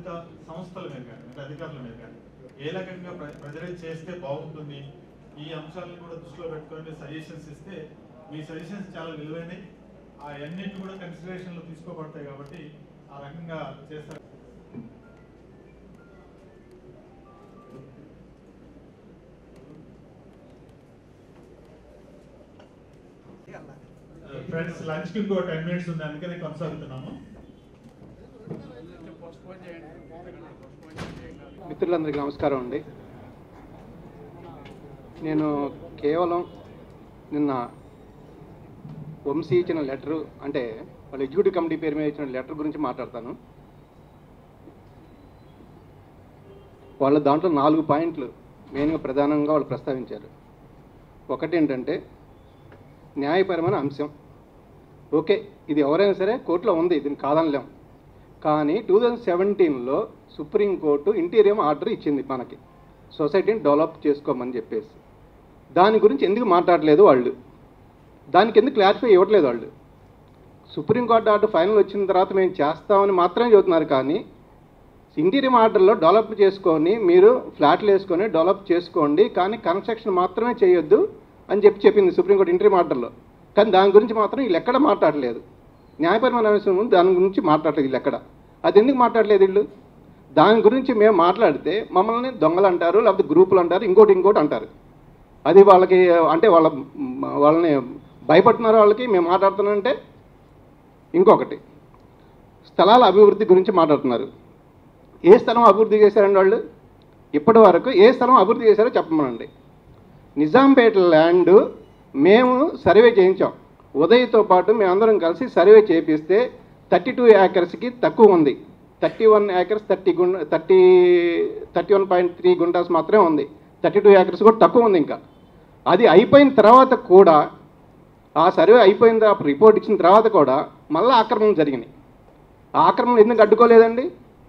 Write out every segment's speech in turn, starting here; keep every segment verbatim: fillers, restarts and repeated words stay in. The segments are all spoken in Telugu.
సంబంధిత సంస్థల మీద కానీ అంటే అధికారుల మీద కానీ ఏ రకంగా ప్రెజరైజ్ చేస్తే బాగుంటుంది ఈ అంశాలను కూడా దృష్టిలో పెట్టుకొని సజెషన్స్ ఇస్తే మీ సజెషన్స్ చాలా విలువైనవి అవన్నిటి కూడా కన్సిడరేషన్లో తీసుకోబడతాయి కాబట్టి ఆ రకంగా చేస్తారు. ఫ్రెండ్స్ లంచ్కి ఇంకో టెన్ మినిట్స్ ఉంది అందుకనే కొనసాగుతున్నాము. మిత్రులందరికీ నమస్కారం అండి. నేను కేవలం నిన్న వంశీ ఇచ్చిన లెటరు అంటే వాళ్ళ ఎగ్జిక్యూటివ్ కమిటీ పేరు మీద ఇచ్చిన లెటర్ గురించి మాట్లాడతాను. వాళ్ళ దాంట్లో నాలుగు పాయింట్లు మెయిన్గా ప్రధానంగా వాళ్ళు ప్రస్తావించారు. ఒకటి ఏంటంటే న్యాయపరమైన అంశం. ఓకే, ఇది ఎవరైనా సరే కోర్టులో ఉంది, దీన్ని కాదనలేం. కానీ టూ థౌజండ్ సెవెంటీన్లో సుప్రీంకోర్టు ఇంటీరియం ఆర్డర్ ఇచ్చింది మనకి, సొసైటీని డెవలప్ చేసుకోమని చెప్పేసి. దాని గురించి ఎందుకు మాట్లాడలేదు వాళ్ళు? దానికి ఎందుకు క్లారిఫై ఇవ్వట్లేదు వాళ్ళు? సుప్రీంకోర్టు ఆర్డర్ ఫైనల్ వచ్చిన తర్వాత మేము చేస్తామని మాత్రమే చెబుతున్నారు. కానీ ఇంటీరియం ఆర్డర్లో డెవలప్ చేసుకొని మీరు ఫ్లాట్లు వేసుకొని డెవలప్ చేసుకోండి, కానీ కన్స్ట్రక్షన్ మాత్రమే చేయొద్దు అని చెప్పి చెప్పింది సుప్రీంకోర్టు ఇంటీరియం ఆర్డర్లో. కానీ దాని గురించి మాత్రం వీళ్ళు ఎక్కడ మాట్లాడలేదు. న్యాయపరమైన అంశం ముందు దాని గురించి మాట్లాడలేదు వీళ్ళు ఎక్కడ. అది ఎందుకు మాట్లాడలేదు వీళ్ళు? దాని గురించి మేము మాట్లాడితే మమ్మల్ని దొంగలు అంటారు, లేకపోతే గ్రూపులు అంటారు, ఇంకోటి ఇంకోటి అంటారు. అది వాళ్ళకి అంటే వాళ్ళ వాళ్ళని భయపడుతున్నారు. వాళ్ళకి మేము మాట్లాడుతున్నామంటే ఇంకొకటి స్థలాల అభివృద్ధి గురించి మాట్లాడుతున్నారు. ఏ స్థలం అభివృద్ధి చేశారండి వాళ్ళు? ఇప్పటి వరకు ఏ స్థలం అభివృద్ధి చేశారో చెప్పమనండి. నిజాంపేట ల్యాండ్ మేము సర్వే చేయించాం. ఉదయ్తో పాటు మేమందరం కలిసి సర్వే చేపిస్తే థర్టీ టూ ఏకర్స్కి తక్కువ ఉంది. థర్టీ వన్ ఏకర్స్ థర్టీ గుండ thirty thirty one point three గుంటాస్ మాత్రమే ఉంది. థర్టీ టూ ఏకర్స్ కూడా తక్కువ ఉంది. ఇంకా అది అయిపోయిన తర్వాత కూడా, ఆ సర్వే అయిపోయిన తర్వాత రిపోర్ట్ ఇచ్చిన తర్వాత కూడా మళ్ళీ ఆక్రమణలు జరిగినాయి. ఆ ఆక్రమణలు ఎందుకు అడ్డుకోలేదండి?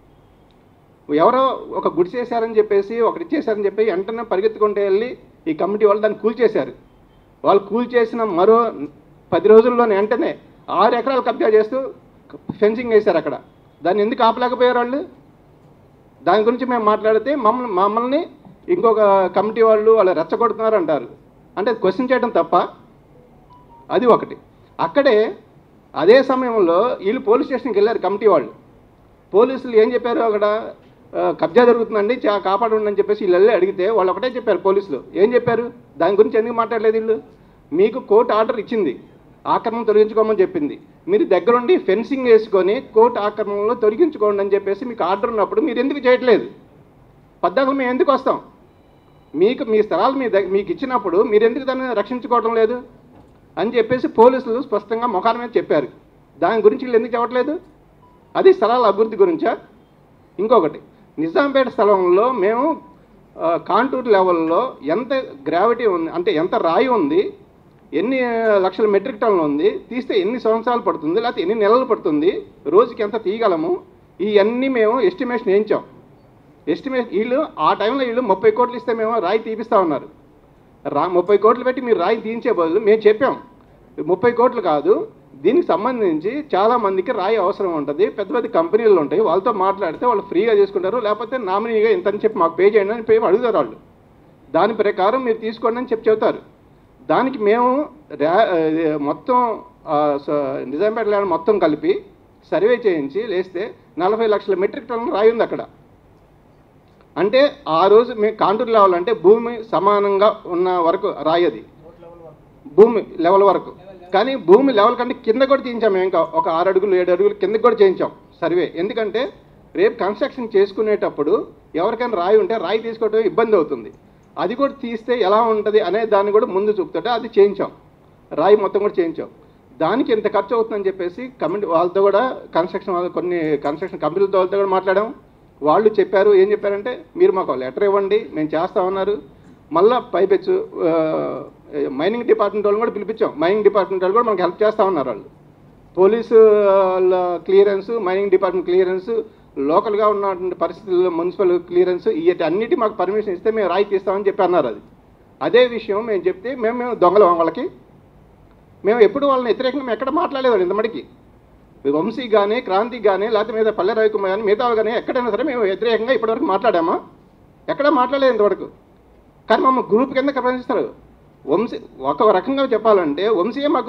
ఎవరో ఒక గుడి చేశారని చెప్పేసి ఒకటి ఇచ్చేశారని చెప్పి వెంటనే పరిగెత్తుకుంటూ వెళ్ళి ఈ కమిటీ వాళ్ళు దాన్ని కూల్చేశారు. వాళ్ళు కూల్చేసిన మరో పది రోజుల్లోనే వెంటనే ఆరు ఎకరాలు కబ్జా చేస్తూ ఫెన్సింగ్ వేశారు అక్కడ. దాన్ని ఎందుకు ఆపలేకపోయారు వాళ్ళు? దాని గురించి మేము మాట్లాడితే మమ్మల్ని మమ్మల్ని ఇంకొక కమిటీ వాళ్ళు వాళ్ళు రెచ్చగొడుతున్నారు అంటారు. అంటే క్వశ్చన్ చేయడం తప్ప. అది ఒకటి. అక్కడే అదే సమయంలో వీళ్ళు పోలీస్ స్టేషన్కి వెళ్ళారు కమిటీ వాళ్ళు. పోలీసులు ఏం చెప్పారు? అక్కడ కబ్జా జరుగుతుందండి, చా కాపాడండి అని చెప్పేసి వీళ్ళు వెళ్ళి అడిగితే వాళ్ళు ఒకటే చెప్పారు. పోలీసులు ఏం చెప్పారు? దాని గురించి ఎందుకు మాట్లాడలేదు వీళ్ళు? మీకు కోర్టు ఆర్డర్ ఇచ్చింది, ఆక్రమణ తొలగించుకోమని చెప్పింది. మీరు దగ్గరుండి ఫెన్సింగ్ వేసుకొని కోర్టు ఆక్రమణలో తొలగించుకోండి అని చెప్పేసి మీకు ఆర్డర్ ఉన్నప్పుడు మీరు ఎందుకు చేయట్లేదు? పద్దాకులు మేము ఎందుకు వస్తాం? మీకు మీ స్థలాలు మీ దగ్గర మీకు ఇచ్చినప్పుడు మీరు ఎందుకు దాన్ని రక్షించుకోవడం లేదు అని చెప్పేసి పోలీసులు స్పష్టంగా ముఖాల మీద చెప్పారు. దాని గురించి వీళ్ళు ఎందుకు చెప్పట్లేదు? అది స్థలాల అభివృద్ధి గురించా? ఇంకొకటి, నిజాంపేట స్థలంలో మేము కాంటూర్ లెవెల్లో ఎంత గ్రావిటీ ఉంది అంటే ఎంత రాయి ఉంది, ఎన్ని లక్షల మెట్రిక్ టన్నులు ఉంది, తీస్తే ఎన్ని సంవత్సరాలు పడుతుంది, లేకపోతే ఎన్ని నెలలు పడుతుంది, రోజుకి ఎంత తీయగలము, ఇవన్నీ మేము ఎస్టిమేషన్ వేయించాం. ఎస్టిమేషన్ వీళ్ళు ఆ టైంలో వీళ్ళు ముప్పై కోట్లు ఇస్తే మేము రాయి తీపిస్తా ఉన్నారు. రా ముప్పై కోట్లు పెట్టి మీరు రాయి తీయించే బదులు మేము చెప్పాం ముప్పై కోట్లు కాదు, దీనికి సంబంధించి చాలామందికి రాయి అవసరం ఉంటుంది, పెద్ద పెద్ద కంపెనీలు ఉంటాయి, వాళ్ళతో మాట్లాడితే వాళ్ళు ఫ్రీగా చేసుకుంటారు, లేకపోతే నామినీగా ఇంత అని చెప్పి మాకు పే చేయండి అని పే అడుగుతారు వాళ్ళు. దాని ప్రకారం మీరు తీసుకోండి అని చెప్పి చెబుతారు. దానికి మేము మొత్తం నిజాంపేట ల్యాండ్ మొత్తం కలిపి సర్వే చేయించి లేస్తే నలభై లక్షల మెట్రిక్ టన్నులు రాయి ఉంది అక్కడ. అంటే ఆ రోజు మేము కాంటూర్ లెవెల్ అంటే భూమి సమానంగా ఉన్న వరకు రాయి, అది భూమి లెవెల్ వరకు. కానీ భూమి లెవెల్ కంటే కింద కూడా చేయించాం మేము, ఇంకా ఒక ఆరు అడుగులు ఏడు అడుగులు కిందకి కూడా చేయించాం సర్వే. ఎందుకంటే రేపు కన్స్ట్రక్షన్ చేసుకునేటప్పుడు ఎవరికైనా రాయి ఉంటే రాయి తీసుకోవడం ఇబ్బంది అవుతుంది. అది కూడా తీస్తే ఎలా ఉంటుంది అనే దాన్ని కూడా ముందు చూపుతుంటే అది చేయించాం, రాయి మొత్తం కూడా చేయించాం. దానికి ఎంత ఖర్చు అవుతుందని చెప్పేసి కమిటీ వాళ్ళతో కూడా కన్స్ట్రక్షన్ వాళ్ళు కొన్ని కన్స్ట్రక్షన్ కంపెనీలతో వాళ్ళతో కూడా మాట్లాడాం. వాళ్ళు చెప్పారు, ఏం చెప్పారంటే మీరు మాకు లెటర్ ఇవ్వండి మేము చేస్తామన్నారు. మళ్ళీ పైపెచ్చు మైనింగ్ డిపార్ట్మెంట్ వాళ్ళు కూడా పిలిపించాం. మైనింగ్ డిపార్ట్మెంట్ వాళ్ళు కూడా మనకు హెల్ప్ చేస్తూ ఉన్నారు. వాళ్ళు police clearance, mining department clearance, లోకల్గా ఉన్నటువంటి పరిస్థితుల్లో మున్సిపల్ క్లియరెన్స్, ఇవి అన్నిటి మాకు పర్మిషన్ ఇస్తే మేము రాయి తీస్తామని చెప్పి అన్నారు. అది అదే విషయం మేము చెప్తే మేము మేము దొంగలం వాళ్ళకి. మేము ఎప్పుడు వాళ్ళని వ్యతిరేకంగా మేము ఎక్కడ మాట్లాడలేదు ఇంతమటికి. వంశీ కానీ క్రాంతి కానీ లేకపోతే మీద పల్లె రవికుమార్ కానీ మిగతా కానీ ఎక్కడైనా సరే మేము వ్యతిరేకంగా ఇప్పటివరకు మాట్లాడామా? ఎక్కడ మాట్లాడలేదు ఇంతవరకు. కానీ మమ్మల్ని గ్రూప్ కింద ప్రవేశిస్తారు. వంశీ ఒక రకంగా చెప్పాలంటే వంశీయే మాకు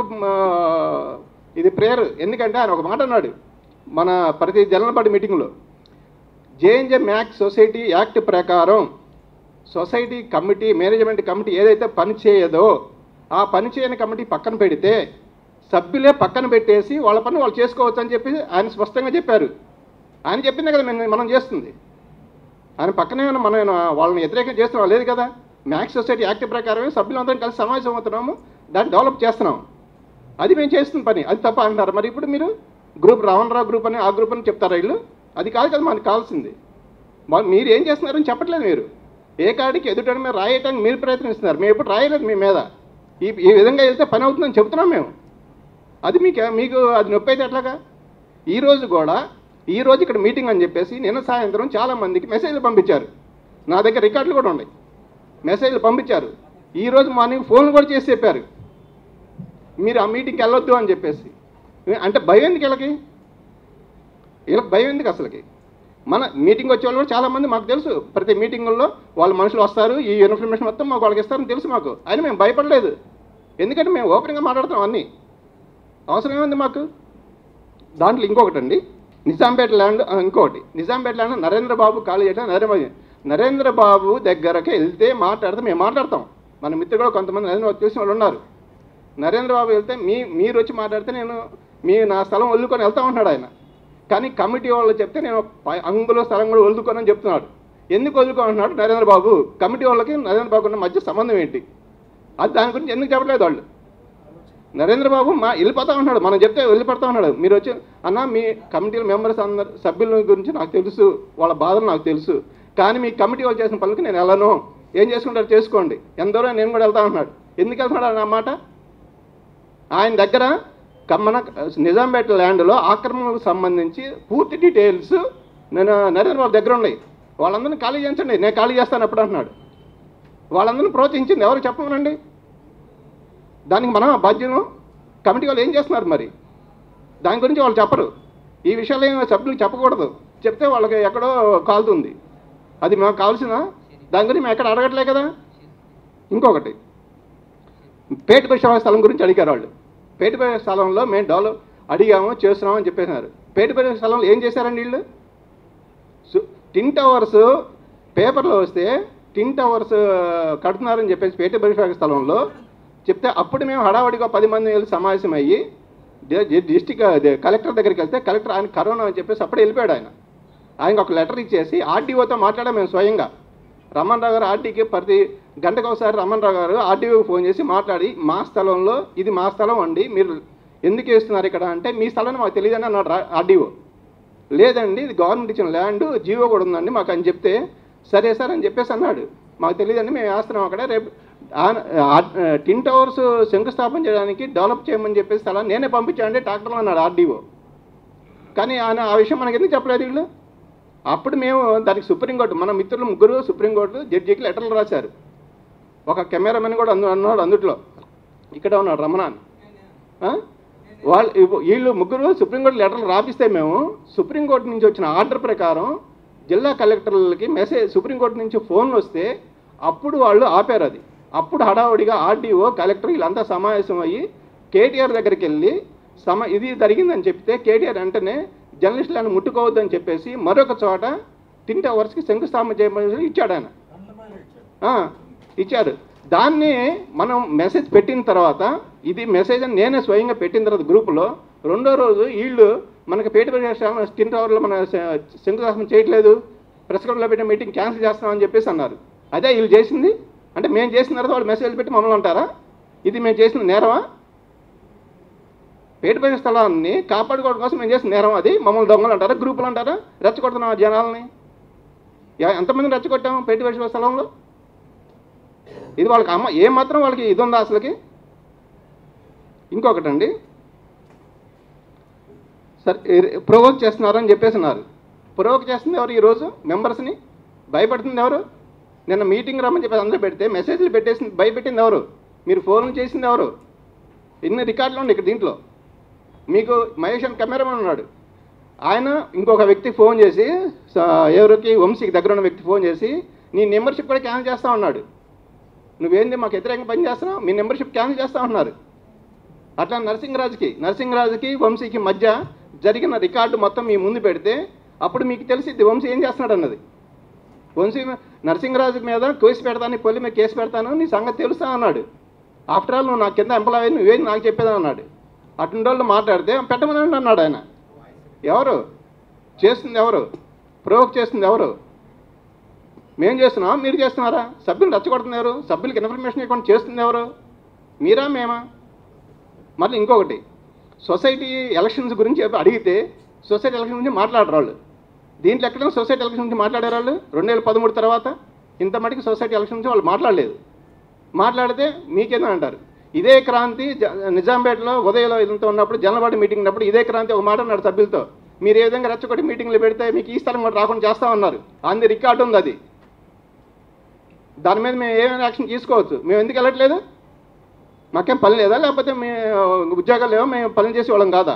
ఇది ప్రేయర్. ఎందుకంటే ఆయన ఒక మాట అన్నాడు మన ప్రతి జనరల్ మీటింగ్లో, జేఎన్జే మ్యాక్స్ సొసైటీ యాక్ట్ ప్రకారం సొసైటీ కమిటీ మేనేజ్మెంట్ కమిటీ ఏదైతే పని చేయదో ఆ పని చేయని కమిటీ పక్కన పెడితే సభ్యులే పక్కన పెట్టేసి వాళ్ళ పని వాళ్ళు చేసుకోవచ్చు అని చెప్పి ఆయన స్పష్టంగా చెప్పారు. ఆయన చెప్పిందే కదా మేము మనం చేస్తుంది. ఆయన పక్కనే మనం వాళ్ళని వ్యతిరేకం చేస్తున్నాం లేదు కదా. మ్యాక్స్ సొసైటీ యాక్ట్ ప్రకారమే సభ్యులందరం కలిసి సమావేశం అవుతున్నాము, దాన్ని డెవలప్ చేస్తున్నాం. అది మేము చేస్తున్న పని. అది తప్ప అంటారు. మరి ఇప్పుడు మీరు గ్రూప్ రావణరావు గ్రూప్ అని ఆ గ్రూప్ అని చెప్తారా? వీళ్ళు అది కాదు కదా మనకు కావాల్సింది. మీరు ఏం చేస్తున్నారని చెప్పట్లేదు. మీరు ఏ కాడికి ఎదుటని మీరు రాయటానికి మీరు ప్రయత్నిస్తున్నారు. మేము ఎప్పుడు రాయలేదు మీ మీద. ఈ ఈ విధంగా వెళ్తే పని అవుతుందని చెబుతున్నాం మేము. అది మీకు మీకు అది నొప్పి అయితే ఎట్లాగా? ఈరోజు కూడా ఈరోజు ఇక్కడ మీటింగ్ అని చెప్పేసి నిన్న సాయంత్రం చాలామందికి మెసేజ్లు పంపించారు. నా దగ్గర రికార్డులు కూడా ఉన్నాయి. మెసేజ్లు పంపించారు. ఈరోజు మార్నింగ్ ఫోన్లు కూడా చేసి చెప్పారు మీరు ఆ మీటింగ్కి వెళ్ళొద్దు అని చెప్పేసి. అంటే భయం ఎందుకు వీళ్ళకి? వీళ్ళకి భయం ఎందుకు అసలుకి? మన మీటింగ్ వచ్చే వాళ్ళు కూడా చాలామంది మాకు తెలుసు. ప్రతి మీటింగుల్లో వాళ్ళ మనుషులు వస్తారు, ఈ ఇన్ఫర్మేషన్ మొత్తం మాకు వాళ్ళకి ఇస్తారని తెలుసు మాకు. అయినా మేము భయపడలేదు. ఎందుకంటే మేము ఓపెన్గా మాట్లాడుతాం అన్నీ. అవసరం ఏముంది మాకు? దాంట్లో ఇంకొకటి అండి, నిజాంపేట ల్యాండ్. ఇంకొకటి నిజాంపేట ల్యాండ్ నరేంద్ర బాబు ఖాళీ చేయడం. నరేంద్ర నరేంద్ర బాబు దగ్గరకి వెళ్తే మాట్లాడితే మేము మాట్లాడతాం. మన మిత్రులు కూడా కొంతమంది నరేంద్ర బాబు చూసిన వాళ్ళు ఉన్నారు. నరేంద్ర బాబు వెళ్తే మీ మీరు వచ్చి మాట్లాడితే నేను మీ నా స్థలం వదులుకొని వెళ్తా ఉంటున్నాడు ఆయన. కానీ కమిటీ వాళ్ళు చెప్తే నేను అంగులో స్థలం కూడా వదులుకోనని చెప్తున్నాడు. ఎందుకు వదులుకోమంటున్నాడు నరేంద్ర బాబు? కమిటీ వాళ్ళకి నరేంద్ర బాబు ఉన్న మధ్య సంబంధం ఏంటి? అది దాని గురించి ఎందుకు చెప్పలేదు వాళ్ళు? నరేంద్ర బాబు మా వెళ్ళిపోతా ఉన్నాడు, మనం చెప్తే వెళ్ళిపోతా ఉన్నాడు. మీరు వచ్చి అన్న మీ కమిటీ మెంబర్స్ అందరు సభ్యుల గురించి నాకు తెలుసు, వాళ్ళ బాధలు నాకు తెలుసు, కానీ మీ కమిటీ వాళ్ళు చేసిన పనులకి నేను వెళ్ళను, ఏం చేసుకుంటారు చేసుకోండి, ఎంత దూరం నేను కూడా వెళ్తా ఉన్నాడు. ఎందుకు వెళ్తున్నాడు అన్నమాట? ఆయన దగ్గర మన నిజాంపేట ల్యాండ్లో ఆక్రమణకు సంబంధించి పూర్తి డీటెయిల్స్ నేను నరేంద్ర బాబు దగ్గర ఉన్నాయి. వాళ్ళందరినీ ఖాళీ చేయించండి, నేను ఖాళీ చేస్తాను అప్పుడు అంటున్నాడు. వాళ్ళందరినీ ప్రోత్సహించింది ఎవరు చెప్పమనండి? దానికి మనం బాధ్యను. కమిటీ వాళ్ళు ఏం చేస్తున్నారు మరి? దాని గురించి వాళ్ళు చెప్పరు. ఈ విషయాలు ఏమో సభ్యులకు చెప్పకూడదు. చెప్తే వాళ్ళకి ఎక్కడో కాలుతుంది. అది మాకు కావాల్సిన దాని గురించి మేము ఎక్కడ అడగట్లే కదా. ఇంకొకటి పేటపల్లి స్థలం గురించి అడిగారు వాళ్ళు. పేటపల్లి స్థలంలో మేము డెవలప్ అడిగాము చేస్తున్నాము అని చెప్పేసినారు. పేటపల్లి స్థలంలో ఏం చేశారండి వీళ్ళు? టిన్ టవర్స్ పేపర్లో వస్తే టిన్ టవర్స్ కడుతున్నారని చెప్పేసి పేటపల్లి స్థలంలో చెప్తే అప్పుడు మేము హడావడిగా పది మంది వెళ్ళి సమావేశం అయ్యి డిస్టిక్ కలెక్టర్ దగ్గరికి వెళ్తే కలెక్టర్ ఆయన కరోనా అని చెప్పేసి అప్పుడే వెళ్ళిపోయాడు. ఆయన ఆయనకు ఒక లెటర్ ఇచ్చేసి ఆర్డీఓతో మాట్లాడాం మేము స్వయంగా. రమణ్ రావు గారు ఆర్డీకి ప్రతి గంటకు ఒకసారి రమణ్ రావు గారు ఆర్డీఓకి ఫోన్ చేసి మాట్లాడి మా స్థలంలో ఇది మా స్థలం అండి, మీరు ఎందుకు వేస్తున్నారు ఇక్కడ అంటే మీ స్థలం మాకు తెలియదని అన్నాడు ఆర్డీఓ. లేదండి ఇది గవర్నమెంట్ ఇచ్చిన ల్యాండ్, జీవో కూడా ఉందండి మాకు అని చెప్తే సరే సార్ అని చెప్పేసి అన్నాడు. మాకు తెలియదండి మేము వేస్తున్నాం అక్కడ, రేపు టిన్ టవర్స్ శంకుస్థాపన చేయడానికి డెవలప్ చేయమని చెప్పేసి స్థలాన్ని నేనే పంపించానండి ట్రాక్టర్లో అన్నాడు ఆర్డీఓ. కానీ ఆయన ఆ విషయం మనకి ఎందుకు చెప్పలేదు వీళ్ళు? అప్పుడు మేము దానికి సుప్రీంకోర్టు మన మిత్రులు ముగ్గురు సుప్రీంకోర్టు జడ్జికి లెటర్లు రాశారు. ఒక కెమెరామెన్ కూడా అందు అన్నాడు అందుట్లో, ఇక్కడ ఉన్నాడు రమణాన్. వాళ్ళు వీళ్ళు ముగ్గురు సుప్రీంకోర్టు లెటర్లు రాపిస్తే మేము సుప్రీంకోర్టు నుంచి వచ్చిన ఆర్డర్ ప్రకారం జిల్లా కలెక్టర్లకి మెసేజ్ సుప్రీంకోర్టు నుంచి ఫోన్లు వస్తే అప్పుడు వాళ్ళు ఆపారు అది. అప్పుడు హడావుడిగా ఆర్డీఓ కలెక్టర్ వీళ్ళంతా సమావేశం అయ్యి కేటీఆర్ దగ్గరికి వెళ్ళి సమ ఇది జరిగిందని చెప్తే కేటీఆర్ వెంటనే జర్నలిస్టులను ముట్టుకోవద్దని చెప్పేసి మరొక చోట టిన్ టవర్స్కి శంకుస్థాపన చేయమని ఇచ్చాడు ఆయన. ఇచ్చారు. దాన్ని మనం మెసేజ్ పెట్టిన తర్వాత ఇది మెసేజ్ అని నేనే స్వయంగా పెట్టిన తర్వాత గ్రూపులో రెండో రోజు వీళ్ళు మనకి పేటపల్లి టిన్ టవర్లో మన శంకుస్థాపన చేయట్లేదు, ప్రెస్ క్లబ్లో పెట్టిన మీటింగ్ క్యాన్సిల్ చేస్తామని చెప్పేసి అన్నారు. అదే వీళ్ళు చేసింది. అంటే మేము చేసిన తర్వాత వాళ్ళు మెసేజ్ పెట్టి మమ్మల్ని అంటారా ఇది మేము చేసిన నేరమా? పేటపల్లి స్థలాన్ని కాపాడుకోవడం కోసం మేము చేసిన నేరం అది? మమ్మల్ని దొంగలు అంటారా, గ్రూపులు అంటారా? రెచ్చగొడుతున్నాం ఆ జనాలని. ఎంతమందిని రెచ్చగొట్టాము పేటపల్లి స్థలంలో? ఇది వాళ్ళకి అమ్మ ఏమాత్రం వాళ్ళకి ఇది ఉందా అసలుకి? ఇంకొకటండి, సరే ప్రొవోక్ చేస్తున్నారని చెప్పేసినారు. ప్రొవోక్ చేస్తుంది ఎవరు? ఈరోజు మెంబర్స్ని భయపెడుతుంది ఎవరు? నిన్న మీటింగ్ రమ్మని చెప్పేసి అందరూ పెడితే మెసేజ్లు పెట్టేసింది భయపెట్టింది ఎవరు? మీరు ఫోన్లు చేసింది ఎవరు? ఎన్ని రికార్డులు ఉన్నాయి ఇక్కడ దీంట్లో? మీకు మహేష్ అని కెమెరామెన్ ఉన్నాడు, ఆయన ఇంకొక వ్యక్తి ఫోన్ చేసి, ఎవరికి వంశీకి దగ్గర ఉన్న వ్యక్తి ఫోన్ చేసి నీ మెంబర్షిప్ కూడా క్యాన్సిల్ చేస్తా ఉన్నాడు. నువ్వేంది మాకు వ్యతిరేకంగా పని చేస్తున్నావు, మీ మెంబర్షిప్ క్యాన్సిల్ చేస్తా ఉన్నారు. అట్లా నరసింహరాజుకి నరసింహరాజుకి వంశీకి మధ్య జరిగిన రికార్డు మొత్తం మీ ముందు పెడితే అప్పుడు మీకు తెలిసిద్ది వంశీ ఏం చేస్తున్నాడు అన్నది. వంశీ నరసింహరాజు మీద కేసు పెడతాను, పొల్లి మీద కేసు పెడతాను, నీ సంగతి తెలుస్తా అన్నాడు. ఆఫ్టర్ ఆల్ నువ్వు నాకు కింద ఎంప్లాయీ, నువ్వేం నాకు చెప్పేదని అన్నాడు. అటువంటి వాళ్ళు మాట్లాడితే పెట్టమని అన్నాడు ఆయన. ఎవరు చేస్తుంది, ఎవరు ప్రొవోక్ చేస్తుంది, ఎవరు? మేము చేస్తున్నాం, మీరు చేస్తున్నారా? సభ్యులు రెచ్చగొడుతున్నారు, సభ్యులకి ఇన్ఫర్మేషన్ ఇవ్వకుండా చేస్తుంది ఎవరు? మీరా మేమా? మళ్ళీ ఇంకొకటి, సొసైటీ ఎలక్షన్స్ గురించి అడిగితే సొసైటీ ఎలక్షన్ గురించి మాట్లాడరు వాళ్ళు. దీంట్లో ఎక్కడ సొసైటీ ఎలక్షన్ గురించి మాట్లాడారు వాళ్ళు? రెండు వేల పదమూడు తర్వాత ఇంత మటుకు సొసైటీ ఎలక్షన్ గురించి వాళ్ళు మాట్లాడలేదు. మాట్లాడితే మీకేదో అంటారు. ఇదే క్రాంతి నిజాంపేటలో ఉదయంలో ఇదంతా ఉన్నప్పుడు జనవాడి మీటింగ్ ఉన్నప్పుడు ఇదే క్రాంతి ఒక మాట అన్నాడు సభ్యులతో, మీరు ఏ విధంగా రెచ్చగొట్టి మీటింగ్లు పెడితే మీకు ఈ స్థలం కూడా రాకుండా చేస్తామన్నారు. అంది రికార్డు ఉంది, అది దాని మీద మేము ఏమైనా యాక్షన్ తీసుకోవచ్చు. మేము ఎందుకు వెళ్ళట్లేదు? మాకేం పని లేదా? లేకపోతే మే ఉద్యోగాలు లేవో మేము పనులు చేసే వాళ్ళం కాదా?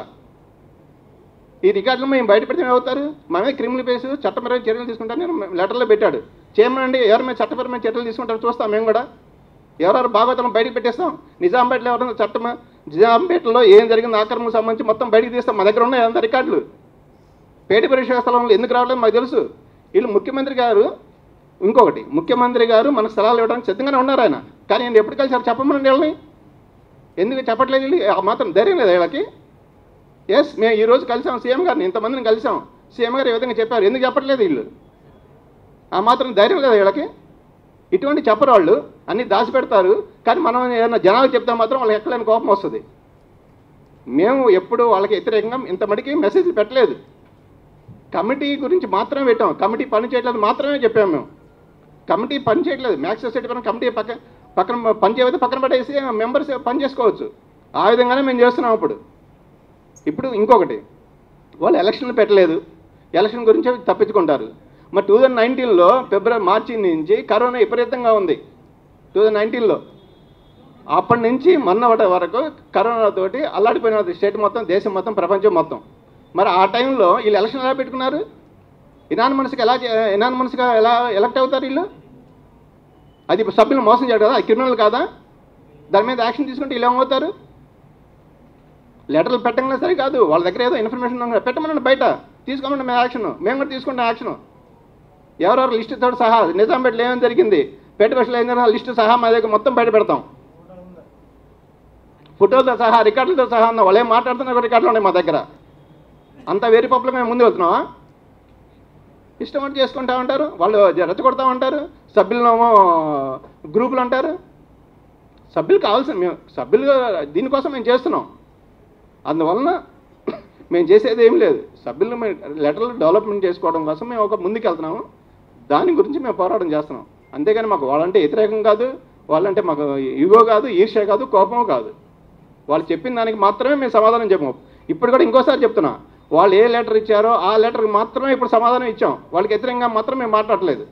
ఈ రికార్డులు మేము బయట పెడితే ఏమవుతారు? మేమే క్రిమినల్ కేసు చట్టపరమైన చర్యలు తీసుకుంటాను నేను లెటర్లో పెట్టాడు. చేయమనండి, ఎవరి మీద చట్టపరమైన చర్యలు తీసుకుంటారో చూస్తాం. మేము కూడా ఎవరెవరు భాగవతం బయటకు పెట్టేస్తాం. నిజాంపేటలో ఎవరైనా చట్టం నిజాంపేటలో ఏం జరిగింది ఆక్రమణకు సంబంధించి మొత్తం బయటకు తీస్తాం. మా దగ్గర ఉన్నాయి అంత రికార్డులు. పేట పరీక్ష స్థలంలో ఎందుకు రావడం మాకు తెలుసు. వీళ్ళు ముఖ్యమంత్రి గారు, ఇంకొకటి ముఖ్యమంత్రి గారు మనకు స్థలాలు ఇవ్వడానికి సిద్ధంగానే ఉన్నారు ఆయన. కానీ నేను ఎప్పుడు కలిసారు చెప్పమనండి వీళ్ళని, ఎందుకు చెప్పట్లేదు? వీళ్ళు ఆ మాత్రం ధైర్యం లేదు వీళ్ళకి. ఎస్, మేము ఈరోజు కలిసాం సీఎం గారిని, ఇంతమందిని కలిసాం. సీఎం గారు ఏ విధంగా చెప్పారు, ఎందుకు చెప్పట్లేదు వీళ్ళు? ఆ మాత్రం ధైర్యం లేదు వీళ్ళకి. ఇటువంటి చెప్పరు వాళ్ళు, అన్నీ దాచిపెడతారు. కానీ మనం ఏదైనా జనాలకు చెప్తే మాత్రం వాళ్ళకి ఎక్కలేని కోపం వస్తుంది. మేము ఎప్పుడు వాళ్ళకి వ్యతిరేకంగా ఇంతమటికి మెసేజ్లు పెట్టలేదు. కమిటీ గురించి మాత్రమే పెట్టాం, కమిటీ పని చేయట్లేదు మాత్రమే చెప్పాము. మేము కమిటీ పని చేయట్లేదు, మ్యాక్స్ సొసైటీ పైన కమిటీ పక్క పక్కన పని చేయకపోతే పక్కన పెట్టేసి మెంబర్స్ పని చేసుకోవచ్చు. ఆ విధంగానే మేము చేస్తున్నాం. ఇప్పుడు ఇప్పుడు ఇంకొకటి, వాళ్ళు ఎలక్షన్లు పెట్టలేదు, ఎలక్షన్ గురించి తప్పించుకుంటారు. మరి టూ థౌజండ్ నైన్టీన్లో ఫిబ్రవరి మార్చి నుంచి కరోనా విపరీతంగా ఉంది. టూ థౌజండ్ నైన్టీన్లో అప్పటి నుంచి మొన్న వరకు కరోనాతోటి అల్లాడిపోయిన స్టేట్ మొత్తం, దేశం మొత్తం, ప్రపంచం మొత్తం. మరి ఆ టైంలో వీళ్ళు ఎలక్షన్ ఎలా పెట్టుకున్నారు? ఇనానిమస్గా ఎలా ఇనానిమస్గా ఎలా ఎలక్ట్ అవుతారు వీళ్ళు? అది సభ్యులు మోసం చేయడం కదా, అది క్రిమినల్ కాదా? దాని మీద యాక్షన్ తీసుకుంటే వీళ్ళు ఏమవుతారు? లెటర్లు పెట్టగానే సరే కాదు, వాళ్ళ దగ్గర ఏదో ఇన్ఫర్మేషన్ పెట్టమనండి, బయట తీసుకోమండి మేము యాక్షన్, మేము కూడా తీసుకుంటాం యాక్షన్. ఎవరెవరు లిస్టుతో సహా నిజాంపేటలో ఏమేమి జరిగింది, పేట బస్సులో ఏం జరిగిన లిస్టు సహా మా దగ్గర మొత్తం బయట పెడతాం. ఫోటోలతో సహా, రికార్డులతో సహా ఉన్న వాళ్ళు ఏం మాట్లాడుతున్నారు రికార్డులు ఉన్నాయి మా దగ్గర. అంత వేరే పప్పులు మేము ముందు వెళ్తున్నావా? ఇష్టం అంటే చేసుకుంటా ఉంటారు వాళ్ళు, రెచ్చగొడతా ఉంటారు. సభ్యులనేమో గ్రూపులు అంటారు. సభ్యులు కావాల్సిన మేము సభ్యులు దీనికోసం మేము చేస్తున్నాం. అందువలన మేము చేసేది ఏం లేదు. సభ్యులు మేము లెటర్లు డెవలప్మెంట్ చేసుకోవడం కోసం మేము ఒక ముందుకు వెళ్తున్నాము. దాని గురించి మేము పోరాటం చేస్తున్నాం. అంతేగాని మాకు వాళ్ళంటే వ్యతిరేకం కాదు, వాళ్ళంటే మాకు ఈగో కాదు, ఈర్ష్య కాదు, కోపం కాదు. వాళ్ళు చెప్పిన దానికి మాత్రమే మేము సమాధానం చెప్పాము. ఇప్పుడు కూడా ఇంకోసారి చెప్తున్నా, వాళ్ళు ఏ లెటర్ ఇచ్చారో ఆ లెటర్కి మాత్రమే ఇప్పుడు సమాధానం ఇచ్చాం. వాళ్ళకి వ్యతిరేకంగా మాత్రం మేము మాట్లాడలేదు.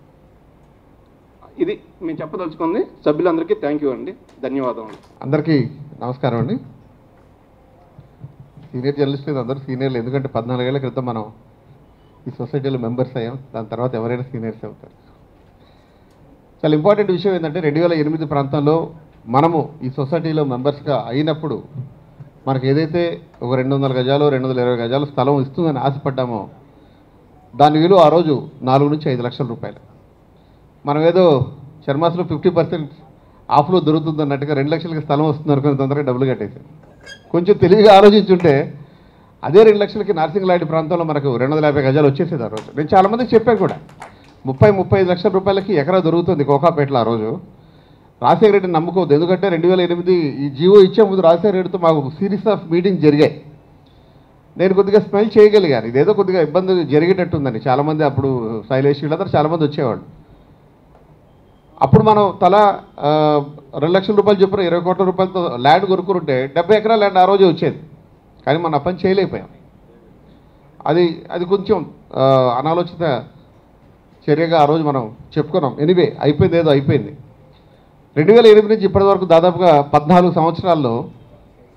ఇది మేము చెప్పదలుచుకుంది. సభ్యులందరికీ థ్యాంక్ యూ అండి, ధన్యవాదాలు. అందరికీ నమస్కారం అండి. సీనియర్ జర్నలిస్టులు అందరూ సీనియర్లు, ఎందుకంటే పద్నాలుగేళ్ల క్రితం మనం ఈ సొసైటీలో మెంబర్స్ అయ్యాం. దాని తర్వాత ఎవరైనా సీనియర్స్ అవుతారు. చాలా ఇంపార్టెంట్ విషయం ఏంటంటే, రెండు వేల ఎనిమిది ప్రాంతంలో మనము ఈ సొసైటీలో మెంబర్స్గా అయినప్పుడు మనకు ఏదైతే ఒక రెండు వందల గజాలు రెండు వందల ఇరవై గజాలు స్థలం ఇస్తుందని ఆశపడ్డామో దాని విలువ ఆ రోజు నాలుగు నుంచి ఐదు లక్షల రూపాయలు. మనం ఏదో చర్మాస్లో ఫిఫ్టీ పర్సెంట్ ఆఫ్లో దొరుకుతుంది అన్నట్టుగా రెండు లక్షలకి స్థలం వస్తుంది అనుకుని తొందరగా డబ్బులు కట్టేసాం. కొంచెం తెలివిగా ఆలోచించుంటే అదే రెండు లక్షలకి నార్సింగ్ ప్రాంతంలో మనకు రెండు వందల యాభై గజాలు వచ్చేసేది ఆ రోజు. నేను చాలామందికి చెప్పాను కూడా, ముప్పై ముప్పై ఐదు లక్షల రూపాయలకి ఎకరా దొరుకుతుంది కోకాపేటలో ఆ రోజు. రాజశేఖర రెడ్డిని నమ్ముకోవద్దు, ఎందుకంటే రెండు వేల ఎనిమిది ఈ జీవో ఇచ్చే ముందు రాజశేఖర రెడ్డితో మాకు సిరీస్ ఆఫ్ మీటింగ్స్ జరిగాయి. నేను కొద్దిగా స్మెల్ చేయగలిగాను, ఇదేదో కొద్దిగా ఇబ్బంది జరిగేటట్టుందని. చాలామంది అప్పుడు శైలేష్ వీళ్ళందరూ చాలామంది వచ్చేవాళ్ళు. అప్పుడు మనం తల రెండు లక్షల రూపాయలు చెప్పిన ఇరవై కోట్ల రూపాయలతో ల్యాండ్ కొనుక్కుంటే డెబ్బై ఎకరాల ల్యాండ్ ఆ రోజే వచ్చేది. కానీ మనం ఆ పని చేయలేకపోయాం. అది అది కొంచెం అనాలోచిత చర్యగా ఆ రోజు మనం చెప్పుకున్నాం. ఎనివే అయిపోయింది, ఏదో అయిపోయింది. రెండు వేల ఎనిమిది నుంచి ఇప్పటి వరకు దాదాపుగా పద్నాలుగు సంవత్సరాల్లో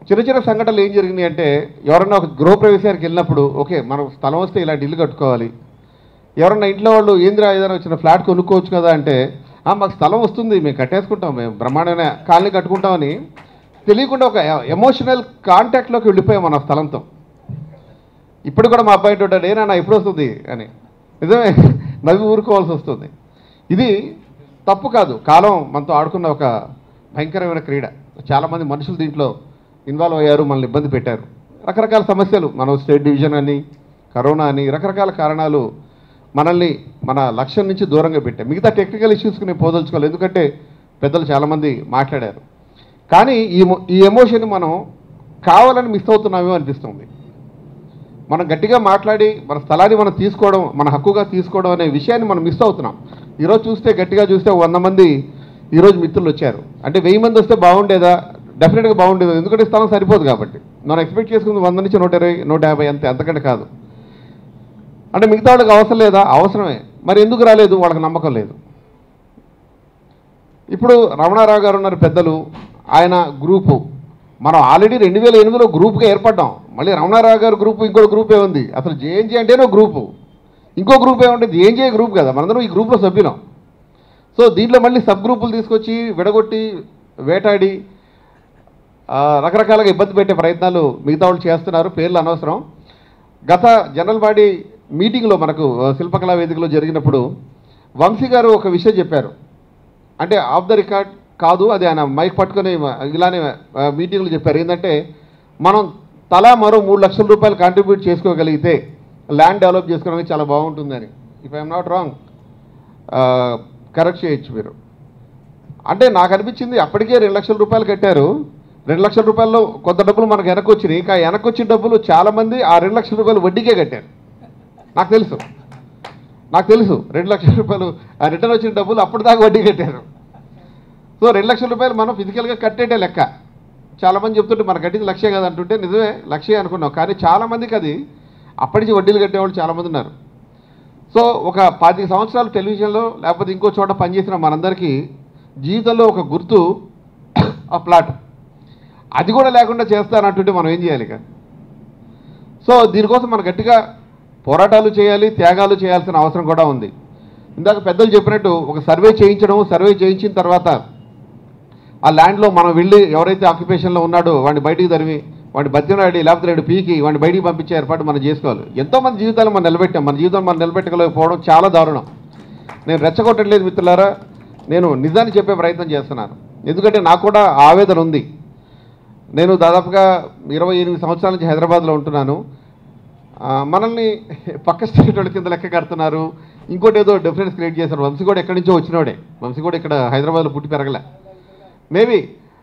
చిన్న చిన్న సంఘటనలు ఏం జరిగినాయి అంటే, ఎవరన్నా ఒక గృహప్రవేశానికి వెళ్ళినప్పుడు ఓకే మనం స్థలం వస్తే ఇలాంటి ఇల్లు కట్టుకోవాలి, ఎవరన్నా ఇంట్లో వాళ్ళు ఏంద్రా ఏదైనా వచ్చిన ఫ్లాట్ కొనుక్కోవచ్చు కదా అంటే, మాకు స్థలం వస్తుంది మేము కట్టేసుకుంటాం, మేము బ్రహ్మాండమైన కాలనీ కట్టుకుంటామని తెలియకుండా ఒక ఎమోషనల్ కాంటాక్ట్లోకి వెళ్ళిపోయాం మన స్థలంతో. ఇప్పుడు కూడా మా అబ్బాయి ఉంటాడు, ఏనా ఎప్పుడు వస్తుంది అని నిజమే నవ్వి ఊరుకోవాల్సి వస్తుంది. ఇది తప్పు కాదు, కాలం మనతో ఆడుకున్న ఒక భయంకరమైన క్రీడ. చాలామంది మనుషులు దీంట్లో ఇన్వాల్వ్ అయ్యారు, మనల్ని ఇబ్బంది పెట్టారు. రకరకాల సమస్యలు, మనం స్టేట్ డివిజన్ అని, కరోనా అని, రకరకాల కారణాలు మనల్ని మన లక్ష్యం నుంచి దూరంగా పెట్టాయి. మిగతా టెక్నికల్ ఇష్యూస్కి నేను పోదలుచుకోవాలి, ఎందుకంటే పెద్దలు చాలామంది మాట్లాడారు. కానీ ఈ ఈ ఎమోషన్ మనం కావాలని మిస్ అవుతున్నామేమో అనిపిస్తుంది. మనం గట్టిగా మాట్లాడి మన స్థలాన్ని మనం తీసుకోవడం, మన హక్కుగా తీసుకోవడం అనే విషయాన్ని మనం మిస్ అవుతున్నాం. ఈరోజు చూస్తే గట్టిగా చూస్తే వంద మంది ఈరోజు మిత్రులు వచ్చారు. అంటే వెయ్యి మంది వస్తే బాగుండేదా? డెఫినెట్గా బాగుండేది, ఎందుకంటే స్థలం సరిపోదు కాబట్టి. మనం ఎక్స్పెక్ట్ చేసుకుంది వంద నుంచి నూట ఇరవై నూట యాభై అంతే, అంతకంటే కాదు. అంటే మిగతా వాళ్ళకి అవసరం లేదా? అవసరమే. మరి ఎందుకు రాలేదు? వాళ్ళకి నమ్మకం లేదు. ఇప్పుడు రమణారావు గారు ఉన్నారు పెద్దలు, ఆయన గ్రూపు, మనం ఆల్రెడీ రెండు వేల ఎనిమిదిలో గ్రూప్గా ఏర్పడ్డాం. మళ్ళీ రమణారావు గారు గ్రూపు, ఇంకో గ్రూపే ఉంది. అసలు జేఎన్జే అంటేనే గ్రూపు, ఇంకో గ్రూప్ ఏమంటే జేఎన్జే గ్రూప్ కదా, మనందరం ఈ గ్రూప్లో సభ్యులం. సో దీంట్లో మళ్ళీ సబ్ గ్రూపులు తీసుకొచ్చి విడగొట్టి వేటాడి రకరకాలుగా ఇబ్బంది పెట్టే ప్రయత్నాలు మిగతా వాళ్ళు చేస్తున్నారు. పేర్లు అనవసరం. గత జనరల్ బాడీ మీటింగ్లో మనకు శిల్పకళా వేదికలో జరిగినప్పుడు వంశీ గారు ఒక విషయం చెప్పారు. అంటే ఆఫ్ ద రికార్డ్ కాదు, అది ఆయన మైక్ పట్టుకొని ఇలానే మీటింగ్లు చెప్పారు. ఏంటంటే మనం తలా మరో మూడు లక్షల రూపాయలు కాంట్రిబ్యూట్ చేసుకోగలిగితే ల్యాండ్ డెవలప్ చేసుకోవడానికి చాలా బాగుంటుందని. If I'm not wrong, correct చేయొచ్చు మీరు. అంటే నాకు అనిపించింది అప్పటికే రెండు లక్షల రూపాయలు కట్టారు. రెండు లక్షల రూపాయల్లో కొంత డబ్బులు మనకు వెనక్కి వచ్చినాయి. ఇంకా వెనక్కి వచ్చిన డబ్బులు చాలామంది ఆ రెండు లక్షల రూపాయలు వడ్డీకే కట్టారు. నాకు తెలుసు నాకు తెలుసు రెండు లక్షల రూపాయలు ఆ రిటర్న్ వచ్చిన డబ్బులు అప్పటిదాకా వడ్డీ కట్టారు. సో రెండు లక్షల రూపాయలు మనం ఫిజికల్గా కట్టేటే లెక్క. చాలామంది చెప్తుంటే మన కట్టింది లక్షే కదా అంటుంటే నిజమే లక్షే అనుకున్నాం. కానీ చాలామందికి అది అప్పటి నుంచి వడ్డీలు కట్టేవాళ్ళు చాలామంది ఉన్నారు. సో ఒక పాతిక సంవత్సరాలు టెలివిజన్లో లేకపోతే ఇంకో చోట పనిచేసిన మనందరికీ జీవితంలో ఒక గుర్తు ఆ ప్లాట్, అది కూడా లేకుండా చేస్తానంటుంటే మనం ఏం చేయాలి ఇక? సో దీనికోసం మనం గట్టిగా పోరాటాలు చేయాలి, త్యాగాలు చేయాల్సిన అవసరం కూడా ఉంది. ఇందాక పెద్దలు చెప్పినట్టు ఒక సర్వే చేయించడం, సర్వే చేయించిన తర్వాత ఆ ల్యాండ్లో మనం వెళ్ళి ఎవరైతే ఆక్యుపేషన్లో ఉన్నాడో వాడిని బయటికి తరిమి, వాడిని బతినాడి లేకపోతే రెండు పీకి వాడిని బయటికి పంపించే ఏర్పాటు మనం చేసుకోవాలి. ఎంతోమంది జీవితాలు మనం నిలబెట్టాం, మన జీవితం మనం నిలబెట్టకపోవడం చాలా దారుణం. నేను రెచ్చగొట్టట్లేదు మిత్రులారా, నేను నిజాన్ని చెప్పే ప్రయత్నం చేస్తున్నాను. ఎందుకంటే నాకు కూడా ఆవేదన ఉంది. నేను దాదాపుగా ఇరవై ఎనిమిది సంవత్సరాల నుంచి హైదరాబాద్లో ఉంటున్నాను. మనల్ని పక్క స్టేట్ వాళ్ళ కింద లెక్క కడుతున్నారు, ఇంకోటి ఏదో డిఫరెన్స్ క్రియేట్ చేశారు. వంశీ కూడా ఎక్కడి నుంచో వచ్చినోడే, వంశీ కూడా ఇక్కడ హైదరాబాద్లో పుట్టి పెరగలే. మేబీ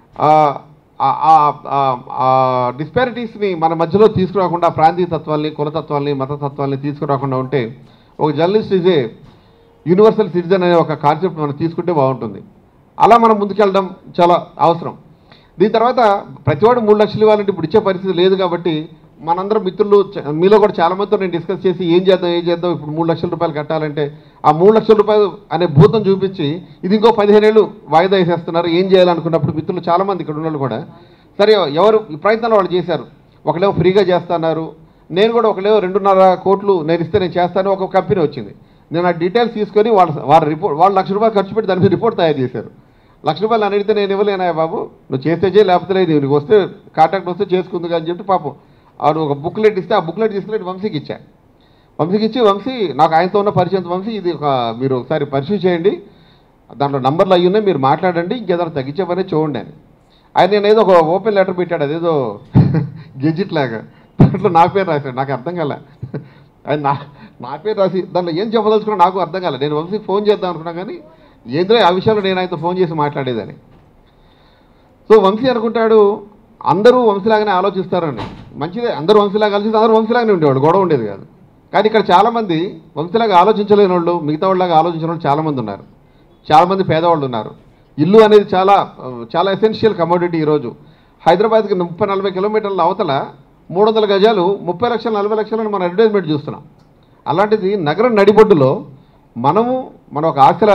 డిస్పారిటీస్ని మన మధ్యలో తీసుకురాకుండా, ప్రాంతీయ తత్వాల్ని, కులతత్వాల్ని, మతతత్వాల్ని తీసుకురాకుండా ఉంటే ఒక journalist is a universal citizen అనే ఒక కాన్సెప్ట్ మనం తీసుకుంటే బాగుంటుంది. అలా మనం ముందుకెళ్ళడం చాలా అవసరం. దీని తర్వాత ప్రతివాడు మూడు లక్షలు ఇవ్వాలంటే ఇప్పుడు ఇచ్చే పరిస్థితి లేదు. కాబట్టి మనందరం మిత్రులు మీలో కూడా చాలామందితో నేను డిస్కస్ చేసి ఏం చేద్దాం ఏం చేద్దాం ఇప్పుడు మూడు లక్షల రూపాయలు కట్టాలంటే ఆ మూడు లక్షల రూపాయలు అనే భూతం చూపించి ఇది ఇంకో పదిహేను ఏళ్ళు వాయిదా వేసేస్తున్నారు. ఏం చేయాలనుకున్నప్పుడు మిత్రులు చాలామంది ఇక్కడ ఉన్న కూడా సరే ఎవరు ఈ ప్రయత్నాలు వాళ్ళు చేశారు. ఒకళ్ళేమో ఫ్రీగా చేస్తున్నారు, నేను కూడా ఒకళ్ళేమో రెండున్నర కోట్లు నేను ఇస్తే నేను చేస్తాను ఒక కంపెనీ వచ్చింది. నేను ఆ డీటెయిల్స్ తీసుకొని వాళ్ళ వాళ్ళ రిపోర్ట్ వాళ్ళు లక్ష రూపాయలు ఖర్చు పెట్టి దాని మీద రిపోర్ట్ తయారు చేశారు. లక్ష రూపాయలు అని అడిగితే నేను ఇవ్వలేనా బాబు, నువ్వు చేస్తే చేయి లేకపోతే లేదు, నీకు వస్తే కాంటాక్ట్ వస్తే చేసుకుంది అని చెప్పి పాపం ఆడు ఒక బుక్లెట్ ఇస్తే ఆ బుక్లెట్ తీసుకుని వంశీకి ఇచ్చా. వంశీకి ఇచ్చి వంశీ నాకు ఆయనతో ఉన్న పరిచయం వంశీ ఇది ఒక మీరు ఒకసారి పరిశీలి చేయండి, దాంట్లో నంబర్లు అయ్యి ఉన్నాయి, మీరు మాట్లాడండి, ఇంకేదైనా తగ్గించే పని చూడండి అని. ఆయన నేను ఏదో ఒక ఓపెన్ లెటర్ పెట్టాడు, అదేదో గెజిట్ లాగా, దాంట్లో నా పేరు రాశాడు. నాకు అర్థం కాలే, ఆయన నా నా పేరు రాసి దాంట్లో ఏం చెప్పదలుచుకున్నా నాకు అర్థం కాలే. నేను వంశీకి ఫోన్ చేద్దాం అనుకున్నా కానీ ఏంద్రో ఆ విషయంలో నేను ఆయనతో ఫోన్ చేసి మాట్లాడేదని. సో వంశీ అనుకుంటాడు అందరూ వంశీలాగానే ఆలోచిస్తారండి, మంచిదే, అందరూ వంశీలాగా ఆలోచిస్తే అందరూ వంశీలాగానే ఉండేవాళ్ళు, గొడవ ఉండేది కాదు. కానీ ఇక్కడ చాలామంది వంశీలాగా ఆలోచించలేని వాళ్ళు, మిగతా వాళ్ళలాగా ఆలోచించిన వాళ్ళు చాలామంది ఉన్నారు. చాలామంది పేదవాళ్ళు ఉన్నారు. ఇల్లు అనేది చాలా చాలా ఎసెన్షియల్ కమోడిటీ. ఈరోజు హైదరాబాద్కి ముప్పై నలభై కిలోమీటర్ల అవతల మూడు వందల గజాలు ముప్పై లక్షలు నలభై లక్షలను మనం అడ్వర్టైజ్మెంట్ చూస్తున్నాం. అలాంటిది నగరం నడిబొడ్డులో మనము మన ఒక ఆశల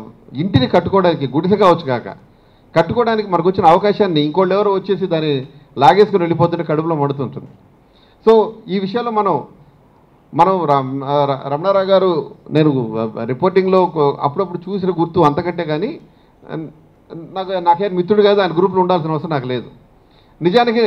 ఇంటిని కట్టుకోవడానికి, గుడిసె కావచ్చు కాక కట్టుకోవడానికి మనకు వచ్చిన అవకాశాన్ని ఇంకోళ్ళు ఎవరో వచ్చేసి దాన్ని లాగేసుకుని వెళ్ళిపోతుంటే కడుపులో మడుతుంటుంది. సో ఈ విషయంలో మనం మనం రమణారావు గారు నేను రిపోర్టింగ్లో అప్పుడప్పుడు చూసిన గుర్తు అంతకంటే కానీ నాకు నాకేం మిత్రుడు కాదు, ఆయన గ్రూపులో ఉండాల్సిన అవసరం నాకు లేదు. నిజానికి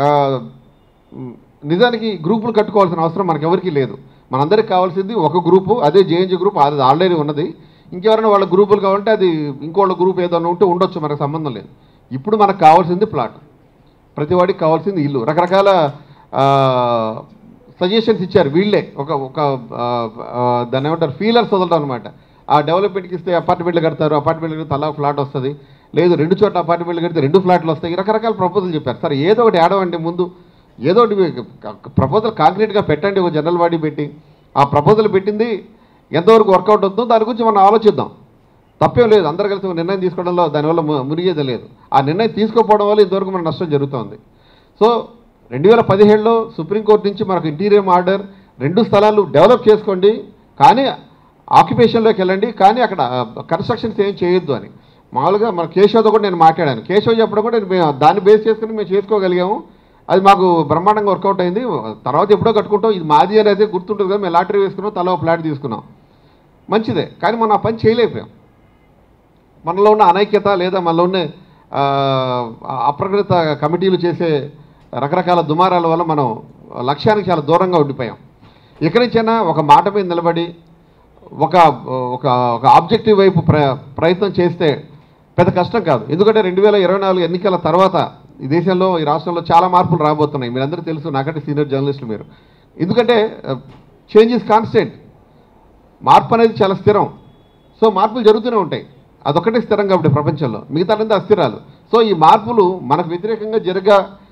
నిజానికి గ్రూపులు కట్టుకోవాల్సిన అవసరం మనకు ఎవరికీ లేదు. మనందరికి కావాల్సింది ఒక గ్రూపు, అదే జేఎన్జీ గ్రూప్, అది ఆల్రెడీ ఉన్నది. ఇంకెవరైనా వాళ్ళ గ్రూపులు కావాలంటే అది ఇంకోళ్ళ గ్రూప్ ఏదైనా ఉంటే ఉండొచ్చు, మనకు సంబంధం లేదు. ఇప్పుడు మనకు కావాల్సింది ప్లాట్, ప్రతివాడికి కావాల్సింది ఇల్లు. రకరకాల సజెషన్స్ ఇచ్చారు వీళ్ళే, ఒక ఒక దాన్ని ఏమంటారు ఫీలర్స్ వదలడం అనమాట. ఆ డెవలప్మెంట్కి ఇస్తే అపార్ట్మెంట్లు కడతారు, అపార్ట్మెంట్కి తలా ఫ్లాట్ వస్తుంది, లేదు రెండు చోట్ల అపార్ట్మెంట్లు కడితే రెండు ఫ్లాట్లు వస్తాయి, రకరకాల ప్రపోజల్ చెప్పారు. సరే ఏదో ఒకటి ఆడవండి, ముందు ఏదో ఒకటి ప్రపోజల్ కాంక్రీట్గా పెట్టండి, ఒక జనరల్ బాడీ పెట్టి ఆ ప్రపోజల్ పెట్టింది ఎంతవరకు వర్కౌట్ అవుతుందో దాని గురించి మనం ఆలోచిద్దాం. తప్పేం లేదు, అందరూ కలిసి ఒక నిర్ణయం తీసుకోవడంలో దానివల్ల మునిగేది లేదు. ఆ నిర్ణయం తీసుకోకపోవడం వల్ల ఇంతవరకు మన నష్టం జరుగుతుంది. సో రెండు వేల పదిహేడులో సుప్రీంకోర్టు నుంచి మనకు ఇంటీరియం ఆర్డర్, రెండు స్థలాలు డెవలప్ చేసుకోండి కానీ ఆక్యుపేషన్లోకి వెళ్ళండి, కానీ అక్కడ కన్స్ట్రక్షన్స్ ఏం చేయొద్దు అని. మామూలుగా మన కేశవ్తో కూడా నేను మాట్లాడాను. కేశవ్ చెప్పడం కూడా మేము దాన్ని బేస్ చేసుకుని మేము చేసుకోగలిగాము, అది మాకు బ్రహ్మాండంగా వర్కౌట్ అయింది. తర్వాత ఎప్పుడో కట్టుకుంటాం, ఇది మాది అనేది గుర్తుంటుంది కదా, మేము లాటరీ వేసుకున్నాం, తలా ఫ్లాట్ తీసుకున్నాం, మంచిదే. కానీ మనం ఆ పని చేయలేకపోయాం. మనలో ఉన్న అనైక్యత లేదా మనలో ఉన్న అప్రకృత కమిటీలు చేసే రకరకాల దుమారాల వల్ల మనం లక్ష్యానికి చాలా దూరంగా ఉండిపోయాం. ఎక్కడి నుంచైనా ఒక మాట మీద నిలబడి ఒక ఒక ఒక ఆబ్జెక్టివ్ వైపు ప్ర ప్రయత్నం చేస్తే పెద్ద కష్టం కాదు. ఎందుకంటే రెండు వేల ఇరవై నాలుగు ఎన్నికల తర్వాత ఈ దేశంలో, ఈ రాష్ట్రంలో చాలా మార్పులు రాబోతున్నాయి. మీరందరూ తెలుసు, నాకంటే సీనియర్ జర్నలిస్టులు మీరు. ఎందుకంటే చేంజ్ ఈజ్ కాన్స్టెంట్, మార్పు అనేది చాలా స్థిరం. సో మార్పులు జరుగుతూనే ఉంటాయి, అదొక్కటే స్థిరం కాబట్టి ప్రపంచంలో, మిగతాదంతా అస్థిరాలు. సో ఈ మార్పులు మనకు వ్యతిరేకంగా జరగ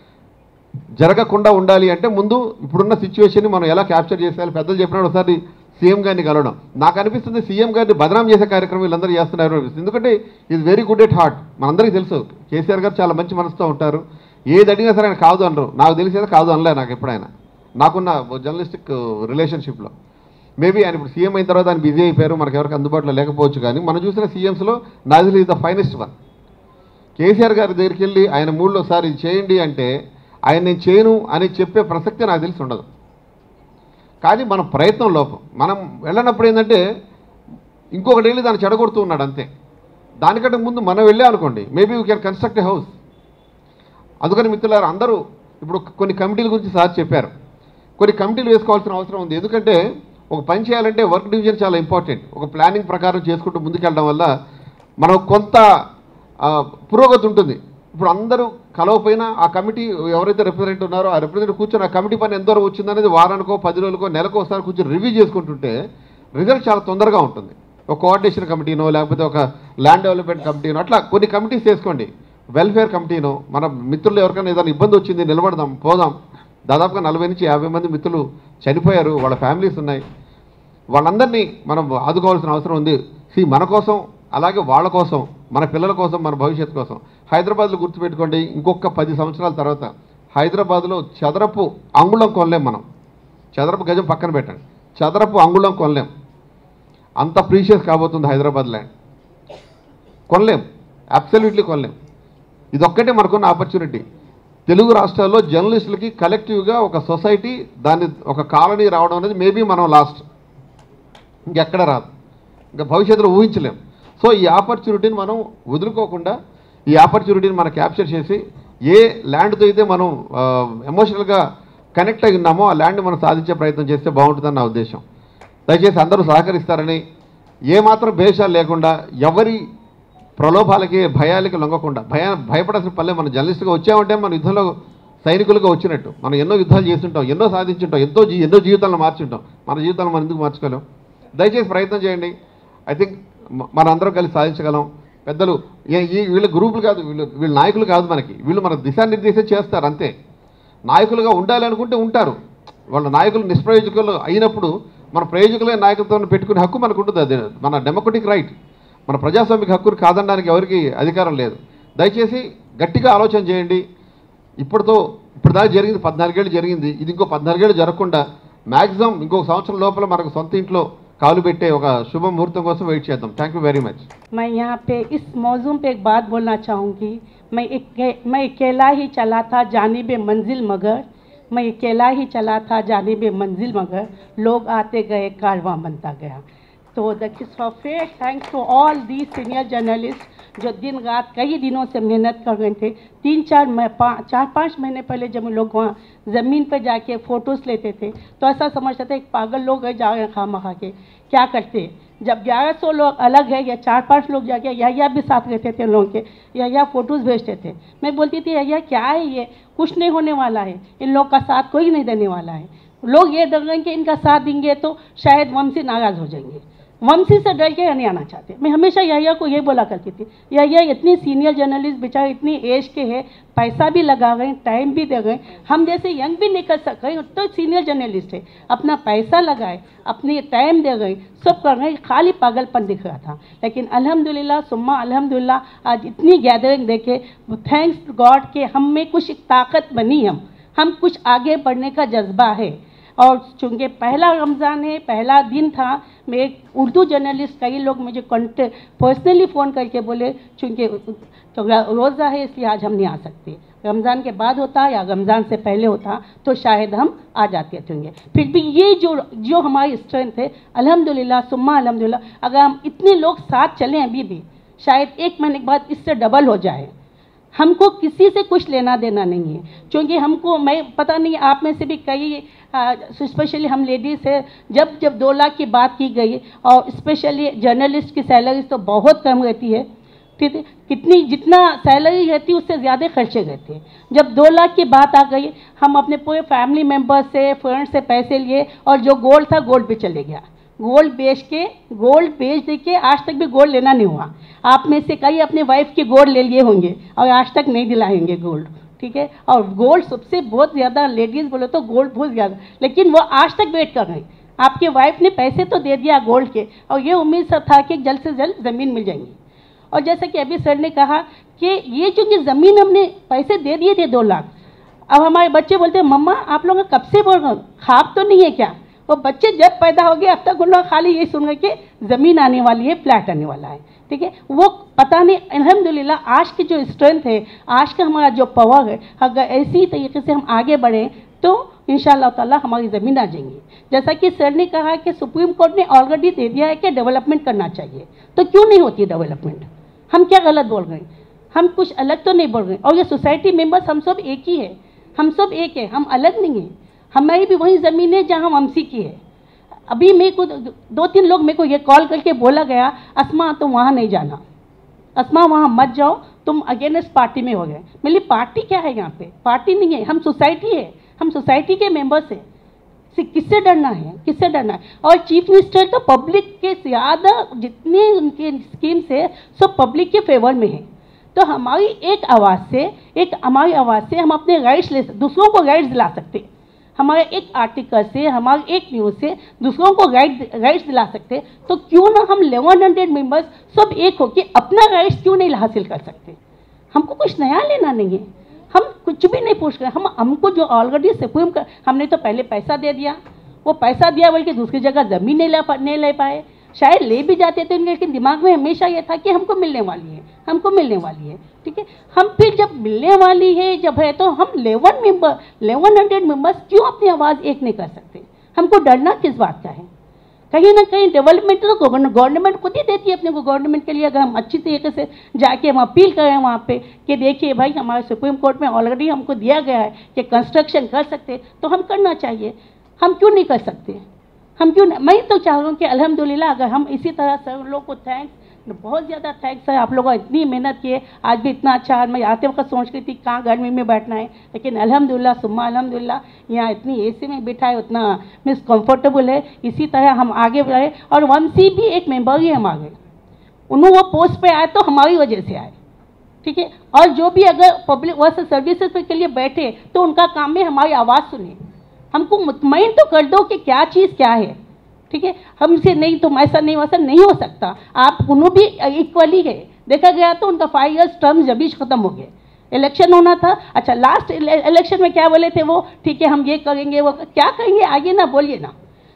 జరగకుండా ఉండాలి అంటే ముందు ఇప్పుడున్న సిచ్యువేషన్ని మనం ఎలా క్యాప్చర్ చేసేయాలి. పెద్దలు చెప్పినప్పుడు ఒకసారి సీఎం గారిని కలవడం, నాకు అనిపిస్తుంది సీఎం గారిని బదనాం చేసే కార్యక్రమం వీళ్ళందరూ చేస్తున్నారు అనిపిస్తుంది. ఎందుకంటే ఇది వెరీ గుడ్ ఎట్ హార్ట్, మనందరికీ తెలుసు కేసీఆర్ గారు చాలా మంచి మనసుతో ఉంటారు. ఏది అడిగినా సరే ఆయన కాదు అనరు, నాకు తెలిసేది కాదు అనలే నాకు ఎప్పుడైనా, నాకున్న జర్నలిస్టిక్ రిలేషన్షిప్లో. మేబీ ఆయన ఇప్పుడు సీఎం అయిన తర్వాత ఆయన బిజీ అయిపోయారు, మనకు ఎవరికి అందుబాటులో లేకపోవచ్చు. కానీ మనం చూసిన సీఎంస్లో నాజిల్ is the finest one. KCR గారి దగ్గరికి వెళ్ళి ఆయన మూడులో సార్ ఇది చేయండి అంటే ఆయన నేను చేయను అని చెప్పే ప్రసక్తి నాకు తెలిసి ఉండదు. కానీ మన ప్రయత్నం లోపం, మనం వెళ్ళినప్పుడు ఏంటంటే ఇంకొకటి వెళ్ళి దాన్ని చెడగొడుతూ ఉన్నాడు అంతే. దానికంటే ముందు మనం వెళ్ళే అనుకోండి, maybe we can construct a house. అందుకని మిత్రులారు అందరూ ఇప్పుడు కొన్ని కమిటీల గురించి సార్ చెప్పారు, కొన్ని కమిటీలు వేసుకోవాల్సిన అవసరం ఉంది. ఎందుకంటే ఒక పని చేయాలంటే వర్క్ డివిజన్ చాలా ఇంపార్టెంట్. ఒక ప్లానింగ్ ప్రకారం చేసుకుంటూ ముందుకెళ్ళడం వల్ల మనం కొంత పురోగతి ఉంటుంది. ఇప్పుడు అందరూ కలవపోయినా ఆ కమిటీ ఎవరైతే రిప్రజెంట్ ఉన్నారో ఆ రిప్రజెంట్ కూర్చొని ఆ కమిటీ పని ఎంతవర వచ్చిందనేది వారానికో పది రోజులకో నెలకో ఒకసారి కూర్చొని రివ్యూ చేసుకుంటుంటే రిజల్ట్ చాలా తొందరగా ఉంటుంది. ఒక కోఆర్డినేషన్ కమిటీనో లేకపోతే ఒక ల్యాండ్ డెవలప్మెంట్ కమిటీనో అట్లా కొన్ని కమిటీస్ చేసుకోండి. వెల్ఫేర్ కమిటీనో, మన మిత్రులు ఎవరికైనా ఏదైనా ఇబ్బంది వచ్చింది నిలబడదాం పోదాం. దాదాపుగా నలభై నుంచి యాభై మంది మిత్రులు చనిపోయారు, వాళ్ళ ఫ్యామిలీస్ ఉన్నాయి, వాళ్ళందరినీ మనం ఆదుకోవాల్సిన అవసరం ఉంది. సి మన కోసం అలాగే వాళ్ళ కోసం, మన పిల్లల కోసం, మన భవిష్యత్తు కోసం. హైదరాబాద్లో గుర్తుపెట్టుకోండి, ఇంకొక పది సంవత్సరాల తర్వాత హైదరాబాద్లో చదరపు అంగుళం కొనలేం మనం. చదరపు గజం పక్కన పెట్టండి, చదరపు అంగుళం కొనలేం, అంత ప్రీషియస్ కాబోతుంది హైదరాబాద్ ల్యాండ్. కొనలేం, అబ్సల్యూట్లీ కొనలేం. ఇదొక్కటే మనకున్న ఆపర్చునిటీ. తెలుగు రాష్ట్రాల్లో జర్నలిస్టులకి కలెక్టివ్గా ఒక సొసైటీ, దాన్ని ఒక కాలనీ రావడం అనేది మేబీ మనం లాస్ట్, ఇంకెక్కడ రాదు, ఇంకా భవిష్యత్తులో ఊహించలేం. సో ఈ ఆపర్చునిటీని మనం వదులుకోకుండా ఈ ఆపర్చునిటీని మనం క్యాప్చర్ చేసి ఏ ల్యాండ్తో అయితే మనం ఎమోషనల్గా కనెక్ట్ అయి ఉన్నామో ఆ ల్యాండ్ మనం సాధించే ప్రయత్నం చేస్తే బాగుంటుందని నా ఉద్దేశం. దయచేసి అందరూ సహకరిస్తారని, ఏమాత్రం భేషాలు లేకుండా, ఎవరి ప్రలోభాలకి భయాలకి లొంగకుండా, భయ భయపడాల్సిన పల్లె. మన జర్నలిస్ట్గా వచ్చామంటే మన యుద్ధంలో సైనికులుగా వచ్చినట్టు. మనం ఎన్నో యుద్ధాలు చేస్తుంటాం, ఎన్నో సాధించుంటాం, ఎంతో ఎన్నో జీవితాలను మార్చుంటాం. మన జీవితాలను మనం ఎందుకు మార్చుకోలేం? దయచేసి ప్రయత్నం చేయండి. ఐ థింక్ మన అందరం కలిసి సాధించగలం. పెద్దలు ఈ వీళ్ళ గ్రూపులు కాదు, వీళ్ళు వీళ్ళ నాయకులు కాదు, మనకి వీళ్ళు మన దిశానిర్దేశం చేస్తారు అంతే. నాయకులుగా ఉండాలి అనుకుంటే ఉంటారు. వాళ్ళ నాయకులు నిష్ప్రయోజకులు అయినప్పుడు మన ప్రయోజకులైన నాయకత్వాన్ని పెట్టుకునే హక్కు మనకు ఉంటుంది. అది మన డెమోక్రటిక్ రైట్, మన ప్రజాస్వామిక హక్కును కాదనడానికి ఎవరికి అధికారం లేదు. దయచేసి గట్టిగా ఆలోచన చేయండి. ఇప్పటితో ఇప్పుడు దాకా జరిగింది పద్నాలుగేళ్ళు జరిగింది, ఇది ఇంకో పద్నాలుగేళ్ళు జరగకుండా మ్యాక్సిమం ఇంకొక సంవత్సరం లోపల మనకు సొంత ఇంట్లో కాలు పెట్టే ఒక శుభ ముహూర్తం కోసం వెయిట్ చేద్దాం. Thank you very much. मैं यहाँ पे इस मौजूद पे एक बात बोलना चाहूँगी. मैं एक मैं अकेला ही चला था जानिब मंजिल मगर, मैं अकेला ही चला था जानिब मंजिल मगर, लोग आते गए कारवां बनता गया। तो the kiss of fate thanks to all the senior journalist जो दिन रात कई दिनों से मेहनत कर रहे थे। तीन चार मैं पा, चार पाँच महीने पहले जब हम लोग वहाँ ज़मीन पर जाके फ़ोटोज़ लेते थे तो ऐसा समझते थे एक पागल लोग है जा रहे हैं खामा खा के क्या करते। जब ग्यारह सौ लोग अलग है या चार पांच लोग जाके यह भी साथ रहते थे लोगों के यह फ़ोटोज़ भेजते थे। मैं बोलती थी यह क्या है, ये कुछ नहीं होने वाला है, इन लोग का साथ कोई नहीं देने वाला है। लोग ये डर रहे हैं कि इनका साथ देंगे तो शायद वंशी नाराज़ हो जाएंगे, वंशी से डर के नहीं आना चाहते। मैं हमेशा यहिया को ये बोला करती थी, यहिया इतनी सीनियर जर्नलिस्ट बेचारे इतनी एज के हैं, पैसा भी लगा रहे हैं, टाइम भी दे रहे हैं, हम जैसे यंग भी निकल सक रहे हैं तो सीनियर जर्नलिस्ट है, अपना पैसा लगाए, अपनी टाइम दे गए, सब कर रहे हैं, खाली पागलपन दिख रहा था। लेकिन अल्हम्दुलिल्लाह सुम्मा अल्हम्दुलिल्लाह आज इतनी गैदरिंग देखे, थैंक्स गॉड के हम में कुछ एक ताकत बनी, हम हम कुछ आगे बढ़ने का जज्बा है। और चूँकि पहला रमज़ान है, पहला दिन था, मैं एक उर्दू जर्नलिस्ट कई लोग मुझे कॉन्टेक्ट पर्सनली फ़ोन करके बोले चूँकि तो रोज़ा है इसलिए आज हम नहीं आ सकते, रमज़ान के बाद होता या रमज़ान से पहले होता तो शायद हम आ जाते थे। फिर भी ये जो जो हमारी स्ट्रेंथ है अल्हम्दुलिल्लाह सुम्मा अल्हम्दुलिल्लाह, अगर हम इतने लोग साथ चलें अभी भी शायद एक महीने के बाद इससे डबल हो जाए। हमको किसी से कुछ लेना देना नहीं है, क्योंकि हमको मैं पता नहीं आप में से भी कई स्पेशली हम लेडीज़ है, जब जब दो लाख की बात की गई और स्पेशली जर्नलिस्ट की सैलरी तो बहुत कम रहती है, फिर कितनी जितना सैलरी रहती है उससे ज़्यादा खर्चे रहते हैं। जब दो लाख की बात आ गई हम अपने पूरे फैमिली मेम्बर्स से फ्रेंड्स से पैसे लिए और जो गोल्ड था गोल्ड पे चले गया, गोल्ड बेच के गोल्ड बेच दे के आज तक भी गोल्ड लेना नहीं हुआ। आप में से कई अपने वाइफ के गोल्ड ले लिए होंगे और आज तक नहीं दिलाएंगे गोल्ड, ठीक है। और गोल्ड सबसे बहुत ज़्यादा लेडीज़ बोले तो गोल्ड बहुत ज़्यादा, लेकिन वो आज तक वेट कर रहे हैं। आपके वाइफ ने पैसे तो दे दिया गोल्ड के और ये उम्मीद सब था कि जल्द से जल्द ज़मीन मिल जाएंगी। और जैसे कि अभी सर ने कहा कि ये चूँकि ज़मीन हमने पैसे दे दिए थे दो लाख, अब हमारे बच्चे बोलते हैं मम्मा आप लोग कब से बोल रहे हो, ख्वाब तो नहीं है क्या। वो बच्चे जब पैदा हो गए अब तक उन लोग खाली ये सुन रहे कि ज़मीन आने वाली है, फ्लैट आने वाला है, ठीक है। वो पता नहीं अल्हम्दुलिल्लाह आज की जो स्ट्रेंथ है, आज का हमारा जो पावर है, अगर ऐसी तरीके से हम आगे बढ़ें तो इंशाअल्लाह ताला हमारी ज़मीन आ जाएंगी। जैसा कि सर ने कहा कि सुप्रीम कोर्ट ने ऑलरेडी दे दिया है कि डेवलपमेंट करना चाहिए, तो क्यों नहीं होती डेवलपमेंट। हम क्या गलत बोल रहे हैं, हम कुछ अलग तो नहीं बोल रहे। और ये सोसाइटी मेंबर्स हम सब एक ही है, हम सब एक है, हम अलग नहीं हैं। हमारी भी वही ज़मीन है जहाँ वंशी की है। अभी मेरे को दो तीन लोग मेरे को ये कॉल करके बोला गया अस्मा तुम वहाँ नहीं जाना, अस्मा वहाँ मत जाओ, तुम अगेंस्ट पार्टी में हो गए। मेरी पार्टी क्या है, यहाँ पे पार्टी नहीं है, हम सोसाइटी है, हम सोसाइटी के मेंबर्स हैं। किससे डरना है, किससे डरना है। और चीफ मिनिस्टर तो पब्लिक के ज़्यादा जितने उनके स्कीम्स है सब पब्लिक के फेवर में है। तो हमारी एक आवाज़ से एक हमारी आवाज़ से हम अपने राइट्स ले दूसरों को राइट्स दिला सकते हैं। हमारे एक आर्टिकल से, हमारे एक न्यूज़ से दूसरों को राइट राइट्स दिला सकते। तो क्यों ना हम इलेवन हंड्रेड मेम्बर्स सब एक हो कि अपना राइट्स क्यों नहीं हासिल कर सकते। हमको कुछ नया लेना नहीं है, हम कुछ भी नहीं पूछ रहे। हम हमको जो ऑलरेडी सुप्रीम कर हमने तो पहले पैसा दे दिया, वो पैसा दिया बल्कि दूसरी जगह ज़मीन नहीं ले पा नहीं ले पाए, शायद ले भी जाते थे लेकिन दिमाग में हमेशा ये था कि हमको मिलने वाली है, हमको मिलने वाली है, ठीक है। हम फिर जब मिलने वाली है जब है तो हम eleven member eleven hundred members क्यों अपनी आवाज़ एक नहीं कर सकते। हमको डरना किस बात का है। कहीं ना कहीं डेवलपमेंट तो गवर्नमेंट खुद ही देती है अपने को। गवर्नमेंट के लिए अगर हम अच्छी तरीके से जाके हम अपील करें वहाँ पे कि देखिए भाई हमारे सुप्रीम कोर्ट में ऑलरेडी हमको दिया गया है कि कंस्ट्रक्शन कर सकते, तो हम करना चाहिए। हम क्यों नहीं कर सकते, हम क्यों नहीं। मैं तो चाह रहा हूँ कि अल्हम्दुलिल्लाह अगर हम इसी तरह सब लोग को थैंक्स, बहुत ज़्यादा थैंक्स है। आप लोगों ने इतनी मेहनत की है, आज भी इतना अच्छा है। मैं आते वक्त सोच रही थी कहाँ गर्मी में बैठना है, लेकिन अल्हम्दुलिल्लाह सुम्मा अल्हम्दुलिल्लाह यहाँ इतनी एसी में बैठा है, उतना मीन्स कंफर्टेबल है। इसी तरह हम आगे बढ़े। और वंशी भी एक मेंबर ही हम आगे, उन्होंने वो पोस्ट पे आए तो हमारी वजह से आए, ठीक है। और जो भी अगर पब्लिक वर्क सर्विसेज के लिए बैठे तो उनका काम है हमारी आवाज़ सुने, हमको मुतमईन तो कर दो कि क्या चीज़ क्या है, ठीक है। हमसे नहीं तुम ऐसा नहीं वैसा नहीं हो सकता। आप दोनों भी इक्वली है। देखा गया तो उनका फाइव ईयर्स टर्म जब ख़त्म हो गए, इलेक्शन होना था। अच्छा लास्ट इलेक्शन में क्या बोले थे वो, ठीक है हम ये करेंगे वो क्या करेंगे, आगे ना बोलिए ना।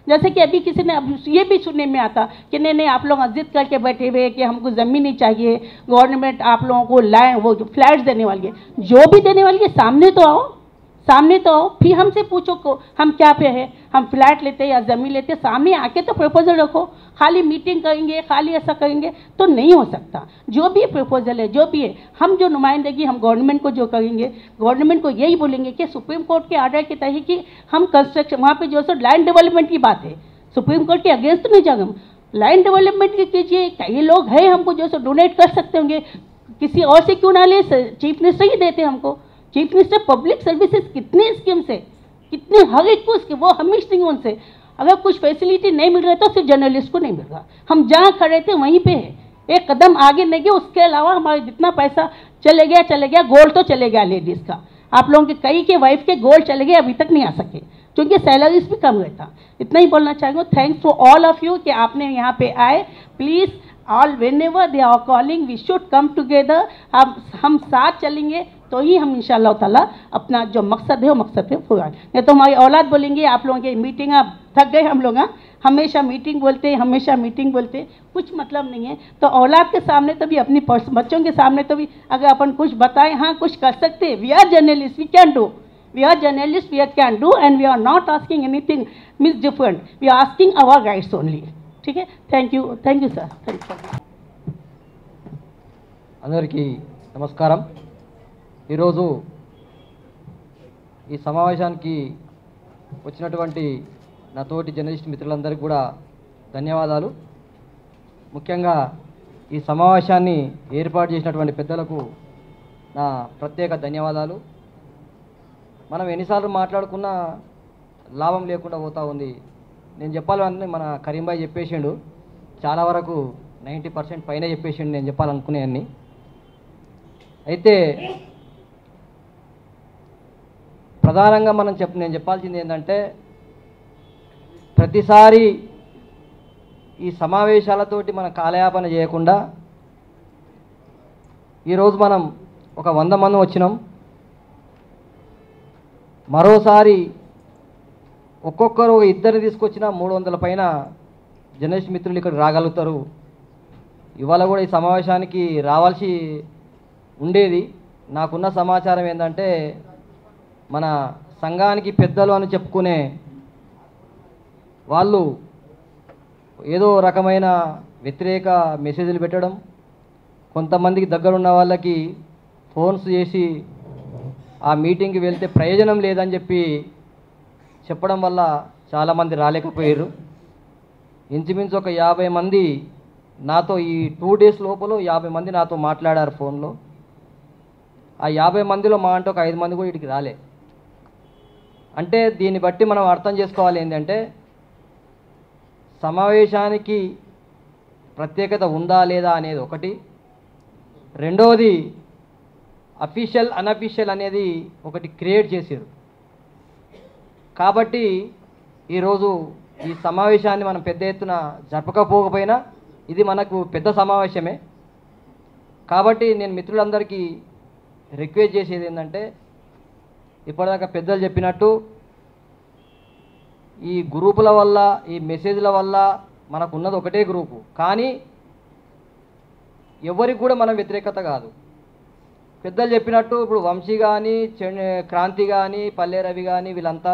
जैसे कि अभी किसी ने अब ये भी सुनने में आता कि नहीं नहीं आप लोग जिद करके बैठे हुए कि हमको ज़मीन नहीं चाहिए, गवर्नमेंट आप लोगों को लैंड वो फ्लैट्स देने वाली है, जो भी देने वाली है सामने तो आओ, सामने तो आओ, फिर हमसे पूछो को हम क्या पे है, हम फ्लैट लेते या ज़मीन लेते, सामने आके तो प्रपोजल रखो। खाली मीटिंग करेंगे, खाली ऐसा करेंगे तो नहीं हो सकता। जो भी प्रपोजल है, जो भी है, हम जो नुमाइंदगी हम गवर्नमेंट को जो करेंगे, गवर्नमेंट को यही बोलेंगे कि सुप्रीम कोर्ट के आर्डर के तहत कि हम कंस्ट्रक्शन वहाँ पे जो सो लैंड डेवलपमेंट की बात है, सुप्रीम कोर्ट के अगेंस्ट तो नहीं जाएंगे, लैंड डेवलपमेंट की कीजिए। कई लोग हैं हमको जो सो डोनेट कर सकते होंगे, किसी और से क्यों ना ले, चीफ मिनिस्टर ही देते हमको। चीफ मिनिस्टर पब्लिक सर्विसेज कितने स्कीम से, कितने हर एक को उसके वो हमेशा नहीं उनसे, अगर कुछ फैसिलिटी नहीं मिल रहा तो सिर्फ जर्नलिस्ट को नहीं मिल रहा। हम जहाँ खड़े थे वहीं पे है, एक कदम आगे नहीं गए। उसके अलावा हमारे जितना पैसा चले गया चले गया, गोल्ड तो चले गया लेडीज़ का, आप लोगों के कई के वाइफ के गोल्ड चले गए, अभी तक नहीं आ सके क्योंकि सैलरीज भी कम रहता। इतना ही बोलना चाहेंगे। Thanks to all of you कि आपने यहाँ पे आए। Please all whenever they are calling we should come together. हम हम साथ चलेंगे तो ही हम इंशाअल्लाह ताला अपना जो मकसद है वो मकसद है पूरा। नहीं तो हमारी औलाद बोलेंगे आप लोगों की मीटिंग आप थक गए, हम लोग हमेशा मीटिंग बोलते हमेशा मीटिंग बोलते, कुछ मतलब नहीं है। तो औलाद के सामने तो भी अपनी बच्चों के सामने तो भी अगर अपन कुछ बताएं, हाँ कुछ कर सकते हैं। We are journalist, we can do, we are journalist, we can do and we are not asking anything means different, we are asking our rights only. ठीक है, thank you thank you sir, thank you. అందరికీ నమస్కారం। ఈరోజు ఈ సమావేశానికి వచ్చినటువంటి నా తోటి జర్నలిస్ట్ మిత్రులందరికీ కూడా ధన్యవాదాలు। ముఖ్యంగా ఈ సమావేశాన్ని ఏర్పాటు చేసినటువంటి పెద్దలకు నా ప్రత్యేక ధన్యవాదాలు। మనం ఎన్నిసార్లు మాట్లాడుకున్నా లాభం లేకుండా పోతూ ఉంది। నేను చెప్పాలని మన కరీంబాయ్ చెప్పేసిండు, చాలా వరకు నైంటీ పర్సెంట్ పైన చెప్పేసిండు నేను చెప్పాలనుకునేవన్నీ। అయితే ప్రధానంగా మనం చెప్ నేను చెప్పాల్సింది ఏంటంటే, ప్రతిసారి ఈ సమావేశాలతోటి మన కాలయాపన చేయకుండా ఈరోజు మనం ఒక వంద మంది వచ్చినాం, మరోసారి ఒక్కొక్కరు ఇద్దరు తీసుకొచ్చిన మూడు వందల పైన జర్నలిస్ట్ మిత్రులు ఇక్కడ రాగలుగుతారు। ఇవాళ కూడా ఈ సమావేశానికి రావాల్సి ఉండేది। నాకున్న సమాచారం ఏంటంటే, మన సంఘానికి పెద్దలు అని చెప్పుకునే వాళ్ళు ఏదో రకమైన వ్యతిరేక మెసేజ్లు పెట్టడం, కొంతమందికి దగ్గరున్న వాళ్ళకి ఫోన్స్ చేసి ఆ మీటింగ్కి వెళ్తే ప్రయోజనం లేదని చెప్పి చెప్పడం వల్ల చాలామంది రాలేకపోయారు। ఇంచుమించు ఒక యాభై మంది నాతో ఈ టూ డేస్ లోపల యాభై మంది నాతో మాట్లాడారు ఫోన్లో। ఆ యాభై మందిలో మా అంటే ఒక ఐదు మంది కూడా ఇక్కడికి రాలే। అంటే దీన్ని బట్టి మనం అర్థం చేసుకోవాలి ఏంటంటే, సమావేశానికి ప్రత్యేకత ఉందా లేదా అనేది ఒకటి, రెండవది అఫీషియల్ అన్అఫీషియల్ అనేది ఒకటి క్రియేట్ చేశారు। కాబట్టి ఈరోజు ఈ సమావేశాన్ని మనం పెద్ద ఎత్తున జరపకపోకపోయినా ఇది మనకు పెద్ద సమావేశమే। కాబట్టి నేను మిత్రులందరికీ రిక్వెస్ట్ చేసేది ఏంటంటే, ఇప్పటిదాకా పెద్దలు చెప్పినట్టు ఈ గ్రూపుల వల్ల ఈ మెసేజ్ల వల్ల మనకు ఉన్నది ఒకటే గ్రూపు, కానీ ఎవరికి కూడా మన వ్యతిరేకత కాదు। పెద్దలు చెప్పినట్టు ఇప్పుడు వంశీ కానీ క్రాంతి కానీ పల్లె రవి కానీ వీళ్ళంతా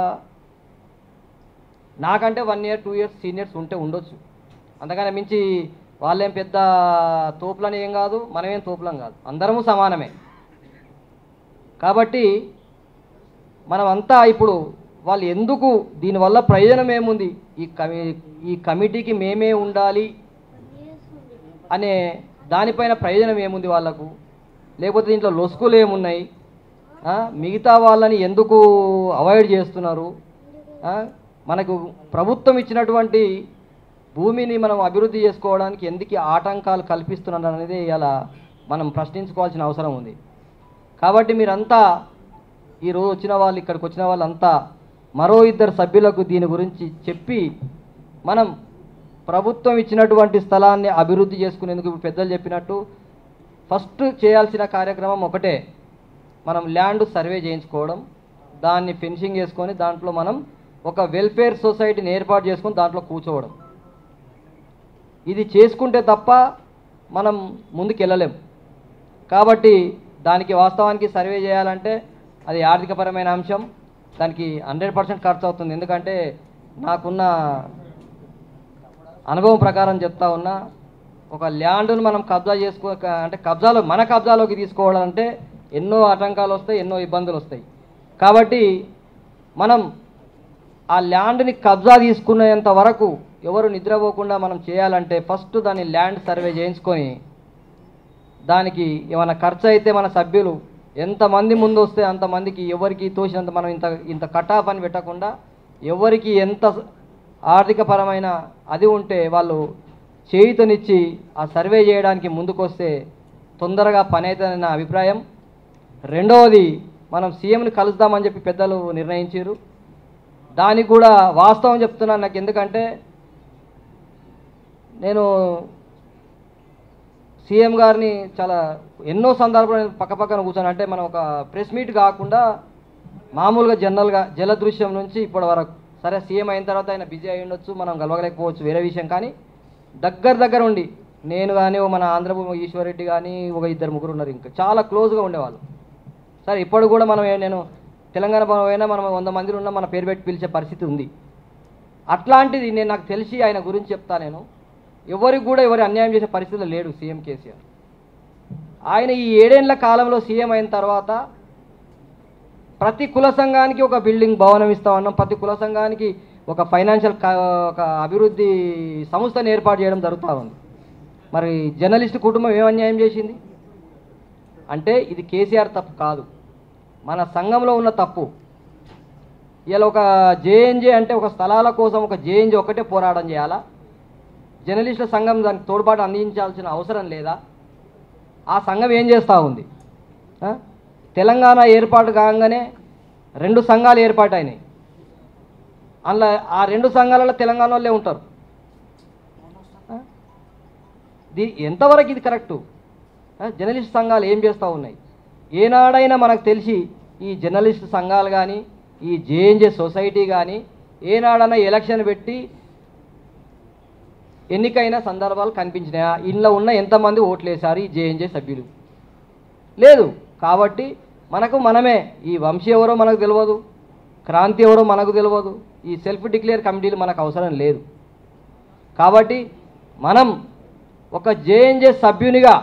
నాకంటే one year two years seniors ఉంటే ఉండొచ్చు, అంతకన్నా మించి వాళ్ళేం పెద్ద తోపులని ఏం కాదు, మనమేం తోపులం కాదు, అందరము సమానమే। కాబట్టి మనం అంతా ఇప్పుడు వాళ్ళు ఎందుకు దీనివల్ల ప్రయోజనం ఏముంది, ఈ కమి ఈ కమిటీకి మేమే ఉండాలి అనే దానిపైన ప్రయోజనం ఏముంది వాళ్ళకు, లేకపోతే దీంట్లో లొసుకులు ఏమున్నాయి, మిగతా వాళ్ళని ఎందుకు అవాయిడ్ చేస్తున్నారు, మనకు ప్రభుత్వం ఇచ్చినటువంటి భూమిని మనం అభివృద్ధి చేసుకోవడానికి ఎందుకు ఆటంకాలు కల్పిస్తున్నారు అనేది ఇలా మనం ప్రశ్నించుకోవాల్సిన అవసరం ఉంది। కాబట్టి మీరంతా ఈరోజు వచ్చిన వాళ్ళు ఇక్కడికి వచ్చిన వాళ్ళంతా మరో ఇద్దరు సభ్యులకు దీని గురించి చెప్పి మనం ప్రభుత్వం ఇచ్చినటువంటి స్థలాన్ని అభివృద్ధి చేసుకునేందుకు పెద్దలు చెప్పినట్టు ఫస్ట్ చేయాల్సిన కార్యక్రమం ఒకటే, మనం ల్యాండ్ సర్వే చేయించుకోవడం, దాన్ని ఫెన్సింగ్ చేసుకొని దాంట్లో మనం ఒక వెల్ఫేర్ సొసైటీని ఏర్పాటు చేసుకొని దాంట్లో కూర్చోవడం. ఇది చేసుకుంటే తప్ప మనం ముందుకు వెళ్ళలేం. కాబట్టి దానికి వాస్తవానికి సర్వే చేయాలంటే అది ఆర్థికపరమైన అంశం, దానికి హండ్రెడ్ పర్సెంట్ ఖర్చు అవుతుంది. ఎందుకంటే నాకున్న అనుభవం ప్రకారం చెప్తా ఉన్నా, ఒక ల్యాండ్ను మనం కబ్జా చేసుకో అంటే కబ్జాలో మన కబ్జాలోకి తీసుకోవాలంటే ఎన్నో ఆటంకాలు వస్తాయి, ఎన్నో ఇబ్బందులు వస్తాయి. కాబట్టి మనం ఆ ల్యాండ్ని కబ్జా తీసుకునేంత వరకు ఎవరు నిద్రపోకుండా మనం చేయాలంటే ఫస్ట్ దాన్ని ల్యాండ్ సర్వే చేయించుకొని దానికి ఏమైనా ఖర్చు అయితే మన సభ్యులు ఎంతమంది ముందు వస్తే అంతమందికి ఎవరికి తోచినంత మనం ఇంత ఇంత కటాఫ్ అని పెట్టకుండా ఎవరికి ఎంత ఆర్థికపరమైన అది ఉంటే వాళ్ళు చేయుతనిచ్చి ఆ సర్వే చేయడానికి ముందుకొస్తే తొందరగా పని అవుతుందని నా అభిప్రాయం. రెండవది, మనం సీఎంని కలుద్దామని చెప్పి పెద్దలు నిర్ణయించారు. దానికి కూడా వాస్తవం చెప్తున్నాను నాకు, ఎందుకంటే నేను సీఎం గారిని చాలా ఎన్నో సందర్భాలు పక్క పక్కన కూర్చొని, అంటే మనం ఒక ప్రెస్ మీట్ కాకుండా మామూలుగా జనరల్గా జలదృశ్యం నుంచి ఇప్పటి వరకు, సరే సీఎం అయిన తర్వాత ఆయన బిజీ అయి ఉండొచ్చు, మనం కలవలేకపోవచ్చు, వేరే విషయం. కానీ దగ్గర దగ్గర ఉండి నేను కానీ మన ఆంధ్రభూమి ఈశ్వరరెడ్డి కానీ ఒక ఇద్దరు ముగ్గురు ఉన్నారు, ఇంకా చాలా క్లోజ్గా ఉండేవాళ్ళు. సరే ఇప్పుడు కూడా మనం నేను తెలంగాణ భవనం అయినా మనం వంద మందిలో ఉన్నా మన పేరు పెట్టి పిలిచే పరిస్థితి ఉంది. అట్లాంటిది నేను నాకు తెలిసి ఆయన గురించి చెప్తా, నేను ఎవరికి కూడా ఎవరి అన్యాయం చేసే పరిస్థితిలో లేడు సీఎం కేసీఆర్. ఆయన ఈ ఏడేళ్ల కాలంలో సీఎం అయిన తర్వాత ప్రతి కుల సంఘానికి ఒక బిల్డింగ్ భవనం ఇస్తామన్నాం, ప్రతి కుల సంఘానికి ఒక ఫైనాన్షియల్ ఒక అభివృద్ధి సంస్థను ఏర్పాటు చేయడం జరుగుతూ ఉంది. మరి జర్నలిస్ట్ కుటుంబం ఏం అన్యాయం చేసింది అంటే ఇది కేసీఆర్ తప్పు కాదు, మన సంఘంలో ఉన్న తప్పు. ఇలా ఒక జేఎన్జే అంటే ఒక స్థలాల కోసం ఒక జేఎన్జే ఒకటే పోరాటం చేయాలా? జర్నలిస్టుల సంఘం దానికి తోడ్పాటు అందించాల్సిన అవసరం లేదా? ఆ సంఘం ఏం చేస్తూ ఉంది? తెలంగాణ ఏర్పాటు కాగానే రెండు సంఘాలు ఏర్పాటు అయినాయి. అందులో ఆ రెండు సంఘాలలో తెలంగాణ వాళ్ళే ఉంటారు. దీ ఎంతవరకు ఇది కరెక్టు? జర్నలిస్ట్ సంఘాలు ఏం చేస్తూ ఉన్నాయి? ఏనాడైనా మనకు తెలిసి ఈ జర్నలిస్ట్ సంఘాలు కానీ ఈ జేఎన్జే సొసైటీ కానీ ఏనాడైనా ఎలక్షన్ పెట్టి ఎన్నికైన సందర్భాలు కనిపించినాయా? ఇంట్లో ఉన్న ఎంతమంది ఓట్లు వేశారు ఈ జేఎన్జే సభ్యులు? లేదు. కాబట్టి మనకు మనమే, ఈ వంశీ ఎవరో మనకు తెలియదు, క్రాంతి ఎవరో మనకు తెలియదు, ఈ సెల్ఫ్ డిక్లేర్ కమిటీలు మనకు అవసరం లేదు. కాబట్టి మనం ఒక జేఎన్జే సభ్యునిగా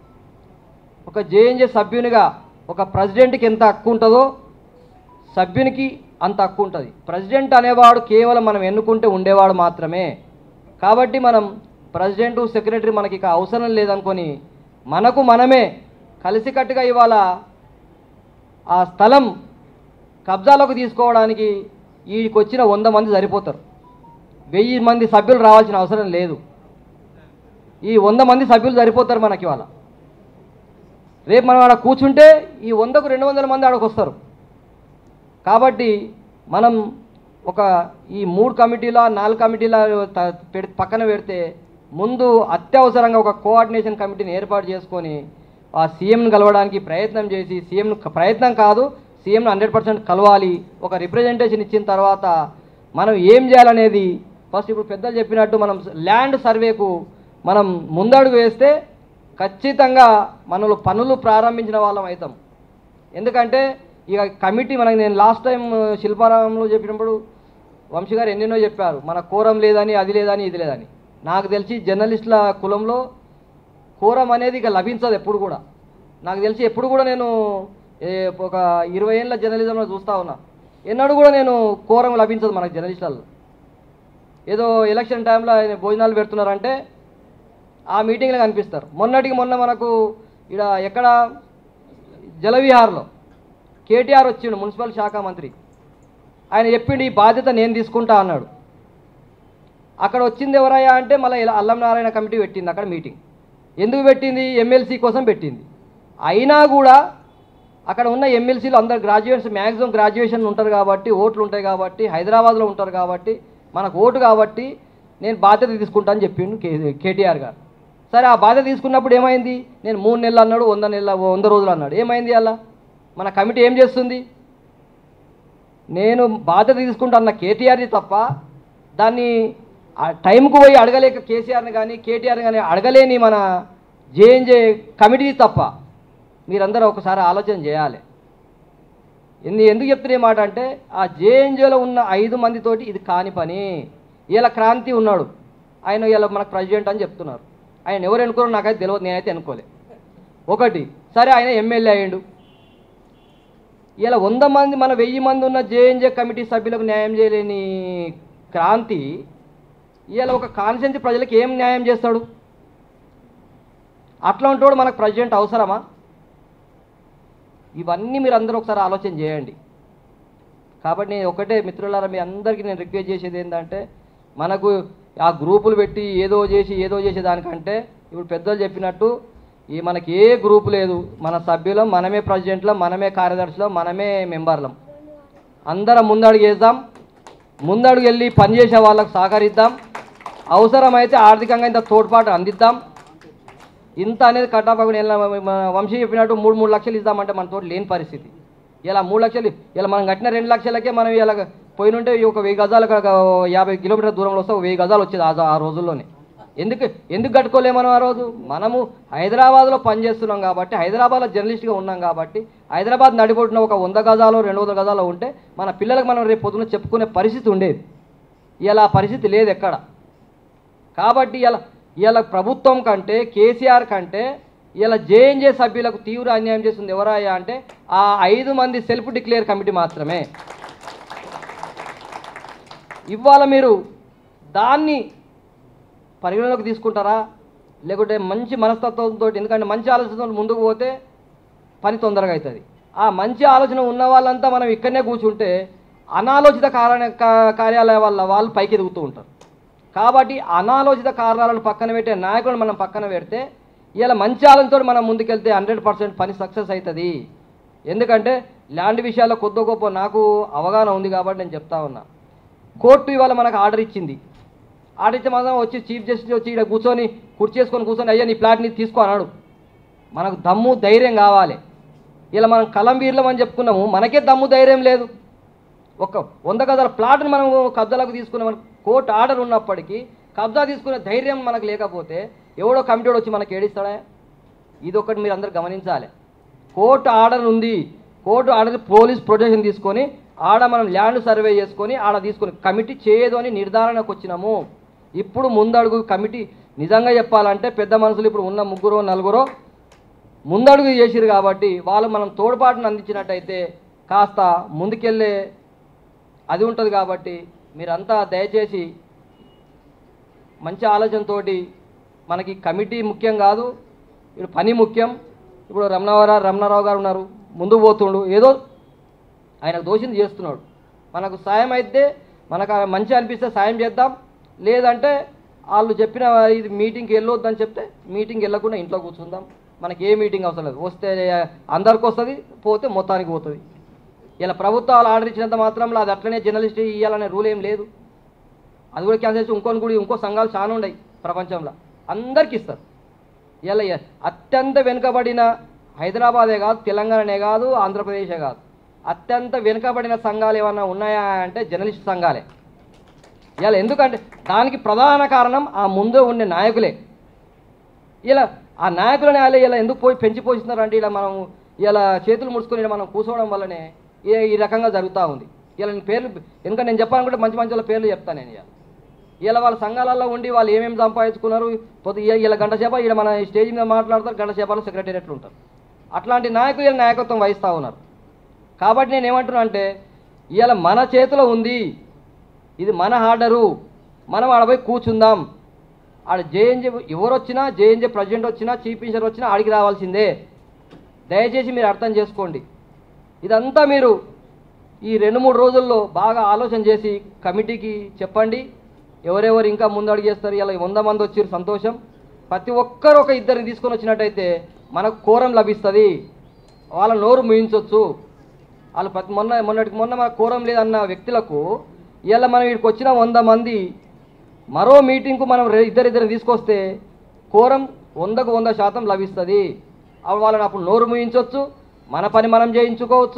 ఒక జేఎన్జే సభ్యునిగా ఒక ప్రెసిడెంట్కి ఎంత హక్కు ఉంటుందో సభ్యునికి అంత హక్కు ఉంటుంది. ప్రెసిడెంట్ అనేవాడు కేవలం మనం ఎన్నుకుంటే ఉండేవాడు మాత్రమే. కాబట్టి మనం ప్రెసిడెంట్ సెక్రటరీ మనకి ఇక అవసరం లేదనుకొని మనకు మనమే కలిసికట్టుగా ఇవాళ ఆ స్థలం కబ్జాలోకి తీసుకోవడానికి వీడికి వచ్చిన వంద మంది సరిపోతారు, వెయ్యి మంది సభ్యులు రావాల్సిన అవసరం లేదు. ఈ వంద మంది సభ్యులు సరిపోతారు మనకి ఇవాళ. రేపు మనం ఆడ కూర్చుంటే ఈ వందకు రెండు వందల మంది ఆడకు వస్తారు. కాబట్టి మనం ఒక ఈ మూడు కమిటీల నాలుగు కమిటీల పక్కన పెడితే ముందు అత్యవసరంగా ఒక కోఆర్డినేషన్ కమిటీని ఏర్పాటు చేసుకొని ఆ సీఎంను కలవడానికి ప్రయత్నం చేసి, సీఎంను ప్రయత్నం కాదు సీఎంను హండ్రెడ్ పర్సెంట్ కలవాలి. ఒక రిప్రజెంటేషన్ ఇచ్చిన తర్వాత మనం ఏం చేయాలనేది ఫస్ట్ ఇప్పుడు పెద్దలు చెప్పినట్టు మనం ల్యాండ్ సర్వేకు మనం ముందడుగు వేస్తే ఖచ్చితంగా మనలో పనులు ప్రారంభించిన వాళ్ళం అవుతాం. ఎందుకంటే ఇక కమిటీ మనకి, నేను లాస్ట్ టైం శిల్పారామంలో చెప్పినప్పుడు వంశీ గారు ఎన్నెన్నో చెప్పారు, మన కోరం లేదని, అది లేదని, ఇది లేదని. నాకు తెలిసి జర్నలిస్టుల కులంలో కోరం అనేది ఇక లభించదు ఎప్పుడు కూడా. నాకు తెలిసి ఎప్పుడు కూడా నేను ఒక ఇరవై ఏళ్ళ జర్నలిజంలో చూస్తూ ఉన్నా, ఎన్నడూ కూడా నేను కోరం లభించదు మనకు జర్నలిస్టులలో. ఏదో ఎలక్షన్ టైంలో ఆయన భోజనాలు పెడుతున్నారంటే ఆ మీటింగ్లో కనిపిస్తారు. మొన్నటికి మొన్న మనకు ఇక్కడ ఎక్కడ జలవిహార్లో కేటీఆర్ వచ్చిండు, మున్సిపల్ శాఖ మంత్రి. ఆయన చెప్పిండు ఈ బాధ్యత నేను తీసుకుంటా అన్నాడు. అక్కడ వచ్చింది ఎవరయ్యా అంటే మళ్ళీ అల్లం నారాయణ కమిటీ పెట్టింది అక్కడ మీటింగ్. ఎందుకు పెట్టింది? ఎమ్మెల్సీ కోసం పెట్టింది. అయినా కూడా అక్కడ ఉన్న ఎమ్మెల్సీలు అందరు గ్రాడ్యుయేట్స్, మ్యాక్సిమం గ్రాడ్యుయేషన్ ఉంటారు కాబట్టి, ఓట్లు ఉంటాయి కాబట్టి, హైదరాబాద్లో ఉంటారు కాబట్టి, మనకు ఓటు కాబట్టి నేను బాధ్యత తీసుకుంటా అని చెప్పిండు కే కేటీఆర్ గారు. సరే, ఆ బాధ్యత తీసుకున్నప్పుడు ఏమైంది? నేను మూడు నెలలు అన్నాడు, వంద నెలల వంద రోజులు అన్నాడు. ఏమైంది అలా? మన కమిటీ ఏం చేస్తుంది? నేను బాధ్యత తీసుకుంటాన్న కేటీఆర్ని తప్ప దాన్ని ఆ టైంకు పోయి అడగలేక కేసీఆర్ని కానీ కేటీఆర్ని కానీ అడగలేని మన జేఎన్జే కమిటీ తప్ప మీరందరూ ఒకసారి ఆలోచన చేయాలి. ఎందు ఎందుకు చెప్తున్న మాట అంటే ఆ జేఎన్జేలో ఉన్న ఐదు మందితోటి ఇది కాని పని. ఇలా క్రాంతి ఉన్నాడు, ఆయన ఇలా మనకు ప్రెసిడెంట్ అని చెప్తున్నారు. ఆయన ఎవరు ఎన్నుకోరో నాకైతే తెలియదు, నేనైతే అనుకోలే. ఒకటి సరే ఆయన ఎమ్మెల్యే అయ్యిండు. ఇలా వంద మంది మన వెయ్యి మంది ఉన్న జేఎన్జే కమిటీ సభ్యులకు న్యాయం చేయలేని క్రాంతి ఇలా ఒక కాన్స్టిట్యూన్సీ ప్రజలకు ఏం న్యాయం చేస్తాడు? అట్లా ఉంటాడు మనకు ప్రెసిడెంట్ అవసరమా? ఇవన్నీ మీరు అందరూ ఒకసారి ఆలోచన చేయండి. కాబట్టి నేను ఒకటే మిత్రులారా, మీ అందరికీ నేను రిక్వెస్ట్ చేసేది ఏంటంటే, మనకు ఆ గ్రూపులు పెట్టి ఏదో చేసి ఏదో చేసేదానికంటే ఇప్పుడు పెద్దలు చెప్పినట్టు ఈ మనకి ఏ గ్రూపు లేదు, మన సభ్యులం, మనమే ప్రెసిడెంట్లం, మనమే కార్యదర్శులం, మనమే మెంబర్లం. అందరం ముందడుగు వేద్దాం, ముందడుగు వెళ్ళి పనిచేసే వాళ్ళకు సహకరిద్దాం, అవసరమైతే ఆర్థికంగా ఇంత తోడ్పాటు అందిద్దాం. ఇంత అనేది కట్టాపకుండా వంశీ చెప్పినట్టు మూడు మూడు లక్షలు ఇద్దామంటే మన తోటి లేని పరిస్థితి. ఇలా మూడు లక్షలు ఇలా మనం కట్టిన రెండు లక్షలకే మనం ఇలా పోయినుంటే ఒక వెయ్యి గజాలు యాభై కిలోమీటర్ల దూరంలో వస్తే వెయ్యి గజాలు వచ్చేది ఆ ఆ రోజుల్లోనే. ఎందుకు ఎందుకు కట్టుకోలేము మనం? ఆ రోజు మనము హైదరాబాద్లో పనిచేస్తున్నాం కాబట్టి, హైదరాబాద్లో జర్నలిస్ట్గా ఉన్నాం కాబట్టి, హైదరాబాద్ నడిపొట్టిన ఒక వంద గజాలు రెండు వందల గజాలు ఉంటే మన పిల్లలకు మనం రేపు పొద్దున చెప్పుకునే పరిస్థితి ఉండేది. ఇలా పరిస్థితి లేదు ఎక్కడ. కాబట్టి ఇలా ఇలా ప్రభుత్వం కంటే కేసీఆర్ కంటే ఇలా జేఎన్జే సభ్యులకు తీవ్ర అన్యాయం చేస్తుంది ఎవరాయా అంటే ఆ ఐదు మంది సెల్ఫ్ డిక్లేర్ కమిటీ మాత్రమే. ఇవాళ మీరు దాన్ని పరిగణలోకి తీసుకుంటారా లేకుంటే మంచి మనస్తత్వంతో? ఎందుకంటే మంచి ఆలోచనతో ముందుకు పోతే పని తొందరగా అవుతుంది. ఆ మంచి ఆలోచన ఉన్న వాళ్ళంతా మనం ఇక్కడనే కూర్చుంటే అనాలోచిత కారణ కార్యాలయ వల్ల వాళ్ళు పైకి ఎదుగుతూ ఉంటారు. కాబట్టి అనాలోచిత కారణాలను పక్కన పెట్టే నాయకులను మనం పక్కన పెడితే ఇలా మంచి ఆలోచనతో మనం ముందుకెళ్తే హండ్రెడ్ పర్సెంట్ పని సక్సెస్ అవుతుంది. ఎందుకంటే ల్యాండ్ విషయాల్లో కొద్ది గొప్ప నాకు అవగాహన ఉంది కాబట్టి నేను చెప్తా ఉన్నా. కోర్టు ఇవాళ మనకు ఆర్డర్ ఇచ్చింది. ఆర్డర్ ఇచ్చే మాత్రం వచ్చి చీఫ్ జస్టిస్ వచ్చి ఇక్కడ కూర్చొని కుర్చీ చేసుకొని కూర్చొని అయ్యా నీ ప్లాట్ని తీసుకో అన్నాడు. మనకు దమ్ము ధైర్యం కావాలి. ఇలా మనం కలంబీర్లం అని చెప్పుకున్నాము, మనకే దమ్ము ధైర్యం లేదు. ఒక వంద గజాల ప్లాట్ని మనం కబ్జాలకు తీసుకున్నాం. కోర్టు ఆర్డర్ ఉన్నప్పటికీ కబ్జా తీసుకునే ధైర్యం మనకు లేకపోతే ఎవడో కమిటీ వచ్చి మనకి ఏడిస్తాడా? ఇది ఒకటి మీరు అందరూ గమనించాలి. కోర్టు ఆర్డర్ ఉంది, కోర్టు ఆర్డర్ పోలీస్ ప్రొటెక్షన్ తీసుకొని ఆడ మనం ల్యాండ్ సర్వే చేసుకొని ఆడ తీసుకొని కమిటీ చేయదు అని నిర్ధారణకు వచ్చినాము. ఇప్పుడు ముందడుగు కమిటీ నిజంగా చెప్పాలంటే పెద్ద మనుషులు ఇప్పుడు ఉన్న ముగ్గురో నలుగురో ముందడుగు చేసిరు కాబట్టి వాళ్ళు మనం తోడ్పాటును అందించినట్టయితే కాస్త ముందుకెళ్ళే అది ఉంటుంది. కాబట్టి మీరంతా దయచేసి మంచి ఆలోచనతోటి మనకి కమిటీ ముఖ్యం కాదు, ఇప్పుడు పని ముఖ్యం. ఇప్పుడు రమణారావు రమణారావు గారు ఉన్నారు, ముందుకు పోతుండు, ఏదో ఆయనకు దోషిని చేస్తున్నాడు. మనకు సాయం అయితే మనకు మంచి అనిపిస్తే సాయం చేద్దాం, లేదంటే వాళ్ళు చెప్పిన ఇది మీటింగ్కి వెళ్ళొద్దని చెప్తే మీటింగ్కి వెళ్ళకుండా ఇంట్లో కూర్చుందాం. మనకి ఏ మీటింగ్ అవసరం లేదు, వస్తే అందరికి వస్తుంది, పోతే మొత్తానికి పోతుంది. ఇలా ప్రభుత్వాలు ఆర్డర్ ఇచ్చినంత మాత్రంలో అది అట్లనే జర్నలిస్ట్ ఇవ్వాలనే రూల్ ఏం లేదు. అది కూడా క్యాన్సిల్ చేసి ఇంకొని కూడా ఇంకో సంఘాలు చాలా ఉన్నాయి ప్రపంచంలో, అందరికీ ఇస్తారు. ఇలా అత్యంత వెనుకబడిన హైదరాబాదే కాదు, తెలంగాణనే కాదు, ఆంధ్రప్రదేశే కాదు, అత్యంత వెనుకబడిన సంఘాలు ఏమన్నా ఉన్నాయా అంటే జర్నలిస్ట్ సంఘాలే. ఇలా ఎందుకంటే దానికి ప్రధాన కారణం ఆ ముందు ఉండే నాయకులే. ఇలా ఆ నాయకులనే వాళ్ళు ఇలా ఎందుకు పోయి పెంచి పోషిస్తున్నారు అంటే ఇలా మనం ఇలా చేతులు ముడుచుకొని మనం కూర్చోవడం వల్లనే ఈ రకంగా జరుగుతూ ఉంది. ఇలా నేను పేర్లు ఎందుకంటే నేను చెప్పాలనుకుంటే మంచి మంచి వాళ్ళ పేర్లు చెప్తాను నేను. ఇలా ఇలా వాళ్ళ సంఘాలలో ఉండి వాళ్ళు ఏమేమి సంపాదించుకున్నారు, పోతే ఇలా గంట సేప ఇక్కడ మన స్టేజ్ మీద మాట్లాడతారు, గంట సేపలో సెక్రటేరియట్లు ఉంటారు. అట్లాంటి నాయకులు ఇలా నాయకత్వం వహిస్తూ ఉన్నారు. కాబట్టి నేను ఏమంటున్నా అంటే ఇవాళ మన చేతిలో ఉంది, ఇది మన ఆర్డరు, మనం ఆడపోయి కూర్చుందాం. ఆడ జేఎన్జే ఎవరు వచ్చినా, జేఎన్జే ప్రెసిడెంట్ వచ్చినా, చీఫ్ మినిస్టర్ వచ్చినా ఆడికి రావాల్సిందే. దయచేసి మీరు అర్థం చేసుకోండి. ఇదంతా మీరు ఈ రెండు మూడు రోజుల్లో బాగా ఆలోచన చేసి కమిటీకి చెప్పండి. ఎవరెవరు ఇంకా ముందు అడిగేస్తారు. ఇలా వంద మంది వచ్చారు, సంతోషం. ప్రతి ఒక్కరు ఒక ఇద్దరిని తీసుకొని వచ్చినట్టయితే మనకు కోరం లభిస్తుంది, వాళ్ళ నోరు ముయించవచ్చు. వాళ్ళు ప్రతి మొన్న మొన్నటికి మొన్న మనకు కోరం లేదన్న వ్యక్తులకు ఇలా మనం వీడికి వచ్చిన వంద మంది మరో మీటింగ్కు మనం ఇద్దరిద్దరిని తీసుకొస్తే కోరం వందకు వంద శాతం లభిస్తుంది. వాళ్ళని అప్పుడు నోరు ముయించవచ్చు, మన పని మనం చేయించుకోవచ్చు,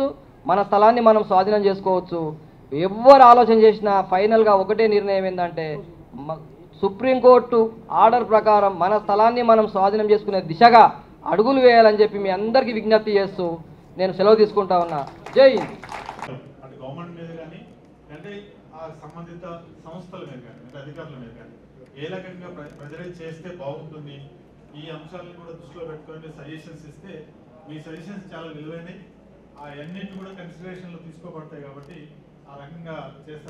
మన స్థలాన్ని మనం స్వాధీనం చేసుకోవచ్చు. ఎవ్వరు ఆలోచన చేసినా ఫైనల్గా ఒకటే నిర్ణయం ఏంటంటే సుప్రీంకోర్టు ఆర్డర్ ప్రకారం మన స్థలాన్ని మనం స్వాధీనం చేసుకునే దిశగా అడుగులు వేయాలని చెప్పి మీ అందరికీ విజ్ఞప్తి చేస్తూ నేను సెలవు తీసుకుంటా ఉన్నా. జై హింద్. అటు గవర్నమెంట్ మీద కానీ అంటే ఆ సంబంధిత సంస్థల మీద కానీ అంటే అధికారుల మీద కానీ ఏ రకంగా ప్రెజరైజ్ చేస్తే బాగుంటుంది, ఈ అంశాలను కూడా దృష్టిలో పెట్టుకొని సజెషన్స్ ఇస్తే మీ సజెషన్స్ చాలా విలువైనవి. ఆ అన్నింటిని కూడా కన్సిడరేషన్లో తీసుకోబడతాయి కాబట్టి ఆ రకంగా చేస్తారు.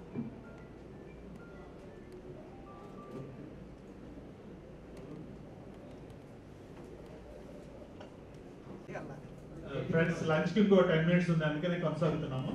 ఫ్రెండ్స్ లంచ్కి ఇంకో టెన్ మినిట్స్ ఉంది, అందుకనే కొనసాగుతున్నాము.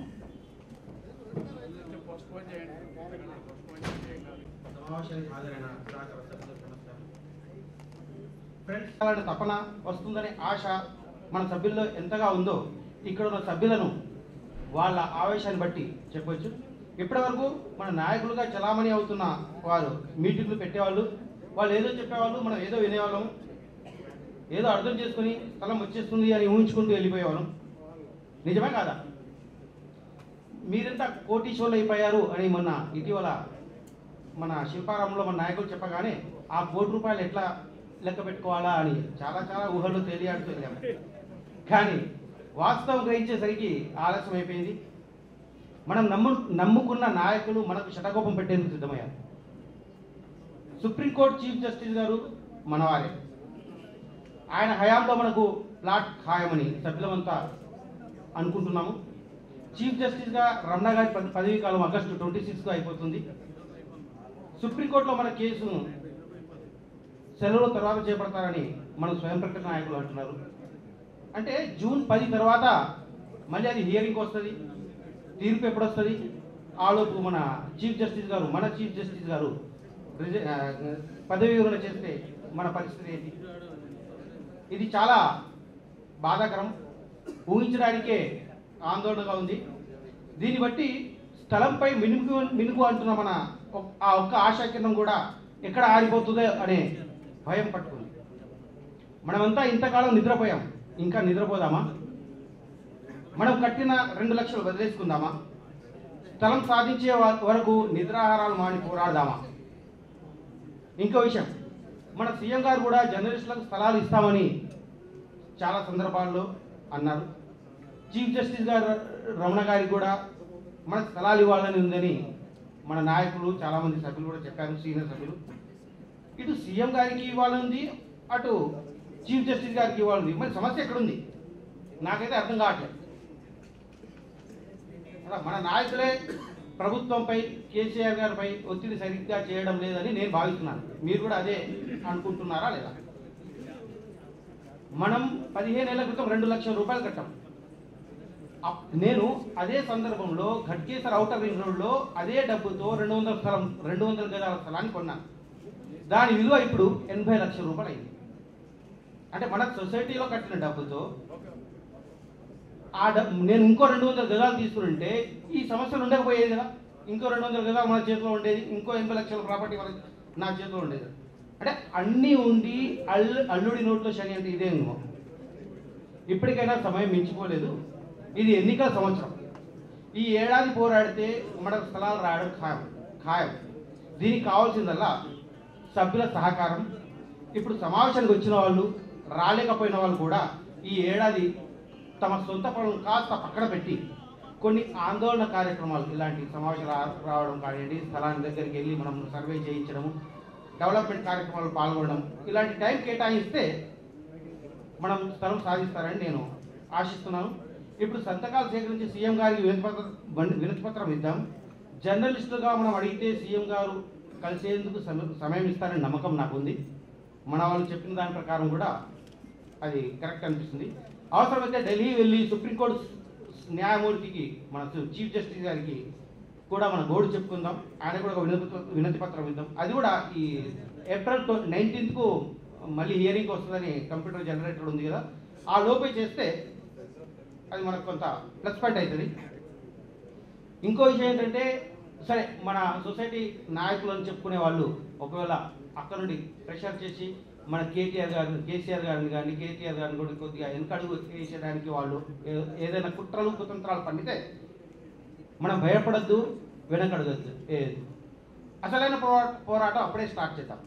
ఫ్రెండ్స్ అలాంటి తపన వస్తుందనే ఆశ మన సభ్యుల్లో ఎంతగా ఉందో ఇక్కడ ఉన్న సభ్యులను వాళ్ళ ఆవేశాన్ని బట్టి చెప్పవచ్చు. ఇప్పటి వరకు మన నాయకులుగా చలామణి అవుతున్న వారు మీటింగ్లు పెట్టేవాళ్ళు, వాళ్ళు ఏదో చెప్పేవాళ్ళు, మనం ఏదో వినేవాళ్ళం, ఏదో అర్థం చేసుకుని స్థలం వచ్చేస్తుంది అని ఊహించుకుంటూ వెళ్ళిపోయేవాళ్ళం. నిజమే కాదా? మీరంతా కోటీశ్వర్లు అయిపోయారు అని మొన్న ఇటీవల మన శిల్పారామంలో మన నాయకులు చెప్పగానే ఆ కోటి రూపాయలు ఎట్లా లెక్క పెట్టుకోవాలా అని చాలా చాలా ఊహల్లో తేలియాడుతూ వెళ్ళాము. కానీ వాస్తవం గ్రహించేసరికి ఆలస్యం అయిపోయింది. మనం నమ్ము నమ్ముకున్న నాయకులు మనకు శటకోపం పెట్టేందుకు సిద్ధమయ్యారు. సుప్రీంకోర్టు చీఫ్ జస్టిస్ గారు మనవారే. ఆయన హయాంలో మనకు ప్లాట్ ఖాయమని సభ్యులమంతా అనుకుంటున్నాము. చీఫ్ జస్టిస్గా రమణ గారి పదవీ కాలం ఆగస్టు ట్వంటీ సిక్స్గా అయిపోతుంది. సుప్రీంకోర్టులో మన కేసును సెలవుల తర్వాత చేపడతారని మన స్వయం ప్రకటన నాయకులు అంటున్నారు. అంటే జూన్ పది తర్వాత మళ్ళీ అది హియరింగ్కి వస్తుంది, తీర్పు ఎప్పుడు వస్తుంది? ఆలోపు మన చీఫ్ జస్టిస్ గారు మన చీఫ్ జస్టిస్ గారు పదవి విరమణ చేస్తే మన పరిస్థితి ఏంటి? ఇది చాలా బాధాకరం, ఊహించడానికే ఆందోళనగా ఉంది. దీన్ని బట్టి స్థలంపై మినుగు మినుగు అంటున్న మన ఆ ఒక్క ఆశాకిరణం కూడా ఎక్కడ ఆరిపోతుందో అనే భయం పట్టుకుంది. మనమంతా ఇంతకాలం నిద్రపోయాం, ఇంకా నిద్రపోదామా? మనం కట్టిన రెండు లక్షలు వదిలేసుకుందామా? స్థలం సాధించే వరకు నిద్రాహారాలు మాని పోరాడదామా? ఇంకో విషయం, మన సీఎం గారు కూడా జర్నలిస్టులకు స్థలాలు ఇస్తామని చాలా సందర్భాల్లో అన్నారు. చీఫ్ జస్టిస్ గారు రమణ గారికి కూడా మన స్థలాలు ఇవ్వాలని ఉందని మన నాయకులు చాలామంది సభ్యులు కూడా చెప్పారు, సీనియర్ సభ్యులు. ఇటు సీఎం గారికి ఇవ్వాలని ఉంది, అటు చీఫ్ జస్టిస్ గారికి ఇవ్వాలని. మరి సమస్య ఎక్కడుంది? నాకైతే అర్థం కావట్లేదు. మన నాయకులే ప్రభుత్వంపై కేసీఆర్ గారిపై ఒత్తిడి సరిగ్గా చేయడం లేదని నేను భావిస్తున్నాను. మీరు కూడా అదే అనుకుంటున్నారా లేదా? మనం పదిహేను ఏళ్ల క్రితం రెండు లక్షల రూపాయలు కట్టాం. నేను అదే సందర్భంలో ఘట్కేసర్ ఔటర్ రింగ్ రోడ్లో అదే డబ్బుతో రెండు వందల స్థలం రెండు వందల గజాల స్థలాన్ని కొన్నాను. దాని విలువ ఇప్పుడు ఎనభై లక్షల రూపాయలు అయింది. అంటే మన సొసైటీలో కట్టిన డబ్బుతో ఆ డబ్బు నేను ఇంకో రెండు వందల గజాలు తీసుకుంటే ఈ సమస్యలు ఉండకపోయేది కదా. ఇంకో రెండు వందల గజాలు మన చేతిలో ఉండేది, ఇంకో ఎనభై లక్షల ప్రాపర్టీ మన నా చేతిలో ఉండేది. అంటే అన్నీ ఉండి అల్లు అల్లుడి నోట్లో శని అంటే ఇదేమో. ఇప్పటికైనా సమయం మించిపోలేదు. ఇది ఎన్నికల సంవత్సరం. ఈ ఏడాది పోరాడితే మనకు స్థలాలు రావడం ఖాయం ఖాయం దీనికి కావాల్సిందల్లా సభ్యుల సహకారం. ఇప్పుడు సమావేశానికి వచ్చిన వాళ్ళు, రాలేకపోయిన వాళ్ళు కూడా ఈ ఏడాది తమ సొంత పనులు కాస్త పక్కన పెట్టి కొన్ని ఆందోళన కార్యక్రమాలు, ఇలాంటి సమావేశాలు రావడం కానివ్వండి, స్థలాన్ని దగ్గరికి వెళ్ళి మనం సర్వే చేయించడము, డెవలప్మెంట్ కార్యక్రమాలు పాల్గొనడం, ఇలాంటి టైం కేటాయిస్తే మనం స్థలం సాధిస్తారని నేను ఆశిస్తున్నాను. ఇప్పుడు సంతకాలు సేకరించి సీఎం గారికి వినతిపత్రం వినతిపత్రం ఇద్దాం. జర్నలిస్టులుగా మనం అడిగితే సీఎం గారు కలిసేందుకు సమయం ఇస్తారని నమ్మకం నాకు ఉంది. మన వాళ్ళు చెప్పిన దాని ప్రకారం కూడా అది కరెక్ట్ అనిపిస్తుంది. అవసరమైతే ఢిల్లీ వెళ్ళి సుప్రీంకోర్టు న్యాయమూర్తికి, మన చీఫ్ జస్టిస్ గారికి కూడా మన గోడు చెప్పుకుందాం. ఆయన కూడా ఒక వినతి వినతి పత్రం ఇద్దాం. అది కూడా ఈ ఏప్రిల్ నైన్టీన్త్కు మళ్ళీ హియరింగ్ వస్తుందని కంప్యూటర్ జనరేటర్ ఉంది కదా, ఆ లోపే చేస్తే అది మనకు కొంత ప్లస్ పాయింట్ అవుతుంది. ఇంకో విషయం ఏంటంటే, సరే మన సొసైటీ నాయకులు అని చెప్పుకునే వాళ్ళు ఒకవేళ అక్కడ నుండి ప్రెషర్ చేసి మన కేటీఆర్ గారిని కేసీఆర్ గారిని కానీ కేటీఆర్ గారిని కూడా కొద్దిగా వెనకడుగు వేసేయడానికి వాళ్ళు ఏ- ఏదైనా కుట్రలు కుతంత్రాలు పండితే మనం భయపడద్దు, వెనకడగద్దు. ఏది అసలైన పోరాట పోరాటం అప్పుడే స్టార్ట్ చేద్దాం.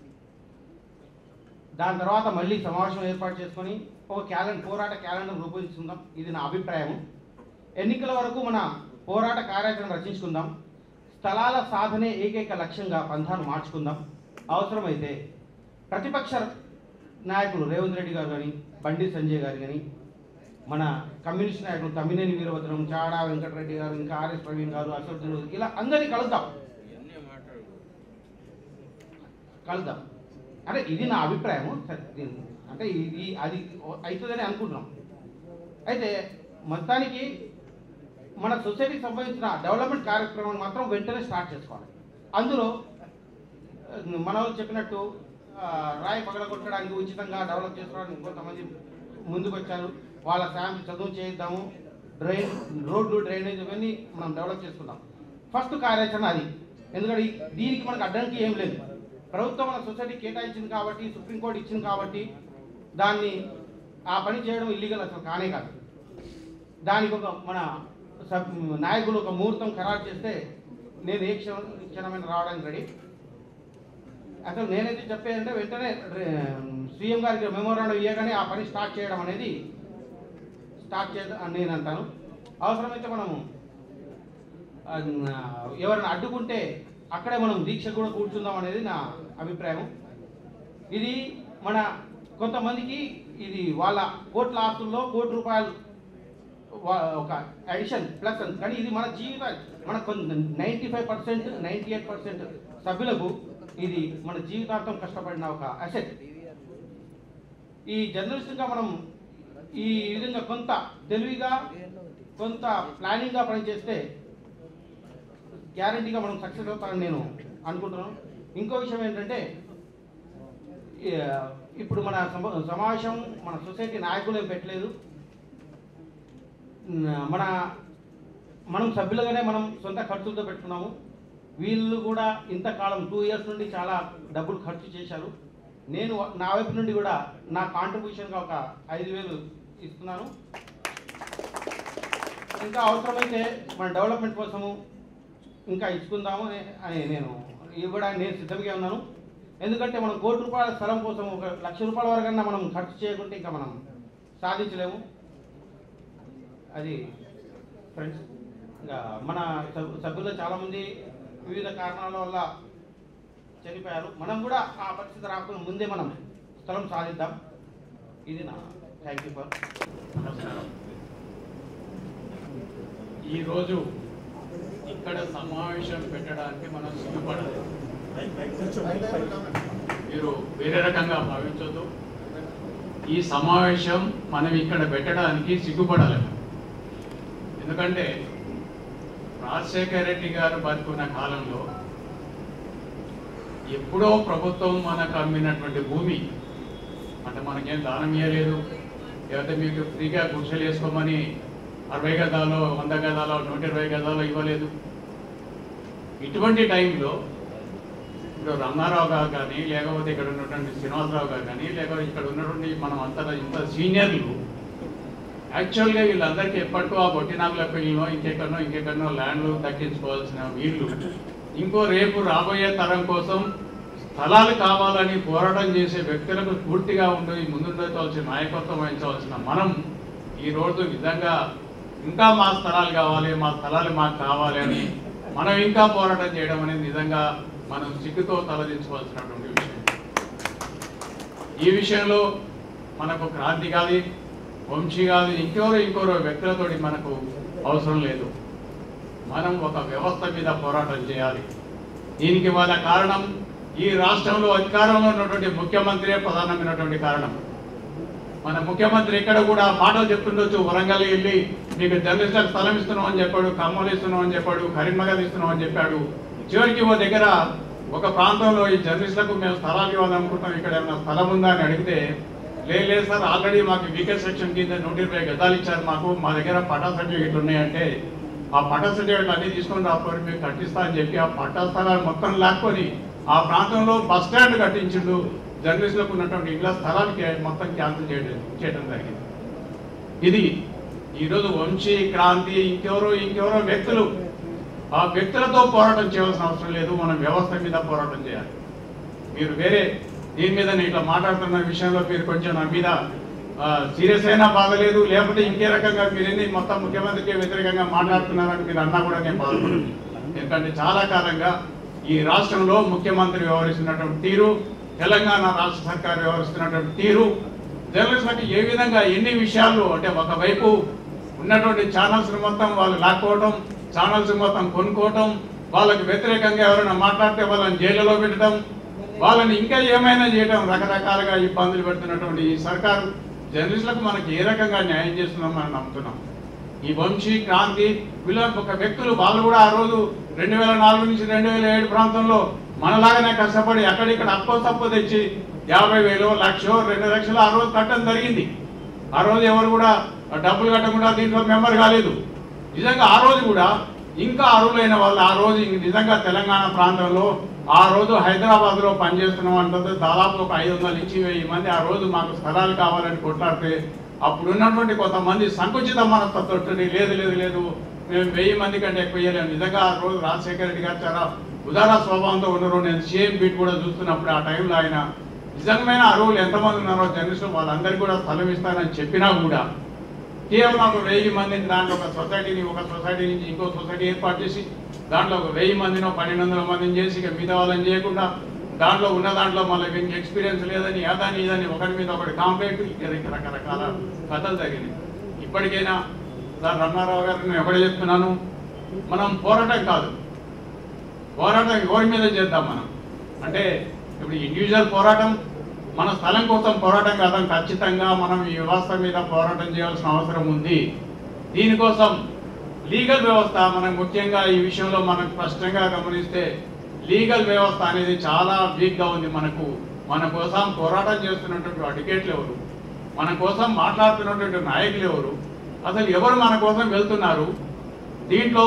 దాని తర్వాత మళ్ళీ సమావేశం ఏర్పాటు చేసుకొని ఒక క్యాలెండర్ పోరాట క్యాలెండర్ రూపొందించుకుందాం. ఇది నా అభిప్రాయం. ఎన్నికల వరకు మన పోరాట కార్యాచరణ రచించుకుందాం. స్థలాల సాధనే ఏకైక లక్ష్యంగా పంథాను మార్చుకుందాం. అవసరమైతే ప్రతిపక్ష నాయకులు రేవంత్ రెడ్డి గారు కానీ, బండి సంజయ్ గారు కానీ, మన కమ్యూనిస్ట్ నాయకులు తమ్మినేని వీరభద్రం, చాడా వెంకటరెడ్డి గారు, ఇంకా ఆర్ఎస్ ప్రవీణ్ గారు, అసలు ఇలా అందరినీ కలుద్దాం కలుద్దాం అంటే ఇది నా అభిప్రాయం. సరే, దీన్ని అంటే ఇది అది అవుతుందని అనుకుంటున్నాం. అయితే మొత్తానికి మన సొసైటీకి సంబంధించిన డెవలప్మెంట్ కార్యక్రమాన్ని మాత్రం వెంటనే స్టార్ట్ చేసుకోవాలి. అందులో మన వాళ్ళు చెప్పినట్టు ఆ, రాయి పగలగొట్టడానికి ఉచితంగా డెవలప్ చేసుకోవడానికి కొంతమంది ముందుకు వచ్చారు. వాళ్ళ ఫ్యామిలీ చదువు చేయిద్దాము, డ్రైన్ రోడ్లు డ్రైనేజ్ ఇవన్నీ మనం డెవలప్ చేసుకుందాం. ఫస్ట్ కార్యాచరణ అది. ఎందుకంటే ఈ- దీనికి మనకు అడ్డంకి ఏం లేదు. ప్రభుత్వం మన సొసైటీ కేటాయించింది కాబట్టి, సుప్రీంకోర్టు ఇచ్చింది కాబట్టి దాన్ని ఆ పని చేయడం ఇల్లీగల్ అసలు కానే కాదు. దానికి ఒక మన సబ్ నాయకులు ఒక ముహూర్తం ఖరారు చేస్తే నేను ఏ క్షణ క్షణమైన రావడానికి రెడీ. అసలు నేనైతే చెప్పేదంటే వెంటనే సీఎం గారికి మెమోరాండం ఇవ్వగానే ఆ పని స్టార్ట్ చేయడం అనేది స్టార్ట్ చేద్దాం అని నేను అంటాను. అవసరమైతే మనము ఆ, ఎవరైనా అడ్డుకుంటే అక్కడే మనం దీక్ష కూడా కూర్చుందాం అనేది నా అభిప్రాయం. ఇది మన కొంతమందికి ఇది వాళ్ళ కోట్ల ఆస్తుల్లో కోటి రూపాయలు వా- ఒక అడిషన్ ప్లస్ అని. కానీ ఇది మన జీవితాలు మన ninety five percent ninety eight percent సభ్యులకు ఇది మన జీవితాంతం కష్టపడిన ఒక అసెట్. ఈ జర్నలిస్ట్గా మనం ఈ విధంగా కొంత తెలివిగా కొంత ప్లానింగ్గా పనిచేస్తే గ్యారంటీగా మనం సక్సెస్ అవుతామని నేను అనుకుంటున్నాను. ఇంకో విషయం ఏంటంటే ఈ, ఇప్పుడు మన సమ- సమావేశం మన సొసైటీ నాయకులు ఏం పెట్టలేదు. మన మనం సభ్యులుగానే మనం సొంత ఖర్చులతో పెట్టుకున్నాము. వీళ్ళు కూడా ఇంతకాలం టూ ఇయర్స్ నుండి చాలా డబ్బులు ఖర్చు చేశారు. నేను నా వైపు నుండి కూడా నా కాంట్రిబ్యూషన్గా ఒక ఐదు వేలు ఇస్తున్నాను. ఇంకా అవసరమైతే మన డెవలప్మెంట్ కోసము ఇంకా ఇచ్చుకుందాము అని- అని నేను ఇవ్వడానికి నేను సిద్ధంగా ఉన్నాను. ఎందుకంటే మనం కోటి రూపాయల స్థలం కోసం ఒక లక్ష రూపాయల వరకన్నా మనం ఖర్చు చేయకుంటే ఇంకా మనం సాధించలేము. అది ఫ్రెండ్స్, ఇంకా మన సభ్- సభ్యులు చాలామంది వివిధ కారణాల వల్ల చనిపోయారు. మనం కూడా ఆ పరిస్థితి రాకుండా ముందే మనం స్థలం సాధిద్దాం. ఇది నా థ్యాంక్ యూ ఫర్. నమస్కారం. ఈరోజు ఇక్కడ సమావేశం పెట్టడానికి మనం సిగ్గుపడాలి. మీరు వేరే రకంగా భావించొద్దు. ఈ సమావేశం మనం ఇక్కడ పెట్టడానికి సిగ్గుపడాలి. ఎందుకంటే రాజశేఖర రెడ్డి గారు బతుకున్న కాలంలో ఎప్పుడో ప్రభుత్వం మనకు అమ్మినటువంటి భూమి అంటే మనకేం దానం ఇవ్వలేదు, లేకపోతే మీకు ఫ్రీగా గుడిసెలు వేసుకోమని అరవై గదాలో వంద గదాలో నూట ఇరవై గదాలో ఇవ్వలేదు. ఇటువంటి టైంలో ఇప్పుడు రమణారావు గారు కానీ, లేకపోతే ఇక్కడ ఉన్నటువంటి శ్రీనివాసరావు గారు కానీ, లేకపోతే ఇక్కడ ఉన్నటువంటి మనం అంతా ఇంత సీనియర్లు యాక్చువల్గా వీళ్ళందరికీ ఎప్పటికో ఆ బొట్టినాకుల పెళ్ళినో ఇంకెక్కడనో ఇంకెక్కడనో ల్యాండ్లు దక్కించుకోవాల్సిన వీళ్ళు ఇంకో రేపు రాబోయే తరం కోసం స్థలాలు కావాలని పోరాటం చేసే వ్యక్తులకు పూర్తిగా ఉండి ముందుండవలసిన నాయకత్వం వహించవలసిన మనం ఈరోజు నిజంగా ఇంకా మా స్థలాలు కావాలి, మా స్థలాలు మాకు కావాలి అని మనం ఇంకా పోరాటం చేయడం అనేది నిజంగా మనం సిగ్గుతో తలదించుకోవాల్సినటువంటి విషయం. ఈ విషయంలో మనకు క్రాంతి కాదు, వంశీ కాదు, ఇంకెవరో ఇంకోరో వ్యక్తులతోటి మనకు అవసరం లేదు. మనం ఒక వ్యవస్థ మీద పోరాటం చేయాలి. దీనికి వాళ్ళ కారణం ఈ రాష్ట్రంలో అధికారంలో ఉన్నటువంటి ముఖ్యమంత్రి ప్రధానమైనటువంటి కారణం. మన ముఖ్యమంత్రి ఇక్కడ కూడా మాటలు చెప్తుండొచ్చు, వరంగల్ వెళ్ళి మీకు జర్నలిస్టులకు స్థలం ఇస్తున్నాం అని చెప్పాడు, ఖమ్మంలో ఇస్తున్నాం అని చెప్పాడు, కరీంనగర్ ఇస్తున్నాం అని చెప్పాడు. చివరికి ఓ దగ్గర ఒక ప్రాంతంలో ఈ జర్నలిస్టులకు మేము స్థలాలు ఇవ్వాలనుకుంటాం, ఇక్కడ ఏమైనా స్థలం ఉందా అని అడిగితే లేదు లేదు సార్, ఆల్రెడీ మాకు వీకెండ్ సెక్షన్ కింద నూట ఇరవై గదాలు ఇచ్చారు, మాకు మా దగ్గర పట్టా సర్టిఫికెట్లు ఉన్నాయంటే ఆ పట్టా సర్టిఫికెట్లు అన్ని తీసుకొని రాకపోతే మీకు కట్టిస్తా అని చెప్పి ఆ పట్టా స్థలాలు మొత్తం లాక్కొని ఆ ప్రాంతంలో బస్ స్టాండ్ కట్టించిండు. జర్నలిస్టులకు ఉన్నటువంటి ఇళ్ల స్థలాలు కే- మొత్తం క్యాన్సిల్ చేయడం చేయడం జరిగింది. ఇది ఈరోజు వంశీ, క్రాంతి, ఇంకెవరో ఇంకెవరో వ్యక్తులు, ఆ వ్యక్తులతో పోరాటం చేయాల్సిన అవసరం లేదు, మనం వ్యవస్థ మీద పోరాటం చేయాలి. మీరు వేరే దీని మీద నేను ఇట్లా మాట్లాడుతున్న విషయంలో మీరు కొంచెం నా మీద సీరియస్ అయినా బాగలేదు, లేకపోతే ఇంకే రకంగా మీరేంది మొత్తం ముఖ్యమంత్రికి వ్యతిరేకంగా మాట్లాడుతున్నారని మీరు అన్నా కూడా నేను బాధపడను. ఎందుకంటే చాలా కాలంగా ఈ రాష్ట్రంలో ముఖ్యమంత్రి వ్యవహరిస్తున్నటువంటి తీరు, తెలంగాణ రాష్ట్ర సర్కారు వ్యవహరిస్తున్నటువంటి తీరు, జర్నలిస్టులకు ఏ విధంగా ఎన్ని విషయాలు అంటే ఒకవైపు ఉన్నటువంటి ఛానల్స్ మొత్తం వాళ్ళు లాక్కోవటం, ఛానల్స్ మొత్తం కొనుక్కోవటం, వాళ్ళకి వ్యతిరేకంగా ఎవరైనా మాట్లాడితే వాళ్ళని జైలులో పెట్టడం, వాళ్ళని ఇంకా ఏమైనా చేయడం, రకరకాలుగా ఇబ్బందులు పెడుతున్నటువంటి ఈ సర్కారు జర్నలిస్టులకు మనకి ఏ రకంగా న్యాయం చేస్తుందో మనం నమ్ముతున్నాం. ఈ వంశీ, క్రాంతి వీళ్ళ ఒక వ్యక్తులు వాళ్ళు కూడా ఆ రోజు రెండు వేల నాలుగు నుంచి రెండు వేల ఏడు ప్రాంతంలో మనలాగానే కష్టపడి అక్కడిక్కడ అప్పో తప్పో తెచ్చి యాభై వేలు లక్షో రెండు లక్షలు ఆ రోజు కట్టడం జరిగింది. ఆ రోజు ఎవరు కూడా డబ్బులు కట్టకుండా దీంట్లో మెంబర్ కాలేదు. నిజంగా ఆ రోజు కూడా ఇంకా అర్హులైన వాళ్ళు ఆ రోజు నిజంగా తెలంగాణ ప్రాంతంలో ఆ రోజు హైదరాబాద్ లో పనిచేస్తున్నాం అంటే దాదాపు ఒక ఐదు వందల నుంచి వెయ్యి మంది ఆ రోజు మాకు స్థలాలు కావాలని కొట్లాడితే అప్పుడు ఉన్నటువంటి కొంతమంది సంకుచిత మనస్తత్వం లేదు లేదు లేదు మేము వెయ్యి మంది కంటే ఎక్కువ వేయలేము. నిజంగా ఆ రోజు రాజశేఖర రెడ్డి గారు చాలా ఉదార స్వభావంతో ఉన్నారు. నేను సీఎం బీట్ కూడా చూస్తున్నప్పుడు ఆ టైంలో ఆయన నిజమైన అర్హులు ఎంతమంది ఉన్నారో జర్నలిస్టులు వాళ్ళందరికీ కూడా స్థలం ఇస్తానని చెప్పినా కూడా కేవలం ఒక వెయ్యి మందిని దాంట్లో ఒక సొసైటీని ఒక సొసైటీ నుంచి ఇంకో సొసైటీ ఏర్పాటు చేసి దాంట్లో ఒక వెయ్యి మందినో పన్నెండు వందల మందిని చేసి ఇక మిగతా వాళ్ళని చేయకుండా దాంట్లో ఉన్న దాంట్లో మళ్ళీ వీనికి ఎక్స్పీరియన్స్ లేదని అదని ఇదని ఒకరి మీద ఒకటి కాంప్లైంట్ ఇక రకరకాల కథలు తగినాయి. ఇప్పటికైనా సార్ రమణారావు గారు నేను ఎక్కడే చెప్తున్నాను, మనం పోరాటం కాదు, పోరాటం ఎవరి మీద చేద్దాం మనం అంటే ఇప్పుడు ఇండివిజువల్ పోరాటం మన స్థలం కోసం పోరాటం కాదని ఖచ్చితంగా మనం ఈ వ్యవస్థ మీద పోరాటం చేయాల్సిన అవసరం ఉంది. దీనికోసం లీగల్ వ్యవస్థ మనం ముఖ్యంగా ఈ విషయంలో మనం స్పష్టంగా గమనిస్తే లీగల్ వ్యవస్థ అనేది చాలా వీక్గా ఉంది. మనకు మన కోసం పోరాటం చేస్తున్నటువంటి అడ్వకేట్లు ఎవరు, మన కోసం మాట్లాడుతున్నటువంటి నాయకులు ఎవరు, అసలు ఎవరు మన కోసం వెళ్తున్నారు, దీంట్లో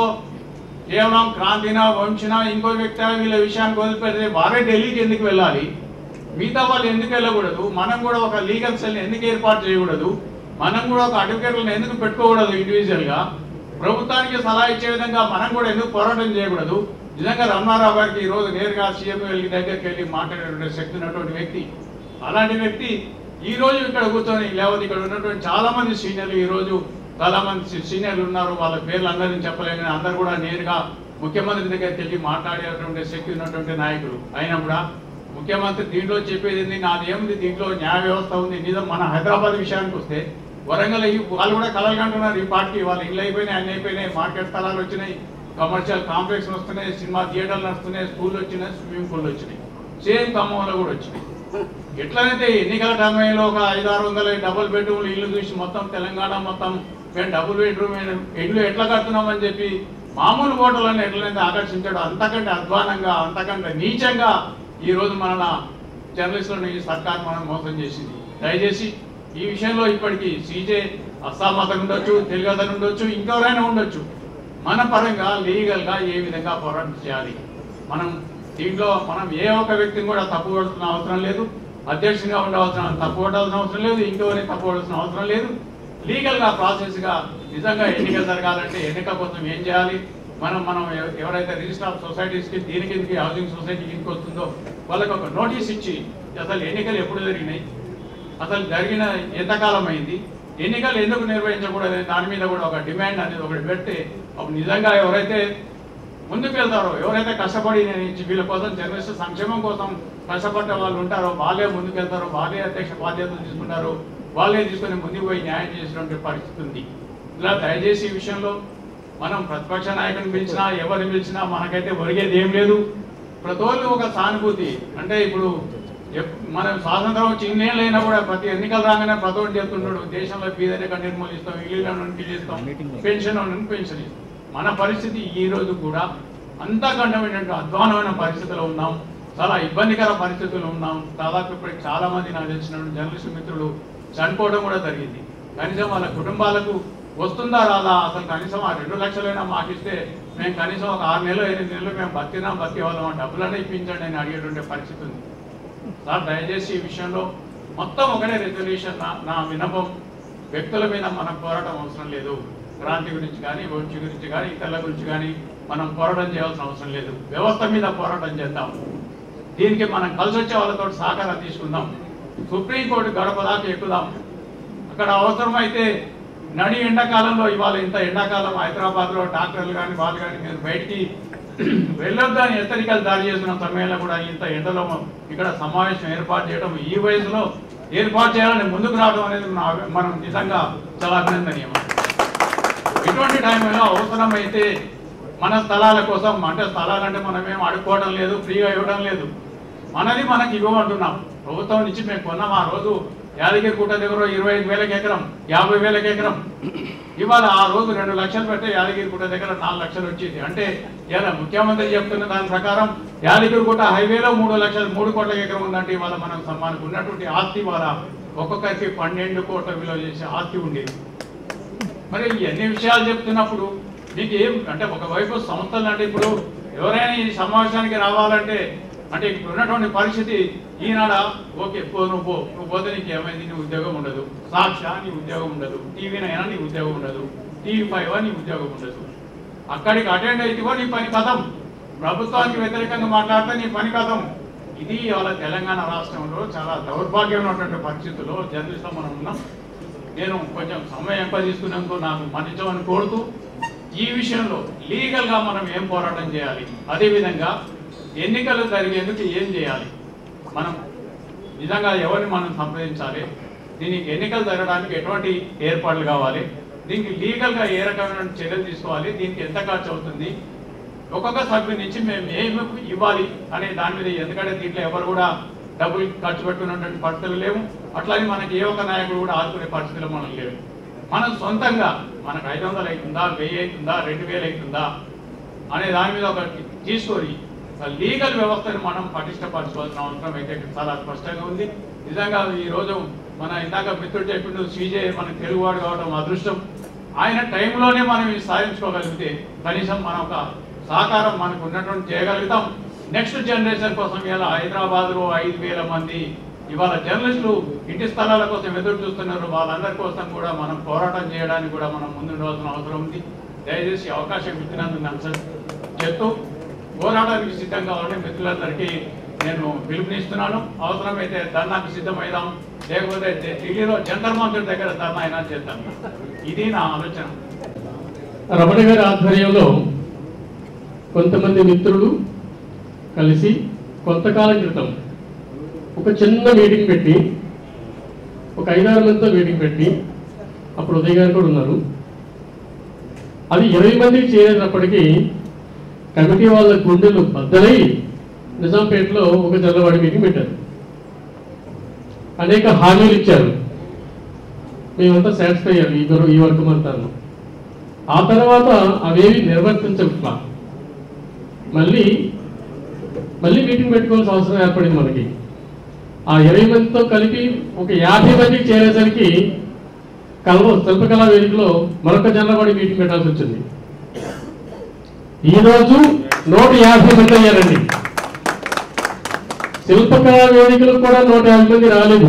కేవలం క్రాంతిన వంశిన ఇంకో వ్యక్తి వీళ్ళ విషయానికి వదిలిపెడితే వారే ఢిల్లీకి ఎందుకు వెళ్ళాలి, మిగతా వాళ్ళు ఎందుకు వెళ్ళకూడదు, మనం కూడా ఒక లీగల్ సెల్ ఎందుకు ఏర్పాటు చేయకూడదు, మనం కూడా ఒక అడ్వకేట్లను ఎందుకు పెట్టుకోకూడదు, ఇండివిజువల్ గా ప్రభుత్వానికి సలహా ఇచ్చే విధంగా మనం కూడా ఎందుకు పోరాటం చేయకూడదు. నిజంగా రమణారావు గారికి ఈ రోజు నేరుగా సీఎం వెళ్ళి దగ్గరికి వెళ్ళి మాట్లాడేటువంటి శక్తి ఉన్నటువంటి వ్యక్తి, అలాంటి వ్యక్తి ఈ రోజు ఇక్కడ కూర్చొని లేకపోతే ఇక్కడ ఉన్నటువంటి చాలా మంది సీనియర్లు ఈ రోజు చాలా మంది సీనియర్లు ఉన్నారు, వాళ్ళ పేర్లు అందరినీ చెప్పలేము కానీ అందరు కూడా నేరుగా ముఖ్యమంత్రి దగ్గరికి వెళ్ళి మాట్లాడేటువంటి శక్తి ఉన్నటువంటి నాయకులు అయినా కూడా ముఖ్యమంత్రి దీంట్లో చెప్పేది ఏంది, నాది ఏముంది, దీంట్లో న్యాయ వ్యవస్థ ఉంది. నిజం మన హైదరాబాద్ విషయానికి వస్తే వరంగల్ వాళ్ళు కూడా కలలు కంటున్నారు, ఈ పార్టీ వాళ్ళు ఇల్లు అయిపోయినాయి, అన్ని అయిపోయినాయి, మార్కెట్ స్థలాలు వచ్చినాయి, కమర్షియల్ కాంప్లెక్స్ వస్తున్నాయి, సినిమా థియేటర్లు వస్తున్నాయి, స్కూళ్ళు వచ్చినాయి, స్విమ్మింగ్ పూల్ వచ్చినాయి, సేమ్ ఖమ్మంలో కూడా వచ్చినాయి. ఎట్లనైతే ఎన్నికల సమయంలో ఒక ఐదు ఆరు వందల డబుల్ బెడ్రూమ్లు ఇల్లు చూసి మొత్తం తెలంగాణ మొత్తం మేము డబుల్ బెడ్రూమ్ ఇల్లు ఎట్లా కడుతున్నామని చెప్పి మామూలు ఓటర్లను ఎట్లనైతే ఆకర్షించాడో అంతకంటే అధ్వానంగా అంతకంటే నీచంగా ఈ రోజు మన జర్నలిస్టులను ఈ సర్కార్ మనం మోసం చేసింది. దయచేసి ఈ విషయంలో ఇప్పటికీ సీజే అస్సాం అతను ఉండొచ్చు, తెలుగు అతను ఉండొచ్చు, ఇంకెవరైనా ఉండొచ్చు, మన పరంగా లీగల్ గా ఏ విధంగా పోరాటం చేయాలి. మనం దీంట్లో మనం ఏ ఒక్క వ్యక్తిని కూడా తప్పు పడుతున్న అవసరం లేదు, అధ్యక్షునిగా ఉండవలసిన తప్పు పడాల్సిన అవసరం లేదు, ఇంకెవరిని తప్పు పడాల్సిన అవసరం లేదు. లీగల్ గా ప్రాసెస్ గా నిజంగా ఎన్నికలు జరగాలంటే ఎన్నిక కోసం ఏం చేయాలి, మనం మనం ఎవరైతే రిజిస్టర్ ఆఫ్ సొసైటీస్ కి దీని కిందకి హౌసింగ్ సొసైటీ కిందకి వస్తుందో వాళ్ళకి ఒక నోటీస్ ఇచ్చి అసలు ఎన్నికలు ఎప్పుడు జరిగినాయి, అసలు జరిగిన ఎంతకాలం అయింది, ఎన్నికలు ఎందుకు నిర్వహించకూడదు దాని మీద కూడా ఒక డిమాండ్ అనేది ఒకటి పెడితే అప్పుడు నిజంగా ఎవరైతే ముందుకు వెళ్తారో, ఎవరైతే కష్టపడి వీళ్ళ కోసం జర్నలిస్ట్ సంక్షేమం కోసం కష్టపడ్డ వాళ్ళు ఉంటారో వాళ్ళే ముందుకు వెళ్తారో, వాళ్ళే అధ్యక్ష బాధ్యతలు తీసుకుంటారో, వాళ్ళే తీసుకొని ముందుకు పోయి న్యాయం చేసినటువంటి పరిస్థితి ఉంది. ఇలా దయచేసి ఈ విషయంలో మనం ప్రతిపక్ష నాయకుని పిలిచినా ఎవరిని పిలిచినా మనకైతే ఒరిగేది ఏం లేదు. ప్రతి ఒళ్ళు ఒక సానుభూతి అంటే ఇప్పుడు మనం స్వాతంత్రం వచ్చి ఇన్నేళ్ళైనా కూడా ప్రతి ఎన్నికలు రాగానే ప్రతి ఒక్కటి చెప్తుంటాడు దేశంలో పేదరిక నిర్మూలిస్తాం, ఇల్లు నుండి ఇస్తాం, పెన్షన్ నుండి పెన్షన్ ఇస్తాం. మన పరిస్థితి ఈ రోజు కూడా అంతకండమైనటువంటి అధ్వానమైన పరిస్థితుల్లో ఉన్నాం, చాలా ఇబ్బందికర పరిస్థితుల్లో ఉన్నాం. దాదాపు ఇప్పటికి చాలా మంది నాకు తెలిసిన జర్నలిస్టు మిత్రులు చనిపోవడం కూడా జరిగింది. కనీసం వాళ్ళ కుటుంబాలకు వస్తుందా రాదా, అసలు కనీసం ఆ రెండు లక్షలైనా మాకు ఇస్తే మేము కనీసం ఒక ఆరు నెలలు ఎనిమిది నెలలు మేము బతికినా బతికే వాళ్ళం, డబ్బులనే ఇప్పించండి అని అడిగేటువంటి పరిస్థితి ఉంది. సార్ దయచేసి ఈ విషయంలో మొత్తం ఒకటే రెజల్యూషన్. నా నా విన్నపం, వ్యక్తుల మీద మనం పోరాటం అవసరం లేదు. క్రాంతి గురించి కానీ, ఓట్ల గురించి కానీ, ఇతరుల గురించి కానీ మనం పోరాటం చేయాల్సిన అవసరం లేదు. వ్యవస్థ మీద పోరాటం చేద్దాం. దీనికి మనం కలిసి వచ్చే వాళ్ళతో సహకారం తీసుకుందాం. సుప్రీంకోర్టు గడప దాకా ఎక్కుదాం. అక్కడ అవసరమైతే నడి ఎండాకాలంలో, ఇవాళ ఇంత ఎండాకాలం హైదరాబాద్లో డాక్టర్లు కానీ వాళ్ళు కానీ మీరు బయటికి వెళ్ళొద్దని హెచ్చరికలు దాడి చేస్తున్న సమయంలో కూడా ఇంత ఎండలో ఇక్కడ సమావేశం ఏర్పాటు చేయడం, ఈ వయసులో ఏర్పాటు చేయాలని ముందుకు రావడం అనేది మనం నిజంగా చాలా అభినందనీయం. ఇటువంటి టైంలో అవసరమైతే మన స్థలాల కోసం, అంటే స్థలాలంటే మనం ఏం అడుక్కోవడం లేదు, ఫ్రీగా ఇవ్వడం లేదు, మనది మనకి ఇవ్వమంటున్నాం. ప్రభుత్వం నుంచి మేము కొన్నాం. ఆ రోజు యాదగిరి గుట్ట దగ్గర ఇరవై ఐదు వేలకు ఎకరం, యాభై వేలకు ఎకరం. ఇవాళ ఆ రోజు రెండు లక్షలు పెడితే యాదగిరి గుట్ట దగ్గర నాలుగు లక్షలు వచ్చింది. అంటే ఇలా ముఖ్యమంత్రి చెప్తున్న దాని ప్రకారం యాదగిరి గుట్ట హైవేలో మూడు లక్షలు మూడు కోట్ల ఎకరం ఉందంటే ఇవాళ మనం మనకు ఉన్నటువంటి ఆస్తి ఇవాళ ఒక్కొక్కరికి పన్నెండు కోట్ల విలువ చేసే ఆస్తి ఉండేది. మరి ఎన్ని విషయాలు చెప్తున్నప్పుడు మీకు ఏం అంటే, ఒకవైపు సంస్థలు అంటే ఇప్పుడు ఎవరైనా ఈ సమావేశానికి రావాలంటే అంటే ఇప్పుడు ఉన్నటువంటి పరిస్థితి ఈనాడ ఓకే పో నువ్వు పో నువ్వు పోతే నీకు ఏమైంది, నీ ఉద్యోగం ఉండదు. సాక్షా నీ ఉద్యోగం ఉండదు. టీవీ నైనా నీ ఉద్యోగం ఉండదు. టీవీ ఫైవ్ నీ ఉద్యోగం ఉండదు. అక్కడికి అటెండ్ అయితేవో నీ పని కథం. ప్రభుత్వానికి వ్యతిరేకంగా మాట్లాడితే నీ పని కథం. ఇది ఇవాళ తెలంగాణ రాష్ట్రంలో చాలా దౌర్భాగ్యమైనటువంటి పరిస్థితుల్లో జర్నలిస్టులు మనం ఉన్నాం. నేను కొంచెం సమయం ఎక్కువ తీసుకున్నందుకు నాకు మన్నించమని కోరుతూ, ఈ విషయంలో లీగల్గా మనం ఏం పోరాటం చేయాలి, అదేవిధంగా ఎన్నికలు జరిగేందుకు ఏం చేయాలి, మనం నిజంగా ఎవరిని మనం సంప్రదించాలి, దీనికి ఎన్నికలు జరగడానికి ఎటువంటి ఏర్పాట్లు కావాలి, దీనికి లీగల్గా ఏ రకమైన చర్యలు తీసుకోవాలి, దీనికి ఎంత ఖర్చు అవుతుంది, ఒక్కొక్క సభ్యుల నుంచి మేము ఏమి ఇవ్వాలి అనే దాని మీద. ఎందుకంటే దీంట్లో ఎవరు కూడా డబ్బులు ఖర్చు పెట్టుకున్నటువంటి పరిస్థితులు లేవు. అట్లాగే మనకి ఏ ఒక్క నాయకుడు కూడా ఆదుకునే పరిస్థితులు మనం లేవు. మనం సొంతంగా మనకు ఐదు వందలు అవుతుందా, వెయ్యి అవుతుందా, రెండు వేలు అవుతుందా అనే దాని మీద ఒక తీసుకొని లీగల్ వ్యవస్థను మనం పటిష్టపరచుకోవాల్సిన అవసరం అయితే చాలా స్పష్టంగా ఉంది. నిజంగా ఈరోజు మన ఇందాక మిత్రుడు చెప్పిండు సీజే మన తెలుగువాడు కావడం అదృష్టం. ఆయన టైంలోనే మనం ఇది సాధించుకోగలిగితే కనీసం మన ఒక సహకారం మనకు ఉన్నటువంటి చేయగలుగుతాం. నెక్స్ట్ జనరేషన్ కోసం ఇలా హైదరాబాద్లో ఐదు వేల మంది ఇవాళ జర్నలిస్టులు ఇంటి స్థలాల కోసం ఎదురు చూస్తున్నారు. వాళ్ళందరి కోసం కూడా మనం పోరాటం చేయడానికి కూడా మనం ముందుండవలసిన అవసరం ఉంది. దయచేసి అవకాశం ఇచ్చినందుకు నన్ను చెప్తూ పోరాటానికి సిద్ధం కావాలని మిత్రులందరికీ నేను పిలుపునిస్తున్నాను. అవసరమైతే ధర్నాకు సిద్ధమైదాం, లేకపోతే ఢిల్లీలో జంతర్ మంతర్ దగ్గర ధర్నా అయినా చేద్దాం. ఇది నా ఆలోచన. రమణ గారి ఆధ్వర్యంలో కొంతమంది మిత్రులు కలిసి కొంతకాలం క్రితం ఒక చిన్న మీటింగ్ పెట్టి, ఒక ఐదారు మందితో మీటింగ్ పెట్టి, అప్పుడు ఉదయ్ గారు కూడా ఉన్నారు. అది ఇరవై మందికి చేరేటప్పటికీ కమిటీ వాళ్ళ గుండెలు బద్దలై నిజాంపేటలో ఒక జల్లవాడి మీటింగ్ పెట్టారు. అనేక హామీలు ఇచ్చారు. మేమంతా సాటిస్ఫై అయ్యారు ఈ ఈ వర్గం అంతా. ఆ తర్వాత అవేవి నిర్వర్తించట్లా. మళ్ళీ మళ్ళీ మీటింగ్ పెట్టుకోవాల్సిన అవసరం ఏర్పడింది మనకి. ఆ ఇరవై మందితో కలిపి ఒక యాభై మందికి చేరేసరికి కళ శిల్పకళా వేదికలో మరొక జనరవాడి మీటింగ్ పెట్టాల్సి వచ్చింది. ఈరోజు నూట యాభై మంది అయ్యారండి. శిల్పకళా వేదికలు కూడా నూట యాభై మంది రాలేదు.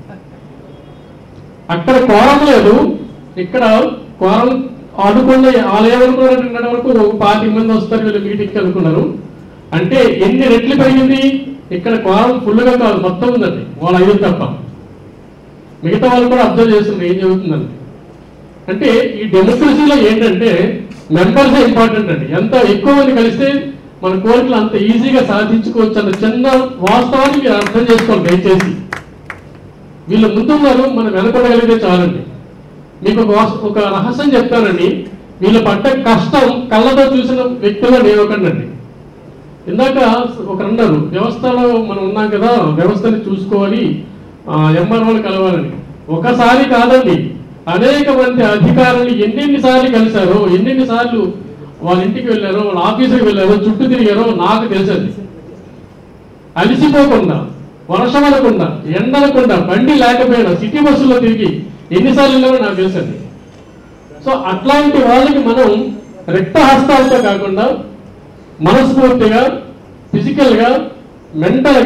అక్కడ కోరం లేదు, ఇక్కడ కోరం ఆడుకున్న వాళ్ళు ఏమనుకున్నారంటే వరకు పాతిక మంది వస్తారు వీళ్ళు మీటింగ్కి అనుకున్నారు. అంటే ఎన్ని రెట్లు పెరిగింది. ఇక్కడ కోరం ఫుల్గా కాదు, మొత్తం ఉందండి. వాళ్ళు ఐదు తప్ప మిగతా వాళ్ళు కూడా అబ్జర్వ్ చేస్తున్నారు ఏం జరుగుతుందండి. అంటే ఈ డెమోక్రసీలో ఏంటంటే మెంబర్సే ఇంపార్టెంట్ అండి. ఎంత ఎక్కువ మంది కలిస్తే మన కోరికలు అంత ఈజీగా సాధించుకోవచ్చు అన్న చిన్న వాస్తవాన్ని మీరు అర్థం చేసుకోవాలి దయచేసి. వీళ్ళు ముందున్నారు, మనం వెనకొడగలిగితే చాలండి. మీకు ఒక ఒక రహస్యం చెప్తానండి. వీళ్ళు పడ్డ కష్టం కళ్ళతో చూసిన వ్యక్తులు నేను ఒకనండి. ఇందాక ఒకరన్నారు వ్యవస్థలో మనం ఉన్నాం కదా, వ్యవస్థని చూసుకోవాలి, ఎంఆర్ఓలు కలవాలని. ఒకసారి కాదండి, అనేక మంది అధికారులు ఎన్నెన్నిసార్లు కలిశారో, ఎన్నెన్నిసార్లు వాళ్ళ ఇంటికి వెళ్ళారో, వాళ్ళ ఆఫీసుకి వెళ్ళారో, చుట్టూ తిరిగారో నాకు తెలుసండి. అలిసిపోకుండా, వర్షం అనకుండా, ఎండనకుండా, బండి లేకపోయినా సిటీ బస్సులో తిరిగి ఎన్నిసార్లు వెళ్ళారో నాకు తెలుసండి. సో అట్లాంటి వాళ్ళకి మనం రిక్త హస్తాలతో కాకుండా మనస్ఫూర్తిగా, ఫిజికల్గా, మెంటల్గా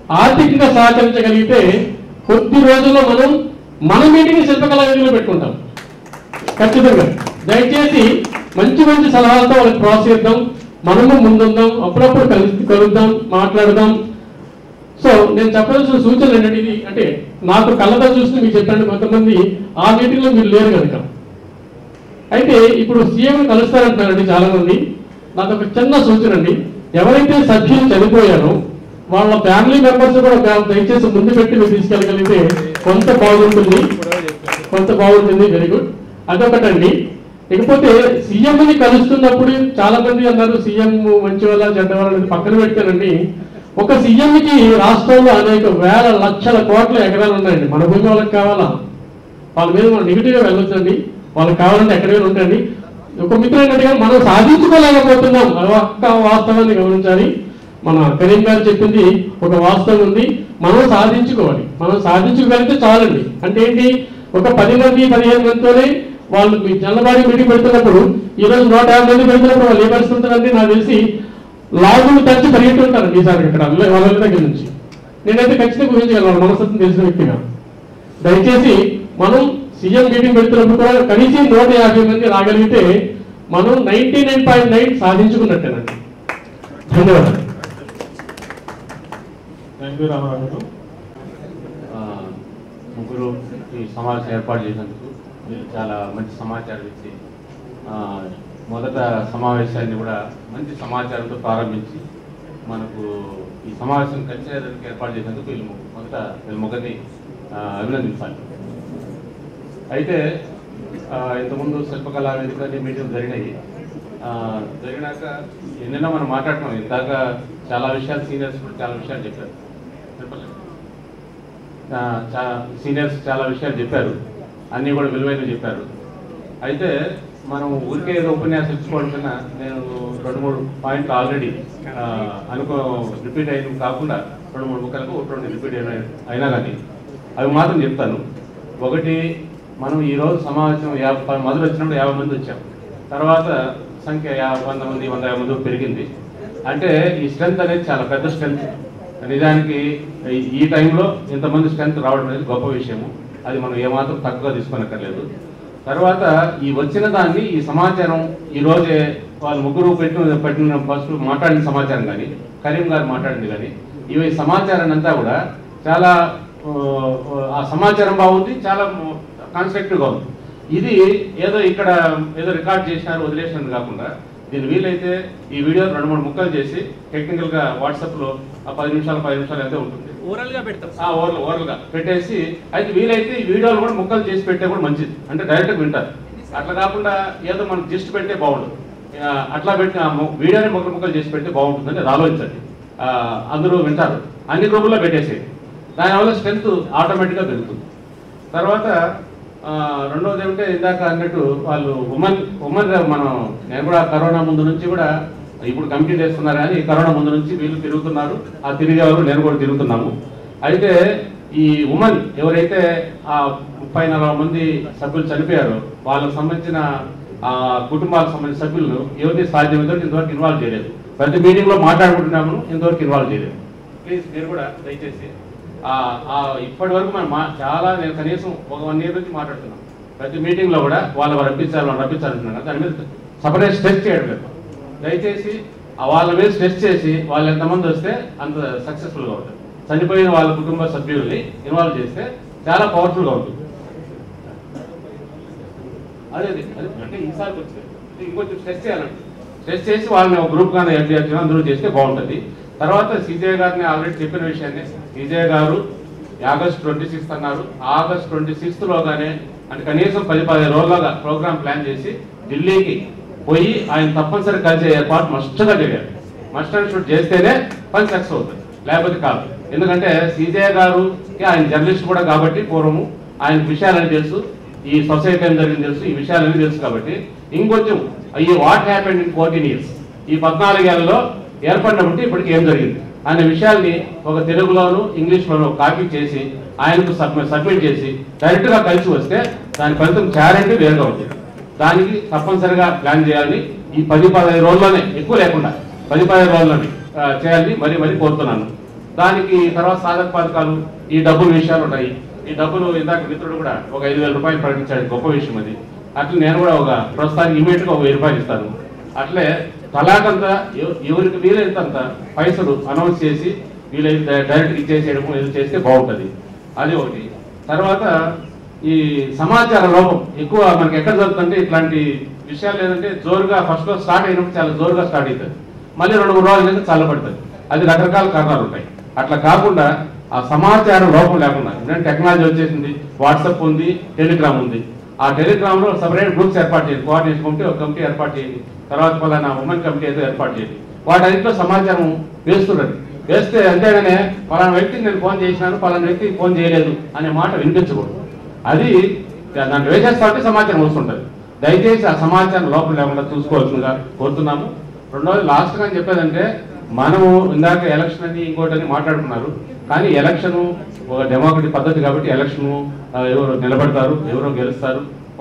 ఆర్థికంగా సహకరించగలిగితే కొద్ది రోజుల్లో మనం మన మీటింగ్ శిల్పకళా వేదికలో పెట్టుకుంటాం. ఖచ్చితంగా దయచేసి మంచి మంచి సలహాలతో వాళ్ళకి ప్రోత్సహిద్దాం, మనము ముందుందాం, అప్పుడప్పుడు కలిసి కలుద్దాం, మాట్లాడదాం. సో నేను చెప్పాల్సిన సూచనలు ఏంటంటే, ఇది అంటే నాకు కళ్ళతో చూస్తే మీకు చెప్పండి, కొంతమంది ఆ మీటింగ్లో మీరు లేరు కనుక. అయితే ఇప్పుడు సీఎం కలుస్తారంటున్నారండి చాలా మంది. నాకు ఒక చిన్న సూచన అండి, ఎవరైతే సభ్యులు చనిపోయారో వాళ్ళ ఫ్యామిలీ మెంబర్స్ కూడా దయచేసి ముందు పెట్టి మీరు తీసుకెళ్ళగలిగితే కొంత బాగుంటుంది, కొంత బాగుంటుంది. Very good. అదొకటండి. ఇకపోతే సీఎంని కలుస్తున్నప్పుడు చాలా మంది అన్నారు సీఎం మంచి వాళ్ళ చెడ్డ వాళ్ళ అనేది పక్కన పెట్టానండి. ఒక సీఎంకి రాష్ట్రంలో అనేక వేల లక్షల కోట్ల ఎకరాలు ఉన్నాయండి. మన భూమి వాళ్ళకి కావాలా? వాళ్ళ మీద మనం నెగిటివ్గా వెళ్ళొచ్చండి. వాళ్ళకి కావాలంటే ఎక్కడైనా ఉంటాయండి. ఒక మిత్రుడు ఏంటంటే మనం సాధించుకోలేకపోతున్నాం, అది ఒక్క వాస్తవాన్ని గమనించాలి. మన కరీం గారు చెప్పింది ఒక వాస్తవం ఉంది, మనం సాధించుకోవాలి. మనం సాధించుకోగలిగితే చాలండి. అంటే ఏంటి, ఒక పది మంది పదిహేను మందితోనే వాళ్ళు మీ జనవాడి మీటింగ్ పెడుతున్నప్పుడు ఈరోజు నూట యాభై మంది పెడుతున్నప్పుడు వాళ్ళు ఏ పరిస్థితి ఉంటుందంటే నాకు తెలిసి లాగులు తెచ్చి పరిగెట్టుంటారండి ఈసారి ఇక్కడ వాళ్ళ దగ్గర నుంచి. నేనైతే ఖచ్చితంగా ఊహించగలను మనస్తత్వం తెలిసిన వ్యక్తిగా. దయచేసి మనం సీఎం మీటింగ్ పెడుతున్నప్పుడు కూడా కనీసం నూట యాభై మంది రాగలిగితే మనం నైన్టీ నైన్ పాయింట్ నైన్ సాధించుకున్నట్టేనండి. ధన్యవాదాలు. థ్యాంక్ యూ రామారావు గారు. ముగ్గురు ఈ సమావేశం ఏర్పాటు చేసినందుకు మీరు చాలా మంచి సమాచారం ఇచ్చి మొదట సమావేశాన్ని కూడా మంచి సమాచారంతో ప్రారంభించి మనకు ఈ సమావేశం కలిసేదానికి ఏర్పాటు చేసినందుకు వీళ్ళు మొదట వీళ్ళ ముగ్గురిని అభినందించాలి. అయితే ఇంతకుముందు శిల్పకళా వేదిక మీటింగ్ జరిగినాయి. జరిగినాక ఎన్నైనా మనం మాట్లాడుతున్నాం. ఇందాక చాలా విషయాలు సీనియర్స్ కూడా చాలా విషయాలు చెప్పారు. సీనియర్స్ చాలా విషయాలు చెప్పారు, అన్నీ కూడా విలువైనవి చెప్పారు. అయితే మనం ఊరికే ఏదో ఉపన్యాసం ఇచ్చుకోవడం కన్నా నేను రెండు మూడు పాయింట్లు ఆల్రెడీ అనుకో రిపీట్ అయిన కాకుండా రెండు మూడు ముక్కలకు ఒకటి రెండు రిపీట్ అయినా అయినా కానీ అవి మాత్రం చెప్తాను. ఒకటి, మనం ఈరోజు సమావేశం యాభై మొదలు వచ్చినప్పుడు యాభై మంది వచ్చాం. తర్వాత సంఖ్య యాభై వంద మంది వంద యాభై మంది పెరిగింది. అంటే ఈ స్ట్రెంత్ అనేది చాలా పెద్ద స్ట్రెంత్. నిజానికి ఈ టైంలో ఇంతమంది స్ట్రెంత్ రావడం అనేది గొప్ప విషయము. అది మనం ఏమాత్రం తక్కువగా తీసుకోనక్కర్లేదు. తర్వాత ఈ వచ్చిన దాన్ని ఈ సమాచారం ఈరోజే వాళ్ళు ముగ్గురు పెట్టిన పెట్టిన ఫస్ట్ మాట్లాడిన సమాచారం కానీ కరీం గారు మాట్లాడింది కానీ ఇవి సమాచారాన్ని అంతా కూడా చాలా ఆ సమాచారం బాగుంది, చాలా కాన్స్ట్రక్టివ్గా ఉంది. ఇది ఏదో ఇక్కడ ఏదో రికార్డ్ చేసినారు వదిలేసినది కాకుండా దీన్ని వీలైతే ఈ వీడియో రెండు మూడు ముక్కలు చేసి టెక్నికల్గా వాట్సాప్లో ఆ పది నిమిషాలు పది నిమిషాలు అయితే ఉంటుంది ఓరల్గా పెడతాం. ఓరల్ ఓరల్గా పెట్టేసి అయితే వీలైతే ఈ వీడియోలు కూడా ముక్కలు చేసి పెట్టే కూడా మంచిది. అంటే డైరెక్ట్గా వింటారు. అట్లా కాకుండా ఏదో మనం జిస్ట్ పెడితే బాగుండదు. అట్లా పెట్టి వీడియోని ముక్కలు ముక్కలు చేసి పెడితే బాగుంటుందని అది ఆలోచించండి. అందరూ వింటారు. అన్ని గ్రూపుల్లో పెట్టేసేది. దానివల్ల స్ట్రెంత్ ఆటోమేటిక్గా పెరుగుతుంది. తర్వాత రెండవది ఏమిటంటే ఇందాక అన్నట్టు వాళ్ళు ఉమెన్ ఉమెన్ మనం నేను కూడా కరోనా ముందు నుంచి కూడా ఇప్పుడు కమిటీ చేస్తున్నారు కానీ కరోనా ముందు నుంచి వీళ్ళు తిరుగుతున్నారు. ఆ తిరిగేవారు నేను కూడా తిరుగుతున్నాము. అయితే ఈ ఉమెన్ ఎవరైతే ఆ ముప్పై నలభై మంది సభ్యులు చనిపోయారో వాళ్ళకు సంబంధించిన ఆ కుటుంబాలకు సంబంధించిన సభ్యులను ఎవరిని సాధ్యమైతే ఇంతవరకు ఇన్వాల్వ్ చేయలేదు. ప్రతి మీటింగ్లో మాట్లాడుకుంటున్నాము, ఇంతవరకు ఇన్వాల్వ్ చేయలేదు. ప్లీజ్ మీరు కూడా దయచేసి ఇప్పటి వరకు మనం చాలా నేను కనీసం ఒక వన్ ఇయర్ నుంచి మాట్లాడుతున్నాం. ప్రతి మీటింగ్లో కూడా వాళ్ళు రప్పించాలి వాళ్ళు రప్పించాలంటున్నాను. దాని మీద సపరేట్ స్ట్రెస్ చేయడం లేదు. దయచేసి వాళ్ళ మీద స్ట్రెస్ చేసి వాళ్ళు ఎంతమంది వస్తే అంత సక్సెస్ఫుల్గా ఉంటుంది. చనిపోయిన వాళ్ళ కుటుంబ సభ్యుల్ని ఇన్వాల్వ్ చేస్తే చాలా పవర్ఫుల్గా ఉంటుంది. అదే అదే అంటే ఈసారికి వచ్చింది ఇంకొంచెం స్ట్రెస్ చేయాలంటే స్ట్రెస్ చేసి వాళ్ళని ఒక గ్రూప్ కానీ ఎంపీ అందరూ చేస్తే బాగుంటుంది. తర్వాత సీజే గారిని ఆల్రెడీ చెప్పిన విషయాన్ని సీజే గారు ఆగస్ట్ ట్వంటీ సిక్స్త్ అన్నారు. ఆగస్ట్ ట్వంటీ సిక్స్త్లోగానే అంటే కనీసం పది పదిహేను రోజులుగా ప్రోగ్రామ్ ప్లాన్ చేసి ఢిల్లీకి పోయి ఆయన తప్పనిసరి కలిసే ఏర్పాటు మస్ట్గా చేయాలి. మస్ట్ అండ్ షుడ్ చేస్తేనే పని సక్సెస్ అవుతుంది, లేకపోతే కాదు. ఎందుకంటే సీజే గారుకి ఆయన జర్నలిస్ట్ కూడా కాబట్టి పూర్వము ఆయన విషయాలని తెలుసు, ఈ సొసైటీ ఏం జరిగింది తెలుసు, ఈ విషయాలన్నీ తెలుసు కాబట్టి ఇంకొంచెం ఈ what happened in fourteen years ఈ పద్నాలుగేళ్లలో ఏర్పడినప్పుడు ఇప్పటికి ఏం జరిగింది అనే విషయాల్ని ఒక తెలుగులోను ఇంగ్లీష్లోను కాపీ చేసి ఆయనకు సబ్మిట్ చేసి డైరెక్ట్గా కలిసి వస్తే దాని ఫలితం గ్యారెంటీ వేరుగా ఉంటుంది. దానికి తప్పనిసరిగా ప్లాన్ చేయాలని ఈ పది పదహైదు రోజుల్లోనే ఎక్కువ లేకుండా పది పదిహేను రోజుల్లోనే చేయాలని మరీ మరీ కోరుతున్నాను. దానికి తర్వాత సాధక పథకాలు ఈ డబ్బుల విషయాలు ఉన్నాయి. ఈ డబ్బులు ఇందాక మిత్రుడు కూడా ఒక ఐదు వేల రూపాయలు ప్రకటించాడు, గొప్ప విషయం అది. అట్లా నేను కూడా ఒక ప్రస్తుతానికి ఇమీడియట్గా ఒక వెయ్యి రూపాయలు ఇస్తాను. అట్లే తలాకంతా ఎవరికి వీలైనంత పైసలు అనౌన్స్ చేసి వీలైతే డైరెక్ట్ ఇచ్చేసేయడం ఏదో చేస్తే బాగుంటుంది. అది ఒకటి. తర్వాత ఈ సమాచార లోపం ఎక్కువ మనకి ఎక్కడ జరుగుతుందంటే ఇట్లాంటి విషయాలు ఏంటంటే జోరుగా ఫస్ట్లో స్టార్ట్ అయినప్పుడు చాలా జోరుగా స్టార్ట్ అవుతుంది, మళ్ళీ రెండు మూడు రోజులు అయితే చల్లబడుతుంది. అది రకరకాల కారణాలు ఉంటాయి. అట్లా కాకుండా ఆ సమాచార లోపం లేకుండా, ఎందుకంటే టెక్నాలజీ వచ్చేసింది, వాట్సాప్ ఉంది, టెలిగ్రామ్ ఉంది. ఆ టెలిగ్రామ్లో సపరేట్ గ్రూప్స్ ఏర్పాటు చేయండి, కోఆర్డినేషన్ కమిటీ ఒక కమిటీ ఏర్పాటు చేయండి, తర్వాత పలానా ఉమెన్ కమిటీ ఏదో ఏర్పాటు చేయండి. వాటన్నింటిలో సమాచారం వేస్తున్నది. వేస్తే అంతేగానే పలానా వ్యక్తికి నేను ఫోన్ చేసినాను, పలానా వ్యక్తికి ఫోన్ చేయలేదు అనే మాట వినిపించకూడదు. అది దాన్ని వేసేస్తా ఉంటే సమాచారం వస్తుంటుంది. దయచేసి ఆ సమాచారం లోపల లేకుండా చూసుకోవాల్సిందిగా కోరుతున్నాము. రెండవది లాస్ట్గా చెప్పేదంటే, మనము ఇందాక ఎలక్షన్ అని ఇంకోటి అని మాట్లాడుకున్నారు, కానీ ఎలక్షన్ ఒక డెమోక్రటిక్ పద్ధతి కాబట్టి ఎలక్షన్ ఎవరు నిలబడతారు, ఎవరో గెలుస్తారు,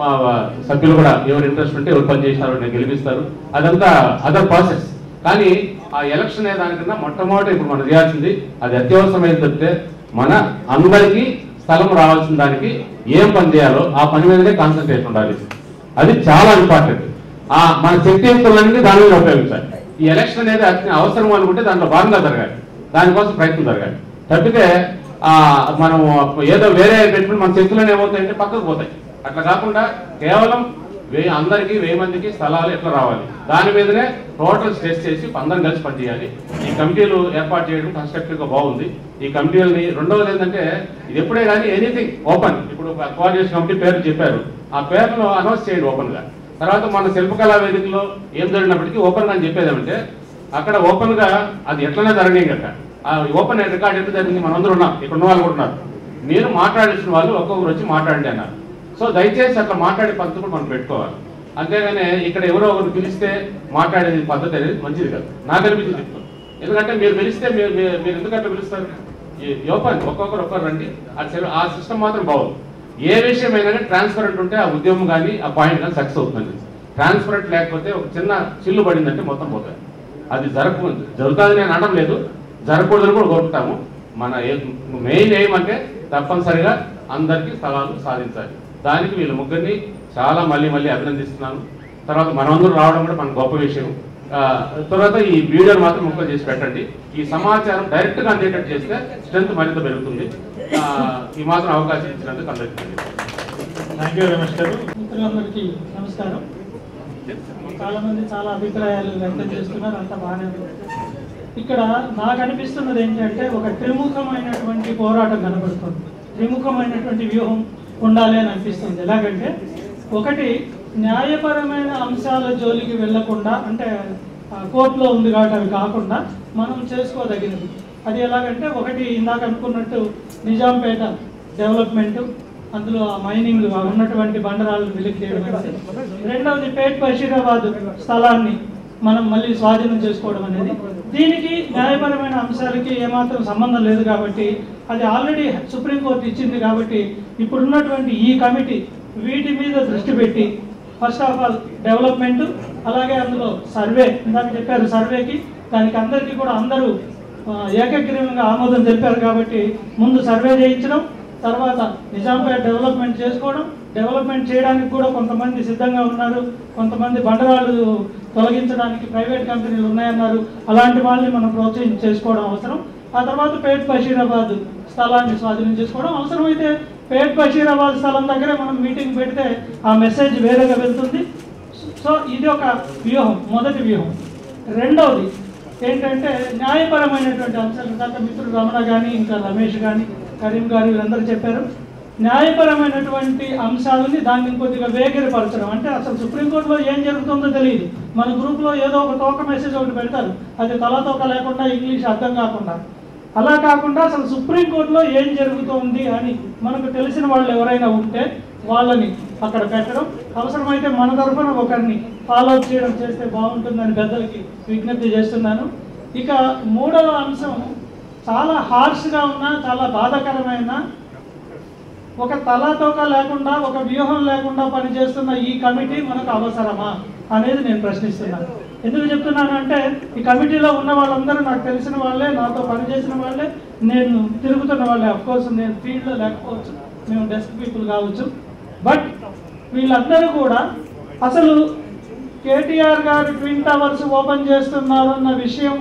సభ్యులు కూడా ఎవరు ఇంట్రెస్ట్ ఉంటే ఎవరు పని చేసినారో నేను గెలిపిస్తారు, అదంతా అదర్ ప్రాసెస్. కానీ ఆ ఎలక్షన్ అనే దానికన్నా మొట్టమొదటి ఇప్పుడు మనం చేయాల్సింది అది అత్యవసరమైన చెప్తే మన అందరికీ స్థలం రావాల్సిన దానికి ఏం పని చేయాలో ఆ పని మీదనే కాన్సన్ట్రేషన్ ఉండాలి. అది చాలా ఇంపార్టెంట్. ఆ మన శక్తియుక్తులన్నీ దాని మీద ఉపయోగించాలి. ఈ ఎలక్షన్ అనేది అవసరం అనుకుంటే దాంట్లో భాగంగా జరగాలి, దానికోసం ప్రయత్నం జరగాలి. తప్పితే ఆ మనం ఏదో వేరే పెట్టుకుని మన శక్తులను ఏమవుతాయంటే పక్కకు పోతాయి. అట్లా కాకుండా కేవలం వెయ్యి అందరికీ వెయ్యి మందికి స్థలాలు ఎట్లా రావాలి దాని మీదనే టోటల్ స్ట్రెస్ చేసి అందరం కలిసి పనిచేయాలి. ఈ కమిటీలు ఏర్పాటు చేయడం కన్స్ట్రక్టివ్గా బాగుంది. ఈ కమిటీలని రెండవది ఏంటంటే ఇది ఎప్పుడే కానీ ఎనీథింగ్ ఓపెన్. ఇప్పుడు కోఆర్డినేషన్ కమిటీ పేర్లు చెప్పారు, ఆ పేర్లను అనౌన్స్ చేయండి ఓపెన్గా. తర్వాత మన శిల్పకళా వేదికలో ఏం జరిగినప్పటికీ ఓపెన్గా అని చెప్పేది ఏమంటే అక్కడ ఓపెన్గా అది ఎట్లనే జరగడం కదా. ఆ ఓపెన్ రికార్డ్ ఎట్లా జరిగింది మనందరూ ఉన్నాం, ఇక్కడ ఉన్న వాళ్ళు కూడా ఉన్నారు. మీరు మాట్లాడాల్సిన వాళ్ళు ఒక్కొక్కరు వచ్చి మాట్లాడండి అన్నారు. సో దయచేసి అట్లా మాట్లాడే పద్ధతి కూడా మనం పెట్టుకోవాలి. అంతేగానే ఇక్కడ ఎవరో ఒకరు పిలిస్తే మాట్లాడేది పద్ధతి అనేది మంచిది కాదు, నాకు అనిపించింది చెప్తాను. ఎందుకంటే మీరు పిలిస్తే మీరు మీరు ఎందుకంటే పిలుస్తారు ఓపెన్ ఒక్కొక్కరు ఒక్కరు రండి. అది ఆ సిస్టమ్ మాత్రం బాగుంది. ఏ విషయం అయినా ట్రాన్స్పరెంట్ ఉంటే ఆ ఉద్యమం కానీ ఆ పాయింట్ కానీ సక్సెస్ అవుతుంది. ట్రాన్స్పరెంట్ లేకపోతే ఒక చిన్న చిల్లు పడిందంటే మొత్తం పోతుంది. అది జరగ జరుగుతుంది నేను అనడం లేదు, జరగకూడదని కూడా కోరుకుంటాము. మన మెయిన్ ఏమంటే తప్పనిసరిగా అందరికీ స్థలాలు సాధించాలి. దానికి వీళ్ళు ముగ్గురిని చాలా మళ్ళీ మళ్ళీ అభినందిస్తున్నాను. తర్వాత మనమందరూ రావడం కూడా మన గొప్ప విషయం. తర్వాత ఈ వీడియోని మాత్రం ముక్కలు చేసి పెట్టండి. ఈ సమాచారం డైరెక్ట్గా అందేటట్టు చేస్తే స్ట్రెంత్ మరింత పెరుగుతుంది. ఈ మాత్రం అవకాశం ఇచ్చినందుకు అందరికీ థ్యాంక్ యూ రమేష్ గారు. మిత్రులందరికీ నమస్కారం. చాలా మంది చాలా అభిప్రాయాలు వ్యక్తం చేస్తున్నారు, అంత బాగానే ఉంది. ఇక్కడ నాకు అనిపిస్తున్నది ఏంటంటే ఒక త్రిముఖమైనటువంటి పోరాటం కనబడుతుంది, త్రిముఖమైనటువంటి వ్యూహం ఉండాలి అని అనిపిస్తుంది. ఎలాగంటే ఒకటి న్యాయపరమైన అంశాల జోలికి వెళ్లకుండా, అంటే కోర్టులో ఉంది కాబట్టి అవి కాకుండా మనం చేసుకోదగినది. అది ఎలాగంటే ఒకటి ఇందాక అనుకున్నట్టు నిజాంపేట డెవలప్మెంటు, అందులో మైనింగ్ ఉన్నటువంటి బండరాలను వెలికి తీయడం అనేది. రెండవది పేట్ బషీరాబాద్ స్థలాన్ని మనం మళ్ళీ స్వాధీనం చేసుకోవడం అనేది. దీనికి న్యాయపరమైన అంశాలకి ఏమాత్రం సంబంధం లేదు కాబట్టి అది ఆల్రెడీ సుప్రీంకోర్టు ఇచ్చింది. కాబట్టి ఇప్పుడున్నటువంటి ఈ కమిటీ వీటి మీద దృష్టి పెట్టి ఫస్ట్ ఆఫ్ ఆల్ డెవలప్మెంట్, అలాగే అందులో సర్వే ఇందాక చెప్పారు, సర్వేకి దానికి అందరికీ కూడా అందరూ ఏకగ్రీవంగా ఆమోదం తెలిపారు. కాబట్టి ముందు సర్వే చేయించడం, తర్వాత నిజాంపేట డెవలప్మెంట్ చేసుకోవడం. డెవలప్మెంట్ చేయడానికి కూడా కొంతమంది సిద్ధంగా ఉన్నారు, కొంతమంది బండరాళ్ళు తొలగించడానికి ప్రైవేట్ కంపెనీలు ఉన్నాయన్నారు. అలాంటి వాళ్ళని మనం ప్రోత్సహించి చేసుకోవడం అవసరం. ఆ తర్వాత పేట్ బషీరాబాద్ స్థలాన్ని స్వాధీనం చేసుకోవడం అవసరమైతే పేట్ బషీరాబాద్ స్థలం దగ్గరే మనం మీటింగ్ పెడితే ఆ మెసేజ్ వేరేగా వెళ్తుంది. సో ఇది ఒక వ్యూహం, మొదటి వ్యూహం. రెండవది ఏంటంటే న్యాయపరమైనటువంటి అంశాలు. కాక మిత్రుడు రమణ కానీ ఇంకా రమేష్ కానీ కరీం గారు వీళ్ళందరూ చెప్పారు, న్యాయపరమైనటువంటి అంశాలని దాన్ని ఇంకొద్దిగా వేగిరపరచడం. అంటే అసలు సుప్రీంకోర్టులో ఏం జరుగుతుందో తెలియదు, మన గ్రూప్లో ఏదో ఒక తోక మెసేజ్ ఒకటి పెడతారు, అది తలతోక లేకుండా ఇంగ్లీష్ అర్థం కాకుండా. అలా కాకుండా అసలు సుప్రీంకోర్టులో ఏం జరుగుతుంది అని మనకు తెలిసిన వాళ్ళు ఎవరైనా ఉంటే వాళ్ళని అక్కడ పెట్టడం, అవసరమైతే మన తరఫున ఒకరిని ఫాలో అప్ చేయడం చేస్తే బాగుంటుందని పెద్దలకి విజ్ఞప్తి చేస్తున్నాను. ఇక మూడవ అంశం చాలా హార్ష్గా ఉన్న, చాలా బాధాకరమైన, ఒక తలాతోక లేకుండా, ఒక వ్యూహం లేకుండా పనిచేస్తున్న ఈ కమిటీ మనకు అవసరమా అనేది నేను ప్రశ్నిస్తున్నాను. ఎందుకు చెప్తున్నాను అంటే ఈ కమిటీలో ఉన్న వాళ్ళందరూ నాకు తెలిసిన వాళ్ళే, నాతో పనిచేసిన వాళ్ళే, నేను తిరుగుతున్న వాళ్ళే. అఫ్కోర్స్ నేను ఫీల్డ్లో లేకపోవచ్చు, మేము డెస్క్ పీపుల్ కావచ్చు. బట్ వీళ్ళందరూ కూడా అసలు కేటీఆర్ గారు ట్విన్ టవర్స్ ఓపెన్ చేస్తున్నారు అన్న విషయం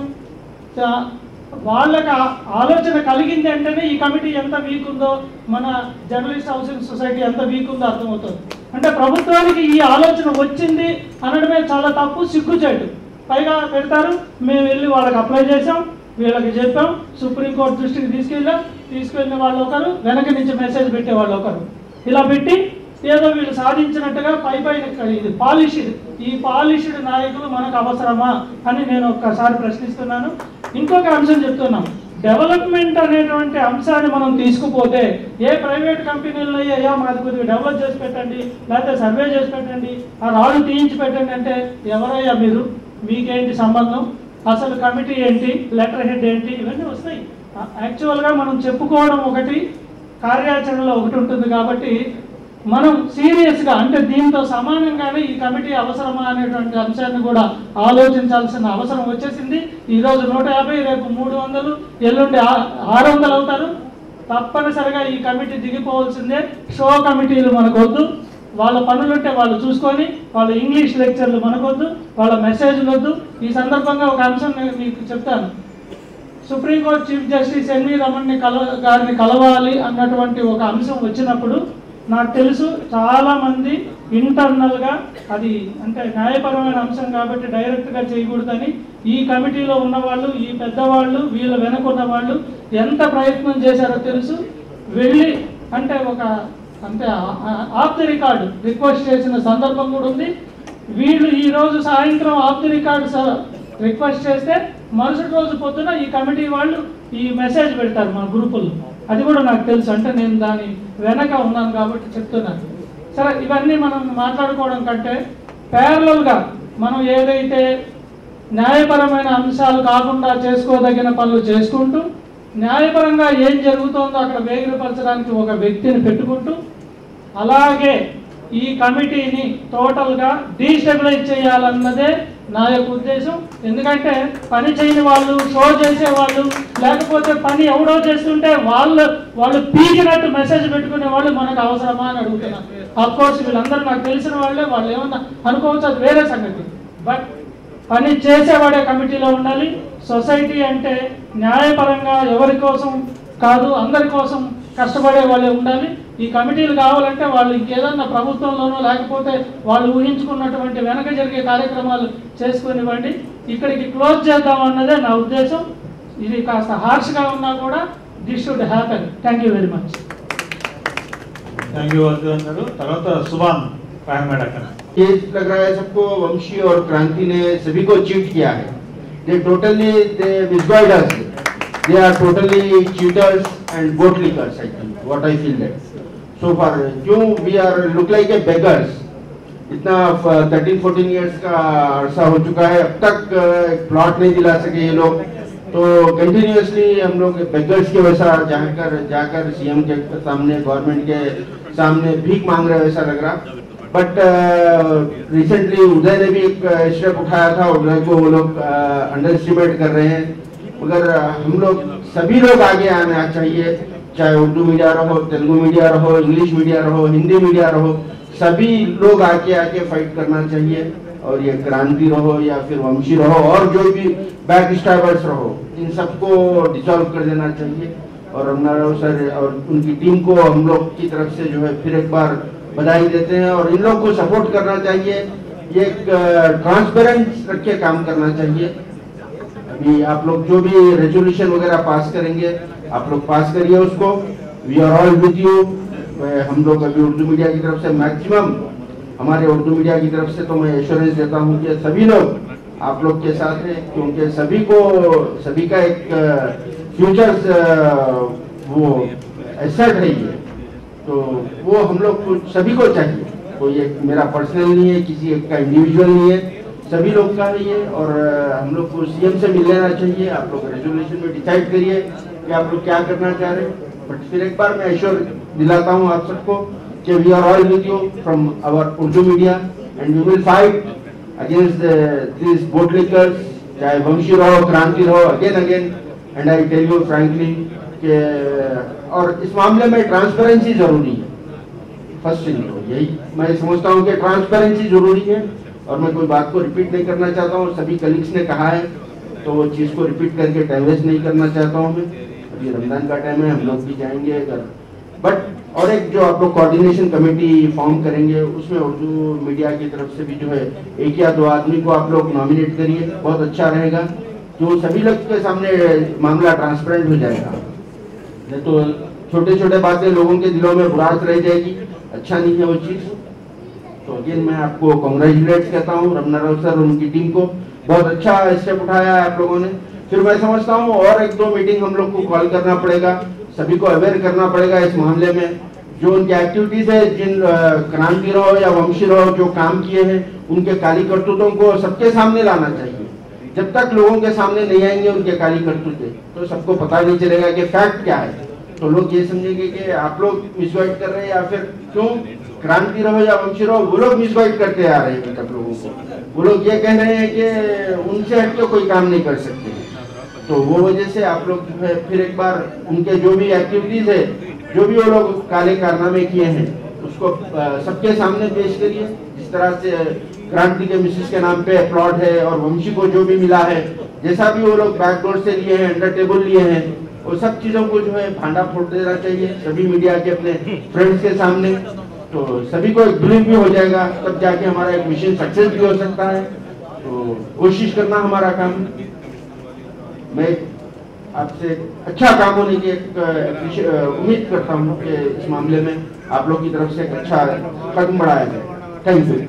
వాళ్ళకి ఆలోచన కలిగింది అంటేనే ఈ కమిటీ ఎంత వీక్ ఉందో, మన జర్నలిస్ట్ హౌసింగ్ సొసైటీ ఎంత వీక్ ఉందో అర్థమవుతుంది. అంటే ప్రభుత్వానికి ఈ ఆలోచన వచ్చింది అనడమే చాలా తప్పు, సిగ్గుచేటు. పైగా పెడతారు, మేము వెళ్ళి వాళ్ళకి అప్లై చేసాం, వీళ్ళకి చెప్పాం, సుప్రీంకోర్టు దృష్టికి తీసుకెళ్ళాం, తీసుకెళ్ళిన వాళ్ళు ఒకరు, వెనక నుంచి మెసేజ్ పెట్టే వాళ్ళు ఒకరు, ఇలా పెట్టి ఏదో వీళ్ళు సాధించినట్టుగా పై పైన ఇది పాలిష్డ్, ఈ పాలిష్డ్ నాయకులు మనకు అవసరమా అని నేను ఒక్కసారి ప్రశ్నిస్తున్నాను. ఇంకొక అంశం చెప్తున్నాం, డెవలప్మెంట్ అనేటువంటి అంశాన్ని మనం తీసుకుపోతే ఏ ప్రైవేట్ కంపెనీల్లో అయ్యా మాది కొద్దిగా డెవలప్ చేసి పెట్టండి, లేకపోతే సర్వే చేసి పెట్టండి, ఆ రాళ్ళు తీయించి పెట్టండి అంటే ఎవరయ్యా మీరు, మీకేంటి సంబంధం, అసలు కమిటీ ఏంటి, లెటర్ హెడ్ ఏంటి, ఇవన్నీ వస్తాయి. యాక్చువల్గా మనం చెప్పుకోవడం ఒకటి, కార్యాచరణలో ఒకటి ఉంటుంది. కాబట్టి మనం సీరియస్గా అంటే దీంతో సమానంగానే ఈ కమిటీ అవసరమా అనేటువంటి అంశాన్ని కూడా ఆలోచించాల్సిన అవసరం వచ్చేసింది. ఈరోజు నూట యాభై, రేపు మూడు వందలు, ఎల్లుండి ఆరు వందలు అవుతారు. తప్పనిసరిగా ఈ కమిటీ దిగిపోవాల్సిందే. షో కమిటీలు మనకొద్దు, వాళ్ళ పనులుంటే వాళ్ళు చూసుకొని, వాళ్ళ ఇంగ్లీష్ లెక్చర్లు మనకొద్దు, వాళ్ళ మెసేజ్లు వద్దు. ఈ సందర్భంగా ఒక అంశం నేను మీకు చెప్తాను. సుప్రీంకోర్టు చీఫ్ జస్టిస్ ఎన్వి రమణ్ని కల గారిని కలవాలి అన్నటువంటి ఒక అంశం వచ్చినప్పుడు నాకు తెలుసు చాలామంది ఇంటర్నల్గా అది అంటే న్యాయపరమైన అంశం కాబట్టి డైరెక్ట్గా చేయకూడదని ఈ కమిటీలో ఉన్నవాళ్ళు, ఈ పెద్దవాళ్ళు, వీళ్ళ వెనకున్న వాళ్ళు ఎంత ప్రయత్నం చేశారో తెలుసు. వెళ్ళి అంటే ఒక అంటే ఆఫ్ ది రికార్డు రిక్వెస్ట్ చేసిన సందర్భం కూడా ఉంది. వీళ్ళు ఈరోజు సాయంత్రం ఆఫ్ ది రికార్డు రిక్వెస్ట్ చేస్తే మరుసటి రోజు పొద్దున ఈ కమిటీ వాళ్ళు ఈ మెసేజ్ పెడతారు మన గ్రూపుల్లో. అది కూడా నాకు తెలుసు, అంటే నేను దాని వెనక ఉన్నాను కాబట్టి చెప్తున్నాను. సరే, ఇవన్నీ మనం మాట్లాడుకోవడం కంటే ప్యారలల్గా మనం ఏదైతే న్యాయపరమైన అంశాలు కాకుండా చేసుకోదగిన పనులు చేసుకుంటూ, న్యాయపరంగా ఏం జరుగుతుందో అక్కడ వేగిరపరచడానికి ఒక వ్యక్తిని పెట్టుకుంటూ, అలాగే ఈ కమిటీని టోటల్గా డీస్టెబిలైజ్ చేయాలన్నదే నా యొక్క ఉద్దేశం. ఎందుకంటే పని చేయని వాళ్ళు, షో చేసేవాళ్ళు, లేకపోతే పని ఎవడో చేస్తుంటే వాళ్ళు వాళ్ళు పీకినట్టు మెసేజ్ పెట్టుకునే వాళ్ళు మనకు అవసరమా అని అడుగుతున్నాను. అఫ్కోర్స్ వీళ్ళందరూ నాకు తెలిసిన వాళ్ళే, వాళ్ళు ఏమన్నా అనుకోవచ్చు, అది వేరే సంగతి. బట్ పని చేసేవాడే కమిటీలో ఉండాలి. సొసైటీ అంటే న్యాయపరంగా ఎవరి కోసం కాదు, అందరి కోసం కష్టపడే వాళ్ళే ఉండాలి. ఈ కమిటీలు కావాలంటే వాళ్ళు ఇంకేదన్నా ప్రభుత్వంలోనో లేకపోతే వాళ్ళు ఊహించుకున్నటువంటి వెనక జరిగే కార్యక్రమాలు చేసుకునివ్వండి. ఇక్కడికి క్లోజ్ చేద్దాం అన్నదే నా ఉద్దేశం. ఇది కాస్త హార్ష్గా ఉన్నా కూడా this should happen. Thank you very much. Thank you Vardhan గారు. తర్వాత సుభాన్ రాయమేడ అక్కడ. ये लग रहा है सबको वंशी और क्रांति ने सभी को चीट किया है. They totally they misguided us. They are totally cheaters and goat lickers. I think what I feel that. So far, क्यों we are look like a beggars. इतना थर्टीन फोर्टीन इयर्स का अरसा हो चुका है, अब तक प्लॉट नहीं दिला सके ये लोग. तो कंटिन्यूसली हम लोग बेगर्स के वैसा जाकर जाकर सीएम के सामने, गवर्नमेंट के सामने भीख मांग रहे वैसा लग रहा. बट रिसेंटली उदय ने भी एक स्टेप उठाया था, उदय को वो लोग अंडर एस्टिमेट कर रहे हैं. मगर हम लोग सभी लोग आगे आना चाहिए, चाहे उर्दू मीडिया रहो, तेलुगु मीडिया रहो, इंग्लिश मीडिया रहो, हिंदी मीडिया रहो, सभी लोग आके आके फाइट करना चाहिए. और ये क्रांति रहो या फिर वंशी रहो और जो भी बैक स्टैबर्स रहो, इन सबको डिसॉल्व कर देना चाहिए. और रमनाराव सर और उनकी टीम को हम लोग की तरफ से जो है फिर एक बार बधाई देते हैं. और इन लोग को सपोर्ट करना चाहिए, ये ट्रांसपेरेंट रख के काम करना चाहिए. अभी आप लोग जो भी रेजोल्यूशन वगैरह पास करेंगे, आप लोग पास करिए उसको. We are all with you. हम लोग अभी उर्दू मीडिया की तरफ से मैक्सिमम, हमारे उर्दू मीडिया की तरफ से तो मैं एश्योरेंस देता हूँ कि सभी लोग आप लोग के साथ हैं, क्योंकि सभी को सभी का एक फ्यूचर वो एसेट है ये, तो वो हम लोग को सभी को चाहिए. कोई एक मेरा पर्सनल नहीं है, किसी एक का इंडिविजुअल नहीं है, सभी लोग का है ये. और हम लोग को सीएम से मिल लेना चाहिए. आप लोग रेजोल्यूशन में डिसाइड करिए कि आप लोग क्या करना चाह रहे हैं. बट फिर एक बार मैं एश्योर दिलाता हूँ आप सबको कि we are all with you from our Urdu media and we will fight against the, these bootlickers, चाहे वंशी रहो, क्रांति रहो, again again, and I tell you frankly कि और इस मामले में ट्रांसपेरेंसी जरूरी है. फर्स्ट थिंग तो यही मैं समझता हूँ कि ट्रांसपेरेंसी जरूरी है और मैं कोई बात को रिपीट नहीं करना चाहता हूँ. सभी कलीग्स ने कहा है तो वो चीज़ को रिपीट करके टाइम वेस्ट नहीं करना चाहता हूँ मैं. अभी रमजान का टाइम है, हम लोग भी जाएंगे अगर बट और एक जो आप लोग कोऑर्डिनेशन कमेटी फॉर्म करेंगे उसमें उर्दू मीडिया की तरफ से भी जो है एक या दो आदमी को आप लोग नॉमिनेट करिए, बहुत अच्छा रहेगा. जो सभी लोग के सामने मामला ट्रांसपेरेंट हो जाएगा. नहीं तो छोटे छोटे बातें लोगों के दिलों में बुरात रह जाएगी, अच्छा नहीं है वो चीज़. तो अगेन मैं आपको कॉन्ग्रेचुलेट कहता हूँ रमना राव सर और उनकी टीम को. बहुत अच्छा स्टेप उठाया है आप लोगों ने. फिर मैं समझता हूँ और एक दो मीटिंग हम लोग को कॉल करना पड़ेगा, सभी को अवेयर करना पड़ेगा इस मामले में. जो उनकी एक्टिविटीज है, जिन क्रांति रहो या वंशी रहो जो काम किए हैं उनके काली करतूतों को सबके सामने लाना चाहिए. जब तक लोगों के सामने नहीं आएंगे उनके काली करतूतें तो सबको पता नहीं चलेगा कि फैक्ट क्या है. तो लोग ये समझेंगे कि आप लोग मिसगाइड कर रहे हैं या फिर क्यों क्रांति रहो या वंशी रहो वो लोग मिसगाइड करते आ रहे हैं तक लोगों को. वो लोग ये कह रहे हैं कि उनसे हट के कोई काम नहीं कर सकते. तो वो वजह से आप लोग जो है फिर एक बार उनके जो भी एक्टिविटीज है, जो भी वो लोग काले कारनामे किए हैं उसको सबके सामने पेश करिए. जिस तरह से क्रांति के मिसेस के नाम पे प्लॉट है और वंशी को जो भी मिला है, जैसा भी वो लोग बैकडोर से लिए हैं, अंडर टेबल लिए हैं, वो सब चीजों को जो है भांडा फोड़ देना चाहिए सभी मीडिया के अपने फ्रेंड्स के सामने. तो सभी को एक बिलीव भी हो जाएगा, तब जाके हमारा एक मिशन सक्सेस भी हो सकता है. तो कोशिश करना हमारा काम. मैं आपसे अच्छा काम होने की एक उम्मीद करता हूँ कि इस मामले में आप लोग की तरफ से एक अच्छा कदम बढ़ाया जाए. Thank you.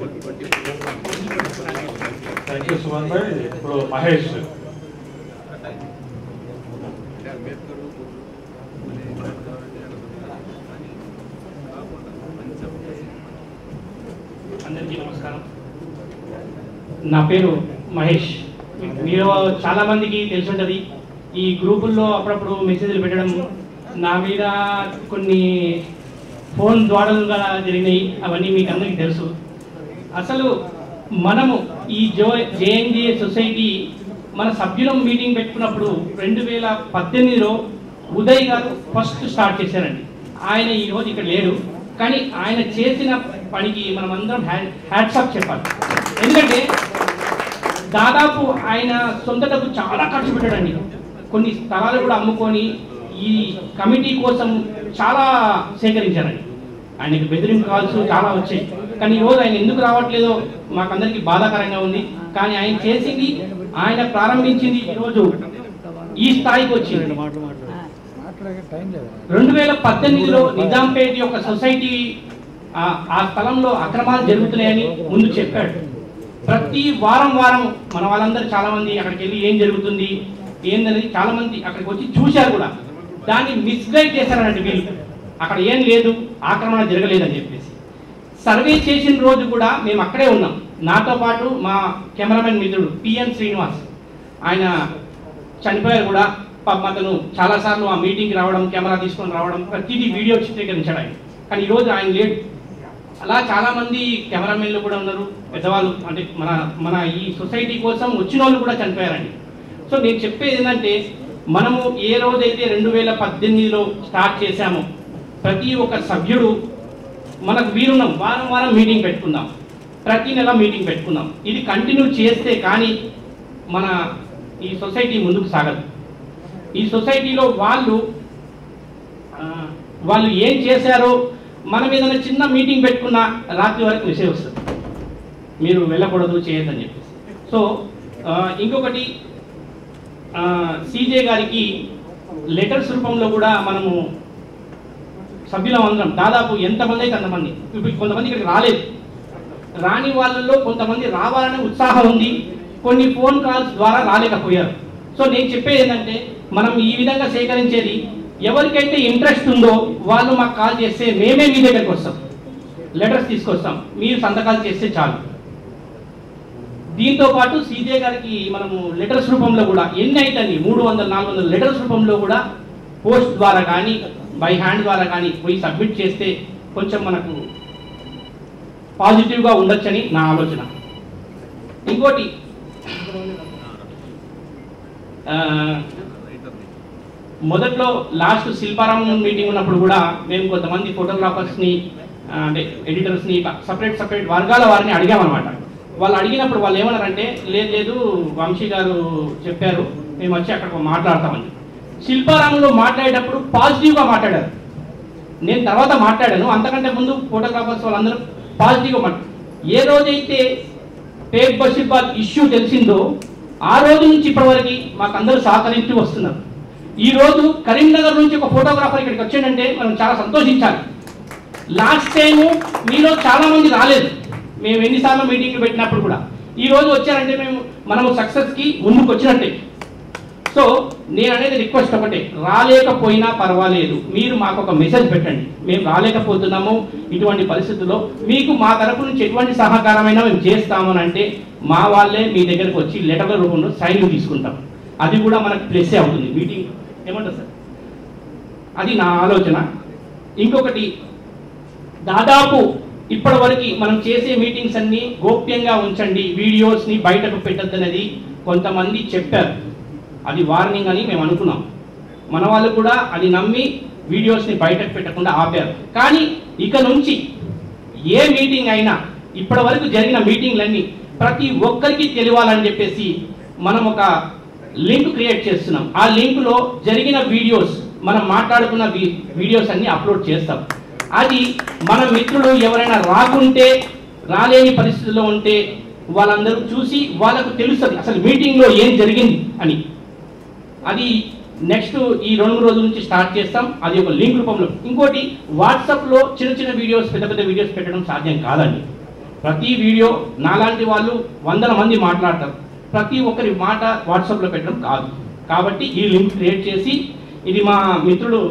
Thank you Suman भाई. ఇప్పుడు మహేష్. అందరికీ నమస్కారం. నా పేరు మహేష్. మీరు చాలా మందికి తెలిసి ఉంటుంది ఈ గ్రూపుల్లో అప్పుడప్పుడు మెసేజ్లు పెట్టడం నా మీద కొన్ని ఫోన్ ద్వారాలుగా జరిగినాయి. అవన్నీ మీకు అందరికీ తెలుసు. అసలు మనము ఈ జో జేఎన్జే సొసైటీ మన సభ్యుల మీటింగ్ పెట్టుకున్నప్పుడు రెండు వేల పద్దెనిమిదిలో ఉదయ్ గారు ఫస్ట్ స్టార్ట్ చేశారండి. ఆయన ఈరోజు ఇక్కడ లేరు, కానీ ఆయన చేసిన పనికి మనం అందరం హ్యాట్స్ ఆఫ్ చెప్పాలి. ఎందుకంటే దాదాపు ఆయన సొంత డబ్బు చాలా ఖర్చు పెట్టాడండి. కొన్ని స్థలాలు కూడా అమ్ముకొని ఈ కమిటీ కోసం చాలా సేకరించారండి. ఆయనకి బెదిరింపు కాల్స్ చాలా వచ్చాయి. కానీ ఈరోజు ఆయన ఎందుకు రావట్లేదో మాకందరికీ బాధాకరంగా ఉంది. కానీ ఆయన చేసింది, ఆయన ప్రారంభించింది ఈరోజు ఈ స్థాయికి వచ్చింది. రెండు వేల పద్దెనిమిదిలో నిజాంపేట యొక్క సొసైటీ ఆ స్థలంలో అక్రమాలు జరుగుతున్నాయని ముందు చెప్పాడు. ప్రతి వారం వారం మన వాళ్ళందరూ చాలా మంది అక్కడికి వెళ్ళి ఏం జరుగుతుంది ఏందనేది చాలా మంది అక్కడికి వచ్చి చూశారు కూడా. దాన్ని మిస్గైడ్ చేశారన్నట్టు వీళ్ళు, అక్కడ ఏం లేదు, ఆక్రమణ జరగలేదని చెప్పేసి. సర్వే చేసిన రోజు కూడా మేము అక్కడే ఉన్నాం. నాతో పాటు మా కెమెరామెన్ మిత్రుడు పిఎన్ శ్రీనివాస్, ఆయన చనిపోయారు కూడా. పాపం అతను చాలాసార్లు ఆ మీటింగ్కి రావడం, కెమెరా తీసుకొని రావడం, ప్రతిదీ వీడియో చిత్రీకరించాడు ఆయన. కానీ ఈరోజు ఆయన లేడు. అలా చాలామంది కెమెరామెన్లు కూడా ఉన్నారు, పెద్దవాళ్ళు, అంటే మన మన ఈ సొసైటీ కోసం వచ్చిన వాళ్ళు కూడా చనిపోయారండి. సో నేను చెప్పేది ఏంటంటే, మనము ఏ రోజైతే రెండు వేల పద్దెనిమిదిలో స్టార్ట్ చేశామో ప్రతి ఒక్క సభ్యుడు మనకు వీరున్నాం, వారం వారం మీటింగ్ పెట్టుకుందాం, ప్రతి నెల మీటింగ్ పెట్టుకుందాం. ఇది కంటిన్యూ చేస్తే కానీ మన ఈ సొసైటీ ముందుకు సాగదు. ఈ సొసైటీలో వాళ్ళు వాళ్ళు ఏం చేశారో మనం ఏదైనా చిన్న మీటింగ్ పెట్టుకున్నా రాత్రి వరకు మెసేజ్ వస్తుంది, మీరు వెళ్ళకూడదు, చేయొద్దని చెప్పేసి. సో ఇంకొకటి, సీజే గారికి లెటర్స్ రూపంలో కూడా మనము సభ్యులం అందరం దాదాపు ఎంతమంది అయితే అంతమంది, ఇప్పుడు కొంతమంది ఇక్కడికి రాలేదు, రాని వాళ్ళల్లో కొంతమంది రావాలనే ఉత్సాహం ఉంది, కొన్ని ఫోన్ కాల్స్ ద్వారా రాలేకపోయారు. సో నేను చెప్పేది ఏంటంటే, మనం ఈ విధంగా సేకరించేది ఎవరికైతే ఇంట్రెస్ట్ ఉందో వాళ్ళు మాకు కాల్ చేస్తే మేమే మీ దగ్గరికి వస్తాం, లెటర్స్ తీసుకొస్తాం, మీరు సంతకాలు చేస్తే చాలు. దీంతో పాటు సీజే గారికి మనము లెటర్స్ రూపంలో కూడా ఎన్ని అయితే మూడు వందల నాలుగు వందల లెటర్స్ రూపంలో కూడా పోస్ట్ ద్వారా కానీ బై హ్యాండ్ ద్వారా కానీ పోయి సబ్మిట్ చేస్తే కొంచెం మనకు పాజిటివ్గా ఉండొచ్చని నా ఆలోచన. ఇంకోటి ఆ, మొదట్లో లాస్ట్ శిల్పారామం మీటింగ్ ఉన్నప్పుడు కూడా మేము కొంతమంది ఫోటోగ్రాఫర్స్ని అంటే ఎడిటర్స్ని సపరేట్ సపరేట్ వర్గాల వారిని అడిగామన్నమాట. వాళ్ళు అడిగినప్పుడు వాళ్ళు ఏమన్నారంటే లేదు లేదు వంశీ గారు చెప్పారు మేము వచ్చి అక్కడ మాట్లాడతామని. శిల్పారామంలో మాట్లాడేటప్పుడు పాజిటివ్గా మాట్లాడారు. నేను తర్వాత మాట్లాడాను, అంతకంటే ముందు ఫోటోగ్రాఫర్స్ వాళ్ళందరూ పాజిటివ్గా మాట్లాడారు. ఏ రోజైతే పేక్ బషీర్బాద్ ఇష్యూ తెలిసిందో ఆ రోజు నుంచి ఇప్పటివరకు మాకు అందరూ సహకరిస్తూ వస్తున్నారు. ఈరోజు కరీంనగర్ నుంచి ఒక ఫోటోగ్రాఫర్ ఇక్కడికి వచ్చాడంటే మనం చాలా సంతోషించాలి. లాస్ట్ టైము మీలో చాలా మంది రాలేదు, మేము ఎన్నిసార్లు మీటింగ్లు పెట్టినప్పుడు కూడా. ఈ రోజు వచ్చారంటే మేము మనము సక్సెస్కి ముందుకు వచ్చినట్టే. సో నేను అనేది రిక్వెస్ట్ ఒకటే, రాలేకపోయినా పర్వాలేదు, మీరు మాకు ఒక మెసేజ్ పెట్టండి, మేము రాలేకపోతున్నాము ఇటువంటి పరిస్థితుల్లో మీకు మా తరపు నుంచి ఎటువంటి సహకారమైనా మేము చేస్తామని అంటే మా వాళ్ళే మీ దగ్గరకు వచ్చి లెటర్ల రూపంలో సైన్లు తీసుకుంటాం. అది కూడా మనకు ప్లస్సే అవుతుంది. మీటింగ్ ఏమంటారు సార్, అది నా ఆలోచన. ఇంకొకటి, దాదాపు ఇప్పటి వరకు మనం చేసే మీటింగ్స్ అన్ని గోప్యంగా ఉంచండి, వీడియోస్ని బయటకు పెట్టద్దనేది కొంతమంది చెప్పారు. అది వార్నింగ్ అని మేము అనుకున్నాం. మన వాళ్ళు కూడా అది నమ్మి వీడియోస్ని బయటకు పెట్టకుండా ఆపారు. కానీ ఇక నుంచి ఏ మీటింగ్ అయినా ఇప్పటి వరకు జరిగిన మీటింగ్లన్నీ ప్రతి ఒక్కరికి తెలియాలని చెప్పేసి మనం ఒక లింక్ క్రియేట్ చేస్తున్నాం. ఆ లింక్లో జరిగిన వీడియోస్, మనం మాట్లాడుకున్న వీడియోస్ అన్ని అప్లోడ్ చేస్తాం. అది మన మిత్రులు ఎవరైనా రాకుంటే, రాలేని పరిస్థితుల్లో ఉంటే వాళ్ళందరూ చూసి వాళ్ళకు తెలుస్తుంది అసలు మీటింగ్లో ఏం జరిగింది అని. అది నెక్స్ట్ ఈ రెండు మూడు రోజుల నుంచి స్టార్ట్ చేస్తాం, అది ఒక లింక్ రూపంలో. ఇంకోటి, వాట్సాప్లో చిన్న చిన్న వీడియోస్, పెద్ద పెద్ద వీడియోస్ పెట్టడం సాధ్యం కాదండి. ప్రతి వీడియో నాలాంటి వాళ్ళు వందల మంది మాట్లాడతారు, ప్రతి ఒక్కరి మాట వాట్సాప్లో పెట్టడం కాదు. కాబట్టి ఈ లింక్ క్రియేట్ చేసి, ఇది మా మిత్రుడు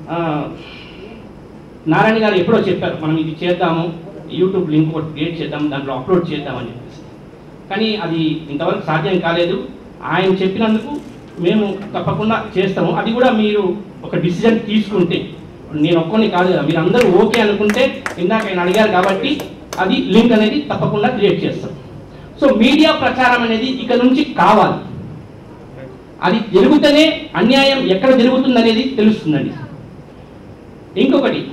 నారాయణ గారు ఎప్పుడో చెప్పారు మనం ఇది చేద్దాము, యూట్యూబ్ లింక్ ఒకటి క్రియేట్ చేద్దాం, దాంట్లో అప్లోడ్ చేద్దామని చెప్పేసి. కానీ అది ఇంతవరకు సాధ్యం కాలేదు. ఆయన చెప్పినందుకు మేము తప్పకుండా చేస్తాము. అది కూడా మీరు ఒక డిసిజన్ తీసుకుంటే, నేను ఒక్కరిని కాదు కదా, మీరు అందరూ ఓకే అనుకుంటే, ఇందాక ఆయన అడిగారు కాబట్టి అది లింక్ అనేది తప్పకుండా క్రియేట్ చేస్తాం. సో మీడియా ప్రచారం అనేది ఇక నుంచి కావాలి. అది జరుగుతూనే అన్యాయం ఎక్కడ జరుగుతుందనేది తెలుస్తుందండి. ఇంకొకటి,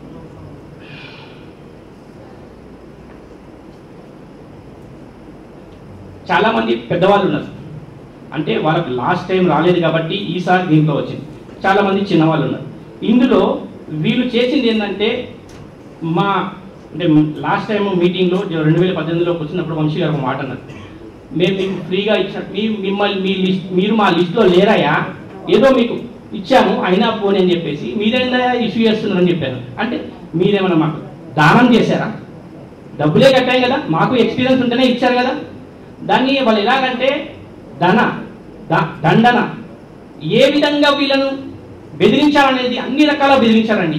చాలా మంది పెద్దవాళ్ళు ఉన్నారు, అంటే వాళ్ళకి లాస్ట్ టైం రాలేదు కాబట్టి ఈసారి దీంట్లో వచ్చింది. చాలా మంది చిన్నవాళ్ళు ఉన్నారు. ఇందులో వీళ్ళు చేసింది ఏంటంటే, మా అంటే లాస్ట్ టైం మీటింగ్లో రెండు వేల పద్దెనిమిదిలోకి వచ్చినప్పుడు వంశీ గారు ఒక మాట అన్నారు, మేము మీకు ఫ్రీగా ఇచ్చిన మీ మిమ్మల్ని మీ లిస్ట్ మీరు మా లిస్ట్లో లేరాయా, ఏదో మీకు ఇచ్చాము అయినా పోనీ అని చెప్పేసి మీరేనా ఇష్యూ చేస్తున్నారని చెప్పారు. అంటే మీరేమన్నా మాకు దానం చేశారా? డబ్బులే కట్టాయి కదా, మాకు ఎక్స్పీరియన్స్ ఉంటేనే ఇచ్చారు కదా. దాన్ని వాళ్ళు ఎలాగంటే ధన దండన, ఏ విధంగా వీళ్ళను బెదిరించాలనేది అన్ని రకాల బెదిరించాలండి,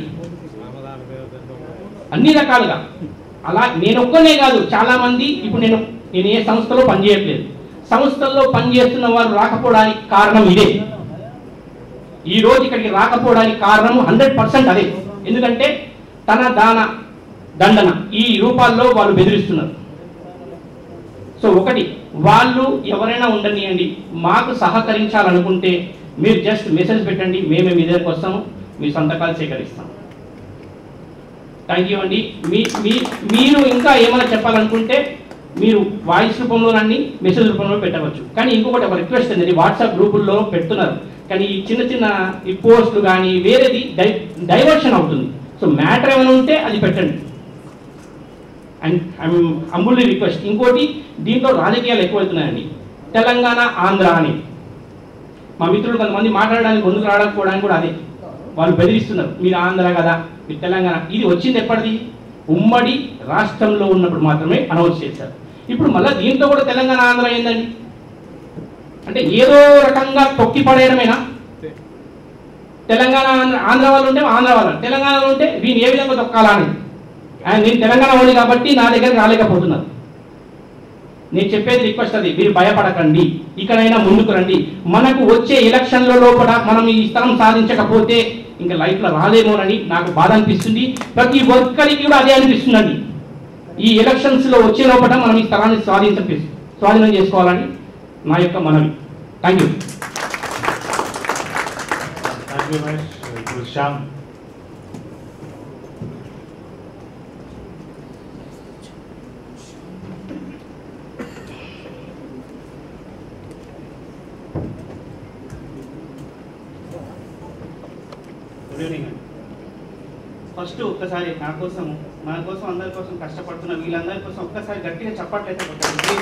అన్ని రకాలుగా. అలా నేను ఒక్కనే కాదు, చాలా మంది. ఇప్పుడు నేను నేను ఏ సంస్థలో పనిచేయట్లేదు, సంస్థల్లో పనిచేస్తున్న వారు రాకపోవడానికి కారణం ఇదే. ఈ రోజు ఇక్కడికి రాకపోవడానికి కారణం హండ్రెడ్ పర్సెంట్ అదే. ఎందుకంటే తన దాన దండన ఈ రూపాల్లో వాళ్ళు బెదిరిస్తున్నారు. సో ఒకటి, వాళ్ళు ఎవరైనా ఉండనియండి, మాకు సహకరించాలనుకుంటే మీరు జస్ట్ మెసేజ్ పెట్టండి, మేమే మీ దగ్గరకు వస్తాము, మీ సంతకాలు సేకరిస్తాం. థ్యాంక్ యూ అండి. మీ మీ మీరు ఇంకా ఏమైనా చెప్పాలనుకుంటే మీరు వాయిస్ రూపంలోనన్నీ మెసేజ్ రూపంలో పెట్టవచ్చు. కానీ ఇంకొకటి ఒక రిక్వెస్ట్ అనేది, వాట్సాప్ గ్రూపుల్లో పెడుతున్నారు కానీ ఈ చిన్న చిన్న ఈ పోస్టులు కానీ వేరేది డై డైవర్షన్ అవుతుంది. సో మ్యాటర్ ఏమైనా ఉంటే అది పెట్టండి. And I'm humbly request. ఇంకోటి, దీంట్లో రాజకీయాలు ఎక్కువవుతున్నాయండి. తెలంగాణ ఆంధ్ర అని మా మిత్రులు కొంతమంది మాట్లాడడానికి ముందుకు రావడానికి కూడా అదే వాళ్ళు బెదిరిస్తున్నారు, మీరు ఆంధ్ర కదా, మీరు తెలంగాణ. ఇది వచ్చింది ఎప్పటిది? ఉమ్మడి రాష్ట్రంలో ఉన్నప్పుడు మాత్రమే అనౌన్స్ చేశారు. ఇప్పుడు మళ్ళీ దీంట్లో కూడా తెలంగాణ ఆంధ్ర అయిందండి. అంటే ఏదో రకంగా తొక్కి పడేయడమేనా? తెలంగాణ ఆంధ్ర ఆంధ్ర వాళ్ళు ఉంటే ఆంధ్ర వాళ్ళు, తెలంగాణలో ఉంటే వీళ్ళు ఏ విధంగా తొక్కాలని. నేను తెలంగాణ వాడిని కాబట్టి నా దగ్గరికి రాలేకపోతున్నాను. నేను చెప్పేది రిక్వెస్ట్ అది, మీరు భయపడకండి, ఇకనైనా ముందుకు రండి. మనకు వచ్చే ఎలక్షన్ల లోపల మనం ఈ స్థలం సాధించకపోతే ఇంకా లైఫ్లో రాలేమోనని నాకు బాధ అనిపిస్తుంది. ప్రతి ఒక్కరికి కూడా అదే అనిపిస్తుందండి. ఈ ఎలక్షన్స్లో వచ్చే లోపల మనం ఈ స్థలాన్ని సాధించ స్వాధీనం చేసుకోవాలని నా యొక్క మనవి. Thank you. Thank you Mahesh. ఇప్పుడు శ్యామ్. గుడ్ ఈవినింగ్ అండి. ఫస్ట్ ఒక్కసారి నా కోసం, మన కోసం, అందరి కోసం కష్టపడుతున్న వీళ్ళందరి కోసం ఒక్కసారి గట్టిగా చప్పట్లయితే కొట్టండి.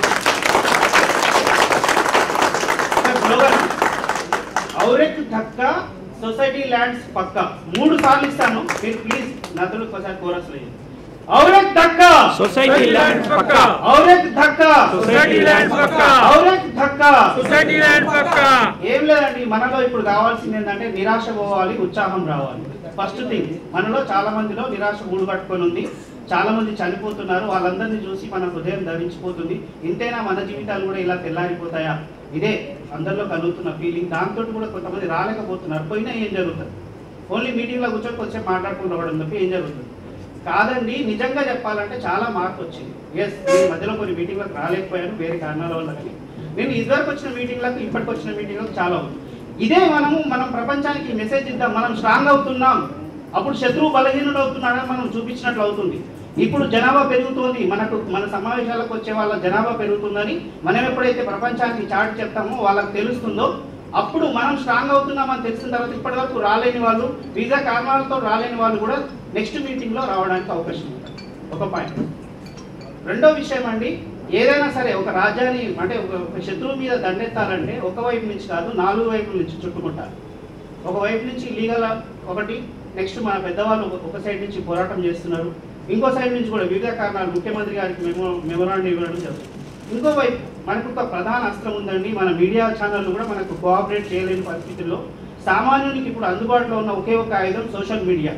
ఔరెక్ ధక్కా సొసైటీ ల్యాండ్స్ పక్క మూడు సార్లు ఇస్తాను, మీరు ప్లీజ్ నాతో ఒకసారి కోరస్ లేదు. ఔరెక్ ధక్కా సొసైటీ ల్యాండ్స్ పక్క, ఔరెక్ ధక్కా సొసైటీ ల్యాండ్స్ పక్క, ఔరెక్ ధక్కా సొసైటీ ల్యాండ్స్ పక్క. ఏం లేదండి, మనలో ఇప్పుడు కావాల్సింది ఏంటంటే నిరాశ పోవాలి, ఉత్సాహం రావాలి. ఫస్ట్ థింగ్, మనలో చాలా మందిలో నిరాశ మూడు పట్టుకొని ఉంది, చాలా మంది చనిపోతున్నారు. వాళ్ళందరినీ చూసి మన హృదయం ధరించిపోతుంది. ఇంతేనా మన జీవితాలు కూడా ఇలా తెల్లారిపోతాయా? ఇదే అందరిలో కలుగుతున్న ఫీలింగ్. దాంతో కూడా కొంతమంది రాలేకపోతున్నారు. పోయినా ఏం జరుగుతుంది? ఓన్లీ మీటింగ్లో కూర్చొని కొంచెం మాట్లాడుకుంటూ రావడం తప్ప ఏం జరుగుతుంది? కాదండి, నిజంగా చెప్పాలంటే చాలా మార్పు వచ్చింది. ఎస్, నేను మధ్యలో కొన్ని మీటింగ్లకు రాలేకపోయాను వేరే కారణాల వల్ల. కానీ నేను ఇదివరకు వచ్చిన మీటింగ్లకు ఇప్పటికి వచ్చిన మీటింగ్లకు చాలా ఉంది. ఇదే మనము మనం ప్రపంచానికి మెసేజ్ ఇద్దాం, మనం స్ట్రాంగ్ అవుతున్నాం. అప్పుడు శత్రువు బలహీనుడు అవుతున్నాడని మనం చూపించినట్లు అవుతుంది. ఇప్పుడు జనాభా పెరుగుతోంది, మనకు మన సమావేశాలకు వచ్చే వాళ్ళ జనాభా పెరుగుతుందని మనం ఎప్పుడైతే ప్రపంచానికి చాటి చెప్తామో వాళ్ళకి తెలుస్తుందో అప్పుడు మనం స్ట్రాంగ్ అవుతున్నామని తెలిసిన తర్వాత ఇప్పటి వరకు రాలేని వాళ్ళు, వీసా కారణాలతో రాలేని వాళ్ళు కూడా నెక్స్ట్ మీటింగ్లో రావడానికి అవకాశం ఉంటుంది. ఒక పాయింట్. రెండో విషయం అండి, ఏదైనా సరే ఒక రాజ్యాన్ని అంటే ఒక శత్రువు మీద దండెత్తాలంటే ఒకవైపు నుంచి కాదు, నాలుగు వైపుల నుంచి చుట్టుకుంటారు. ఒకవైపు నుంచి లీగల్ ఒకటి, నెక్స్ట్ మన పెద్దవాళ్ళు ఒక సైడ్ నుంచి పోరాటం చేస్తున్నారు, ఇంకో సైడ్ నుంచి కూడా వివిధ కారణాలు ముఖ్యమంత్రి గారికి మెమో మెమోరాండం ఇవ్వడం జరుగుతుంది. ఇంకోవైపు మనకు ఒక ప్రధాన అస్త్రం ఉందండి, మన మీడియా ఛానళ్ళు కూడా మనకు కోఆపరేట్ చేయలేని పరిస్థితుల్లో సామాన్యునికి ఇప్పుడు అందుబాటులో ఉన్న ఒకే ఒక ఆయుధం సోషల్ మీడియా.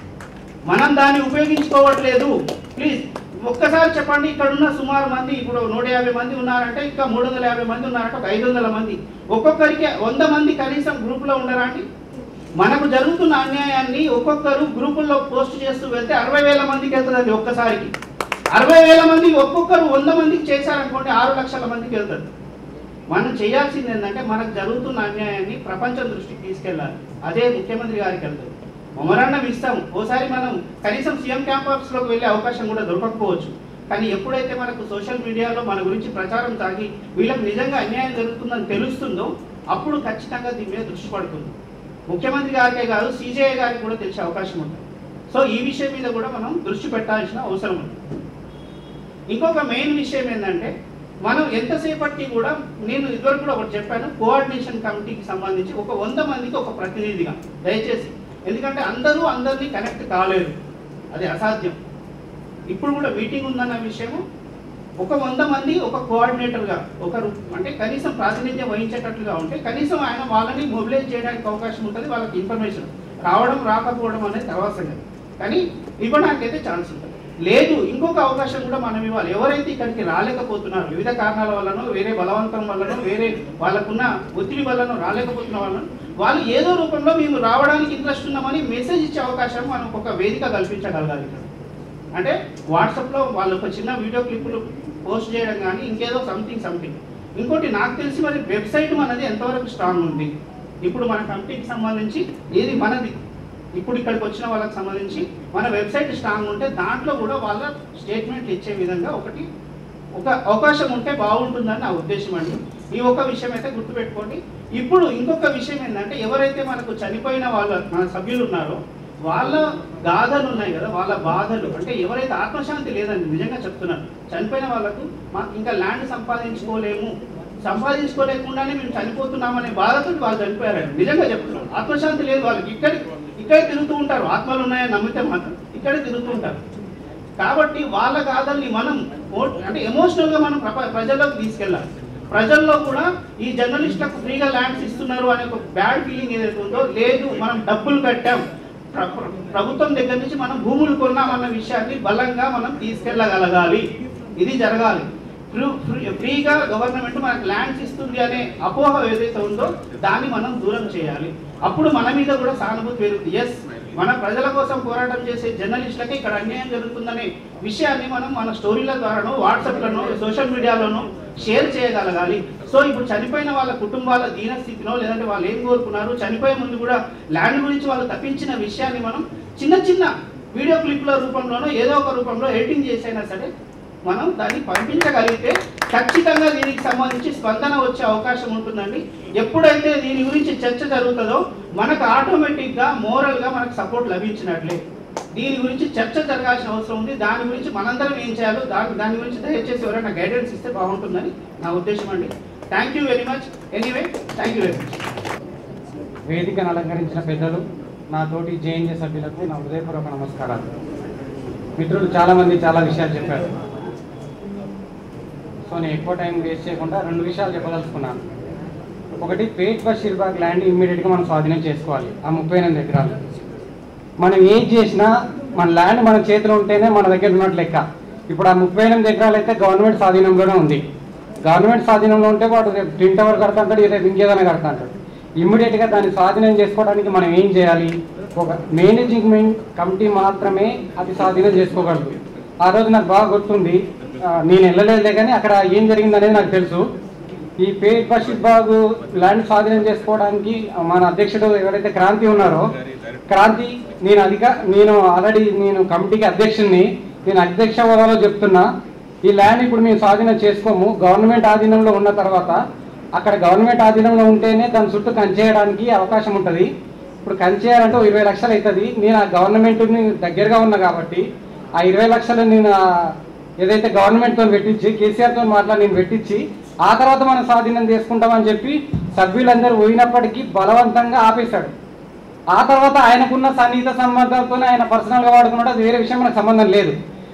మనం దాన్ని ఉపయోగించుకోవట్లేదు. ప్లీజ్ ఒక్కసారి చెప్పండి, ఇక్కడ ఉన్న సుమారు మంది ఇప్పుడు నూట యాభై మంది ఉన్నారంటే ఇంకా మూడు వందల యాభై మంది ఉన్నారంటే ఒక ఐదు వందల మంది, ఒక్కొక్కరికి వంద మంది కనీసం గ్రూప్లో ఉండరా అండి? మనకు జరుగుతున్న అన్యాయాన్ని ఒక్కొక్కరు గ్రూపుల్లో పోస్ట్ చేస్తూ వెళ్తే అరవై వేల మందికి వెళ్తుందండి ఒక్కసారికి. అరవై వేల మంది ఒక్కొక్కరు వంద మందికి చేశారనుకోండి, ఆరు లక్షల మందికి వెళ్తుంది. మనం చేయాల్సింది ఏంటంటే మనకు జరుగుతున్న అన్యాయాన్ని ప్రపంచం దృష్టికి తీసుకెళ్ళాలి. అదే ముఖ్యమంత్రి గారికి వెళ్తుంది. మెమోరాండం ఇస్తాం, ఓసారి మనం కనీసం సీఎం క్యాంపస్లోకి వెళ్ళే అవకాశం కూడా దొరకకపోవచ్చు. కానీ ఎప్పుడైతే మనకు సోషల్ మీడియాలో మన గురించి ప్రచారం సాగి వీళ్ళకి నిజంగా అన్యాయం జరుగుతుందని తెలుస్తుందో అప్పుడు ఖచ్చితంగా దీని మీద దృష్టి పడుతుంది. ముఖ్యమంత్రి గారికే కాదు, సీజేఐ గారికి కూడా తెలిసే అవకాశం ఉంటుంది. సో ఈ విషయం మీద కూడా మనం దృష్టి పెట్టాల్సిన అవసరం ఉంది. ఇంకొక మెయిన్ విషయం ఏంటంటే మనం ఎంతసేపటికి కూడా, నేను ఇదివరకు కూడా ఒకటి చెప్పాను, కోఆర్డినేషన్ కమిటీకి సంబంధించి ఒక వంద మందికి ఒక ప్రతినిధిగా దయచేసి, ఎందుకంటే అందరూ అందరినీ కనెక్ట్ కాలేరు, అది అసాధ్యం. ఇప్పుడు కూడా మీటింగ్ ఉందన్న విషయము ఒక వంద మంది ఒక కోఆర్డినేటర్గా ఒకరు అంటే కనీసం ప్రాతినిధ్యం వహించేటట్లుగా ఉంటే కనీసం ఆయన వాళ్ళని మొబిలైజ్ చేయడానికి అవకాశం ఉంటుంది. వాళ్ళకి ఇన్ఫర్మేషన్ రావడం రాకపోవడం అనేది తర్వాత సంగతి, కానీ ఇవ్వడానికైతే ఛాన్స్ ఉంటుంది. లేదు, ఇంకొక అవకాశం కూడా మనం ఇవ్వాలి. ఎవరైతే ఇక్కడికి రాలేకపోతున్నారో వివిధ కారణాల వల్లనో, వేరే బలవంతం వల్లనో, వేరే వాళ్ళకున్న ఒత్తిడి వల్లనో రాలేకపోతున్న వాళ్ళను వాళ్ళు ఏదో రూపంలో మేము రావడానికి ఇంట్రెస్ట్ ఉన్నామని మెసేజ్ ఇచ్చే అవకాశం మనం ఒక వేదిక కల్పించగలగాలి. అంటే వాట్సాప్లో వాళ్ళు ఒక చిన్న వీడియో క్లిప్పులు పోస్ట్ చేయడం కానీ ఇంకేదో సంథింగ్ సంథింగ్. ఇంకోటి నాకు తెలిసి మరి వెబ్సైట్ మనది ఎంతవరకు స్ట్రాంగ్ ఉంది, ఇప్పుడు మన కమిటీకి సంబంధించి ఏది మనది, ఇప్పుడు ఇక్కడికి వచ్చిన వాళ్ళకి సంబంధించి మన వెబ్సైట్ స్ట్రాంగ్ ఉంటే దాంట్లో కూడా వాళ్ళ స్టేట్మెంట్లు ఇచ్చే విధంగా ఒకటి ఒక అవకాశం ఉంటే బాగుంటుందని నా ఉద్దేశం అండి. ఈ ఒక విషయం అయితే గుర్తుపెట్టుకోండి. ఇప్పుడు ఇంకొక విషయం ఏంటంటే ఎవరైతే మనకు చనిపోయిన వాళ్ళ మన సభ్యులు ఉన్నారో వాళ్ళ గాథలు ఉన్నాయి కదా, వాళ్ళ బాధలు అంటే ఎవరైతే ఆత్మశాంతి లేదని నిజంగా చెప్తున్నారు, చనిపోయిన వాళ్ళకు మాకు ఇంకా ల్యాండ్ సంపాదించుకోలేము, సంపాదించుకోలేకుండానే మేము చనిపోతున్నామనే బాధతో వాళ్ళు చనిపోయారండి. నిజంగా చెప్తున్నాను, ఆత్మశాంతి లేదు వాళ్ళకి. ఇక్కడ ఇక్కడే తిరుగుతూ ఉంటారు, ఆత్మలు ఉన్నాయని నమ్మితే మాత్రం ఇక్కడే తిరుగుతూ ఉంటారు. కాబట్టి వాళ్ళ గాథల్ని మనం అంటే ఎమోషనల్గా మనం ప్రజల్లోకి తీసుకెళ్ళాలి. ప్రజల్లో కూడా ఈ జర్నలిస్టులకు ఫ్రీగా ల్యాండ్స్ ఇస్తున్నారు అనే ఒక బ్యాడ్ ఫీలింగ్ ఏదైతే ఉందో, లేదు మనం డబ్బులు కట్టాం, ప్రభుత్వం దగ్గర నుంచి మనం భూములు కొన్నామన్న విషయాన్ని బలంగా మనం తీసుకెళ్ళగలగాలి. ఇది జరగాలి. ఫ్రీగా గవర్నమెంట్ మనకు ల్యాండ్స్ ఇస్తుంది అనే అపోహ ఏదైతే ఉందో దాన్ని మనం దూరం చేయాలి. అప్పుడు మన మీద కూడా సానుభూతి పెరుగుతుంది. ఎస్, మన ప్రజల కోసం పోరాటం చేసే జర్నలిస్టులకి ఇక్కడ అన్యాయం జరుగుతుందనే విషయాన్ని మనం మన స్టోరీల ద్వారానో వాట్సాప్లను సోషల్ మీడియాలోనో షేర్ చేయగలగాలి. సో ఇప్పుడు చనిపోయిన వాళ్ళ కుటుంబాల దీనస్థితినో లేదంటే వాళ్ళు ఏం కోరుకున్నారు, చనిపోయే ముందు కూడా ల్యాండ్ గురించి వాళ్ళు తప్పించిన విషయాన్ని మనం చిన్న చిన్న వీడియో క్లిప్ల రూపంలోనో ఏదో ఒక రూపంలో ఎడిటింగ్ చేసైనా సరే మనం దాన్ని పంపించగలిగితే ఖచ్చితంగా దీనికి సంబంధించి స్పందన వచ్చే అవకాశం ఉంటుందండి. ఎప్పుడైతే దీని గురించి చర్చ జరుగుతుందో మనకు ఆటోమేటిక్గా మోరల్గా మనకు సపోర్ట్ లభించినట్లే. దీని గురించి చర్చ జరగాల్సిన అవసరం ఉంది. దాని గురించి మనందరం ఏం చేయాలో దాని దాని గురించి దయచేసి ఎవరైనా గైడెన్స్ ఇస్తే బాగుంటుందని నా ఉద్దేశం అండి. Thank you very much. Anyway thank you very much. వేదికను అలంకరించిన పెద్దలు, నా తోటి జేఎన్జే సభ్యులకు నా హృదయపూర్వక నమస్కారాలు. మిత్రులు చాలామంది చాలా విషయాలు చెప్పారు. సో నేను ఎక్కువ టైం వేస్ట్ చేయకుండా రెండు విషయాలు చెప్పదలుచుకున్నాను. ఒకటి, పేట్ బషీర్బాగ్ ల్యాండ్ ఇమ్మీడియట్గా మనం స్వాధీనం చేసుకోవాలి. ఆ ముప్పై ఎనిమిది ఎకరాలు మనం ఏం చేసినా మన ల్యాండ్ మన చేతిలో ఉంటేనే మన దగ్గర ఉన్నట్లు లెక్క. ఇప్పుడు ఆ ముప్పై ఎనిమిది ఎకరాలు అయితే గవర్నమెంట్ స్వాధీనంలోనే ఉంది. గవర్నమెంట్ స్వాధీనంలో ఉంటే వాడు రేపు ట్విన్ టవర్ కడతాంటాడు, రేపు ఇంకేదైనా కడతాంటాడు. ఇమ్మీడియట్గా దాన్ని స్వాధీనం చేసుకోవడానికి మనం ఏం చేయాలి? ఒక మేనేజింగ్ కమిటీ మాత్రమే అది స్వాధీనం చేసుకోగలదు. ఆ రోజు నాకు బాగా గుర్తుంది, నేను వెళ్ళలేదులే కానీ అక్కడ ఏం జరిగిందనేది నాకు తెలుసు. ఈ పేట్ బషీర్బాగ్ ల్యాండ్ స్వాధీనం చేసుకోవడానికి మన అధ్యక్షుడు ఎవరైతే క్రాంతి ఉన్నారో, క్రాంతి నేను అధిక నేను ఆల్రెడీ నేను కమిటీకి అధ్యక్షుడిని, నేను అధ్యక్ష హోదాలో చెప్తున్నా, ఈ ల్యాండ్ ఇప్పుడు మేము స్వాధీనం చేసుకోము. గవర్నమెంట్ ఆధీనంలో ఉన్న తర్వాత అక్కడ గవర్నమెంట్ ఆధీనంలో ఉంటేనే దాని చుట్టూ కంచేయడానికి అవకాశం ఉంటుంది. ఇప్పుడు కంచేయాలంటే ఇరవై లక్షలు అవుతుంది. నేను ఆ గవర్నమెంట్ని దగ్గరగా ఉన్నా కాబట్టి ఆ ఇరవై లక్షలు నేను ఏదైతే గవర్నమెంట్తో పెట్టించి కేసీఆర్తో మాట్లాడి నేను పెట్టించి ఆ తర్వాత మనం స్వాధీనం చేసుకుంటామని చెప్పి సభ్యులందరూ పోయినప్పటికీ బలవంతంగా ఆపేశాడు. ఆ తర్వాత ఆయనకున్న సన్నిహిత సంబంధాలతో ఆయన పర్సనల్గా వాడుకున్నాడు, అది వేరే విషయం, మనకు సంబంధం లేదు.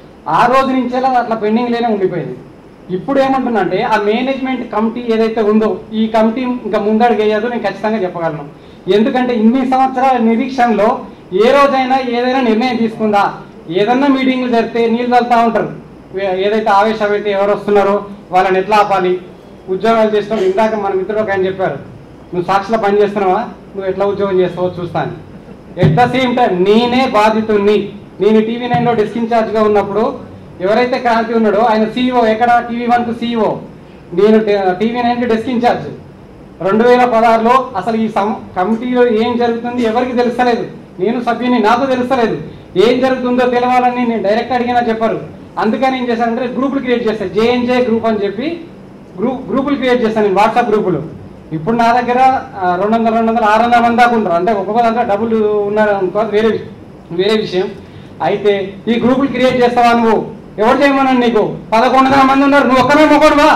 ఆ రోజు నుంచే అట్లా పెండింగ్లోనే ఉండిపోయింది. ఇప్పుడు ఏమంటున్నంటే ఆ మేనేజ్మెంట్ కమిటీ ఏదైతే ఉందో ఈ కమిటీ ఇంకా ముందడుగు వేయదు, నేను ఖచ్చితంగా చెప్పగలను. ఎందుకంటే ఇన్ని సంవత్సరాల నిరీక్షణలో ఏ రోజైనా ఏదైనా నిర్ణయం తీసుకుందా? ఏదన్నా మీటింగ్లు జరిగితే నీళ్ళు చల్లుతూ ఉంటారు, ఏదైతే ఆవేశం అయితే ఎవరు వస్తున్నారో వాళ్ళని ఎట్లా ఆపాలి, ఉద్యోగాలు చేస్తున్నావు. ఇందాక మన మిత్రుడు ఒక ఆయన చెప్పారు, నువ్వు సాక్షిలో పని చేస్తున్నావా, నువ్వు ఎట్లా ఉద్యోగం చేస్తావో చూస్తాను. ఎట్ ద సేమ్ టైం నేనే బాధితుడిని. నేను టీవీ నైన్లో డెస్క్ ఇన్ఛార్జ్గా ఉన్నప్పుడు ఎవరైతే క్రాంతి ఉన్నాడో ఆయన సీఈఓ, ఎక్కడ టీవీ వన్కు సీఈఓ, నేను టీవీ నైన్కి డెస్క్ ఇన్ఛార్జ్. రెండు వేల పదహారులో అసలు ఈ సం కమిటీలో ఏం జరుగుతుంది ఎవరికి తెలుస్తలేదు, నేను సభ్యుని, నాకు తెలుస్తలేదు. ఏం జరుగుతుందో తెలవాలని నేను డైరెక్ట్ అడిగినా చెప్పారు. అందుకని ఏం చేశానంటే గ్రూపులు క్రియేట్ చేస్తాను, జేఎన్జే గ్రూప్ అని చెప్పి గ్రూప్ గ్రూపులు క్రియేట్ చేస్తాను నేను, వాట్సాప్ గ్రూపులు. ఇప్పుడు నా దగ్గర రెండు వందల రెండు వందల ఆరు వందల మంది దాకా ఉంటారు. అంటే ఒక్కొక్క దాంట్లో డబ్బులు ఉన్నారు అనుకో, వేరే వేరే విషయం. అయితే ఈ గ్రూపులు క్రియేట్ చేస్తావా నువ్వు, ఎవరు చేయమన్నాను నీకు? పదకొండు వందల మంది ఉన్నారు, నువ్వు ఒక్కనే మొక్కడువా?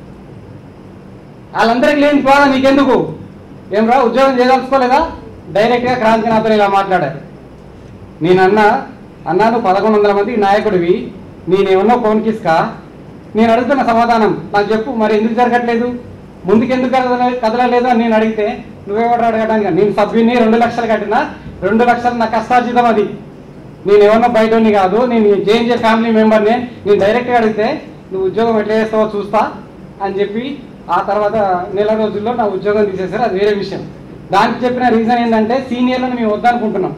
వాళ్ళందరికీ లేని బాధ నీకెందుకు? ఏం రా ఉద్యోగం చేయదలుచుకోలేదా? డైరెక్ట్గా క్రాంతి నాతో ఇలా మాట్లాడారు. నేను అన్నా అన్నా నువ్వు పదకొండు వందల మందికి నాయకుడివి, నేనేమన్నా ఫోన్ కిస్కా? నేను అడుగుతున్న సమాధానం నాకు చెప్పు. మరి ఎందుకు జరగట్లేదు, ముందుకు ఎందుకు కదల కదలలేదు అని నేను అడిగితే నువ్వెవరు అడగడానికి? నేను సభ్యుని రెండు లక్షలు కట్టినా, రెండు లక్షలు నా కష్టార్జితం, అది నేను ఏమన్నా బయటని కాదు, నేను జేఎన్జే ఫ్యామిలీ మెంబర్ని. నేను డైరెక్ట్గా అడిగితే నువ్వు ఉద్యోగం ఎట్లా చేస్తావో చూస్తా అని చెప్పి ఆ తర్వాత నెల రోజుల్లో నా ఉద్యోగం తీసేశారు, అది వేరే విషయం. దానికి చెప్పిన రీజన్ ఏంటంటే సీనియర్లను మేము వద్దనుకుంటున్నాం,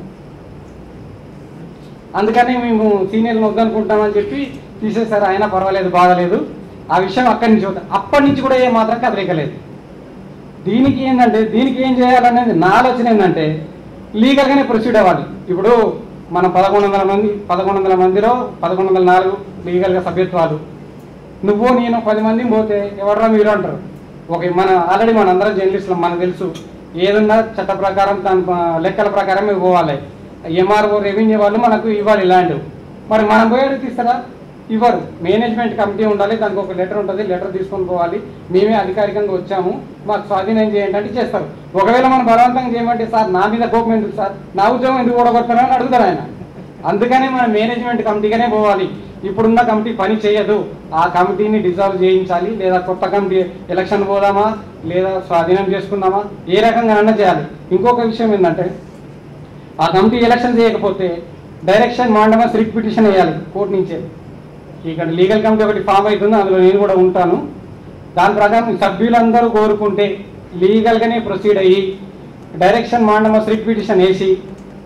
అందుకని మేము సీనియర్లను వద్దనుకుంటామని చెప్పి తీసేశారు. అయినా పర్వాలేదు, బాధలేదు, ఆ విషయం అక్కడి నుంచి అవుతాం. అప్పటి నుంచి కూడా ఏ మాత్రం కదలికలేదు. దీనికి ఏంటంటే దీనికి ఏం చేయాలనేది నా ఆలోచన ఏంటంటే లీగల్గానే ప్రొసీడ్ అవ్వాలి. ఇప్పుడు మనం పదకొండు వందల మంది పదకొండు వందల మందిలో పదకొండు వందల నాలుగు లీగల్గా సభ్యత్వాలు, నువ్వు నేను పది మంది పోతే ఎవడరా మీరు అంటారు. ఒక మన ఆల్రెడీ మన అందరం జర్నలిస్టులు, మనకు తెలుసు ఏదన్నా చట్ట ప్రకారం దాని లెక్కల ప్రకారం మేము పోవాలి. ఎంఆర్ఓ రెవెన్యూ వాళ్ళు మనకు ఇవ్వాలి ల్యాండ్, మరి మనం పోయేది తీస్తారా? ఇవ్వరు. మేనేజ్మెంట్ కమిటీ ఉండాలి, దానికి ఒక లెటర్ ఉంటుంది, లెటర్ తీసుకొని పోవాలి, మేమే అధికారికంగా వచ్చాము మాకు స్వాధీనం చేయండి అంటే చేస్తారు. ఒకవేళ మనం బలవంతంగా చేయమంటే సార్ నా మీద కోపం ఎందుకు సార్, నా ఉద్యోగం ఎందుకు ఓడగొడతారని అడుగుతారు ఆయన. అందుకనే మనం మేనేజ్మెంట్ కమిటీగానే పోవాలి. ఇప్పుడున్న కమిటీ పని చేయదు, ఆ కమిటీని డిజాల్వ్ చేయించాలి, లేదా కొత్త కమిటీ ఎలక్షన్ పోదామా, లేదా స్వాధీనం చేసుకుందామా, ఏ రకంగా అన్నా చేయాలి. ఇంకొక విషయం ఏంటంటే ఆ కమిటీ ఎలక్షన్ చేయకపోతే డైరెక్షన్ మాండమస్ రిట్ పిటిషన్ వేయాలి కోర్టు నుంచే. ఇక్కడ లీగల్ కమిటీ ఒకటి ఫామ్ అవుతుంది, అందులో నేను కూడా ఉంటాను. దాని ప్రకారం సభ్యులందరూ కోరుకుంటే లీగల్గానే ప్రొసీడ్ అయ్యి డైరెక్షన్ మాండమస్ రిట్ పిటిషన్ వేసి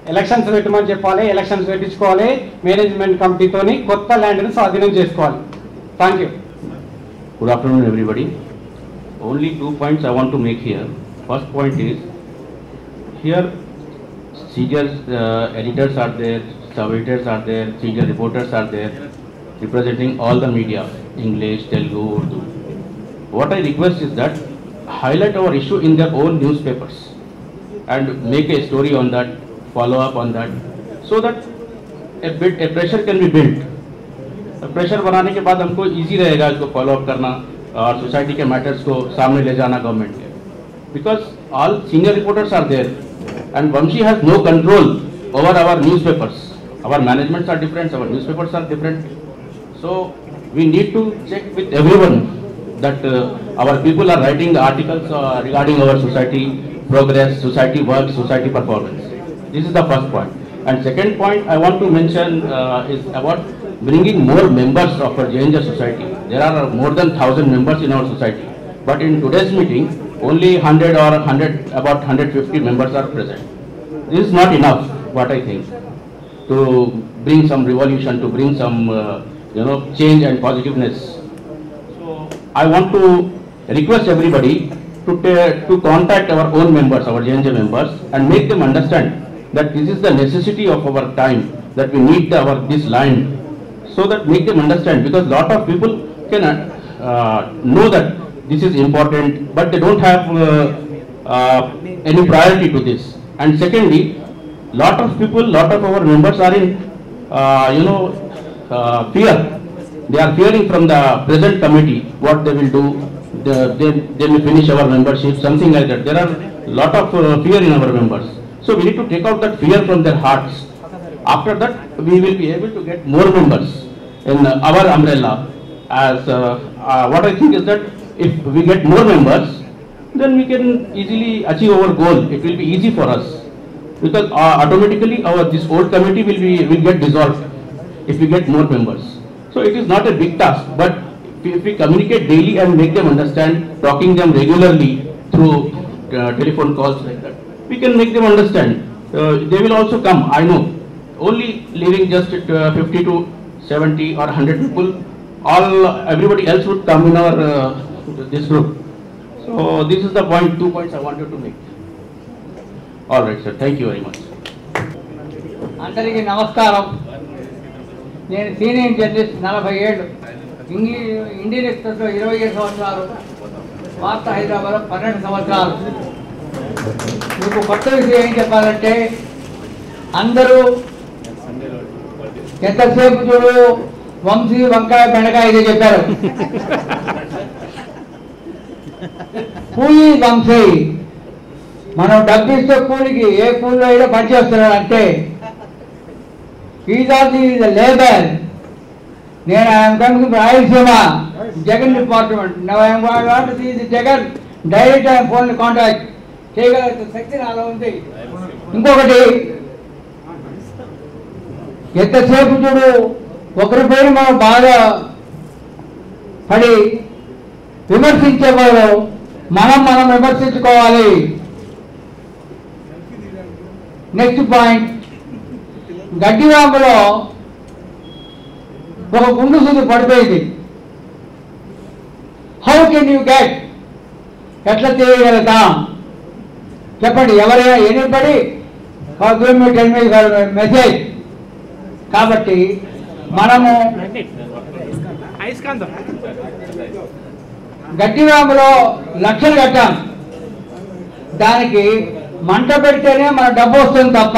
ఎలక్షన్స్ పెట్టమని చెప్పాలి, ఎలక్షన్స్ పెట్టించుకోవాలి, మేనేజ్మెంట్ కమిటీతోని కొత్త ల్యాండ్ని స్వాధీనం చేసుకోవాలి. Thank you. Good afternoon, everybody. Only two points I want to make here. First point is, here senior uh, editors are there, sub-editors are there, senior reporters are there, representing all the media, English, Telugu, Urdu. What I request is that highlight our issue in their own newspapers and make a story on that, follow up on that, so that a bit a pressure can be built. Pressure बनाने के बाद हमको इजी रहेगा इसको फॉलो अप करना और सोसाइटी के मैटर्स को सामने ले जाना गवर्नमेंट के, because all senior reporters are there and Vamshi has no control over our newspapers. Our managements are different, our newspapers are different. So we need to check with everyone that uh, our people are writing the articles uh, regarding our society progress, society work, society performance. This is the first point. And second point I want to mention uh, is about bringing more members of our J N J society. There are more than one thousand members in our society, but in today's meeting only one hundred or one hundred, about one hundred fifty members are present. This is not enough, what I think, to bring some revolution, to bring some uh, you know change and positiveness. I want to request everybody to to contact our own members, our J N J members, and make them understand that this is the necessity of our time, that we need our this land, so that make them understand, because lot of people can uh, know that this is important, but they don't have uh, uh, any priority to this. And secondly, lot of people, lot of our members are in uh, you know uh, fear. They are fearing from the present committee what they will do. They, they, they will finish our membership, something like that. There are lot of uh, fear in our members. So we need to take out that fear from their hearts. After that, we will be able to get more members in uh, our umbrella. As uh, uh, what I think is that if we get more members, then we can easily achieve our goal. It will be easy for us, because uh, automatically our this old committee will be will get dissolved if we get more members. So it is not a big task, but if we communicate daily and make them understand, talking them regularly through uh, telephone calls like that, we can make them understand. Uh, they will also come, I know. Only leaving just at, uh, fifty to seventy or one hundred people, all everybody else would come in our uh, this group. So this is the point, two points I wanted to make. All right, sir. Thank you very much. అందరికీ నమస్కారం. నేను సీనియర్ జర్నలిస్ట్, నలభై ఏళ్ళు, ఇంగ్లీష్ ఇండియన్ ఎక్స్ప్రెస్లో ఇరవై ఏడు సంవత్సరాలు, వార్త హైదరాబాద్లో పన్నెండు సంవత్సరాలు. మీకు కొత్త విషయం ఏం చెప్పాలంటే, అందరూ ఎంతసేపు చూడు వంశీ వంకాయ బెండకాయ ఇదే చెప్పారు. కూలీ వంశీ, మనం డబ్బు ఇస్తే కూలికి ఏ కూలీలో అయినా పనిచేస్తున్నాడు అంటే ఈజ్ ఆర్ ది లేబర్. నేను I'm coming Rayalaseema Jagan department. Now I'm want to see the Jagan direct I'm phone contact చేయగలిగే శక్తి నాలో ఉంది. ఇంకొకటి, ఎంతసేపు చూడు ఒకరిపైన మనం బాగా పడి విమర్శించేవారు, మనం మనం విమర్శించుకోవాలి. నెక్స్ట్ పాయింట్, గడ్డివాంబలో ఒక గుండు సుది పడిపోయింది. హౌ కెన్ యూ గెట్, ఎట్లా చేయగలుగుతాం చెప్పండి. ఎవరైనా ఎనిబడి మెసేజ్. కాబట్టి మనము గడ్డివాంబలో లక్షలు కట్టాం, దానికి మంట పెడితేనే మన డబ్బు వస్తుంది తప్ప,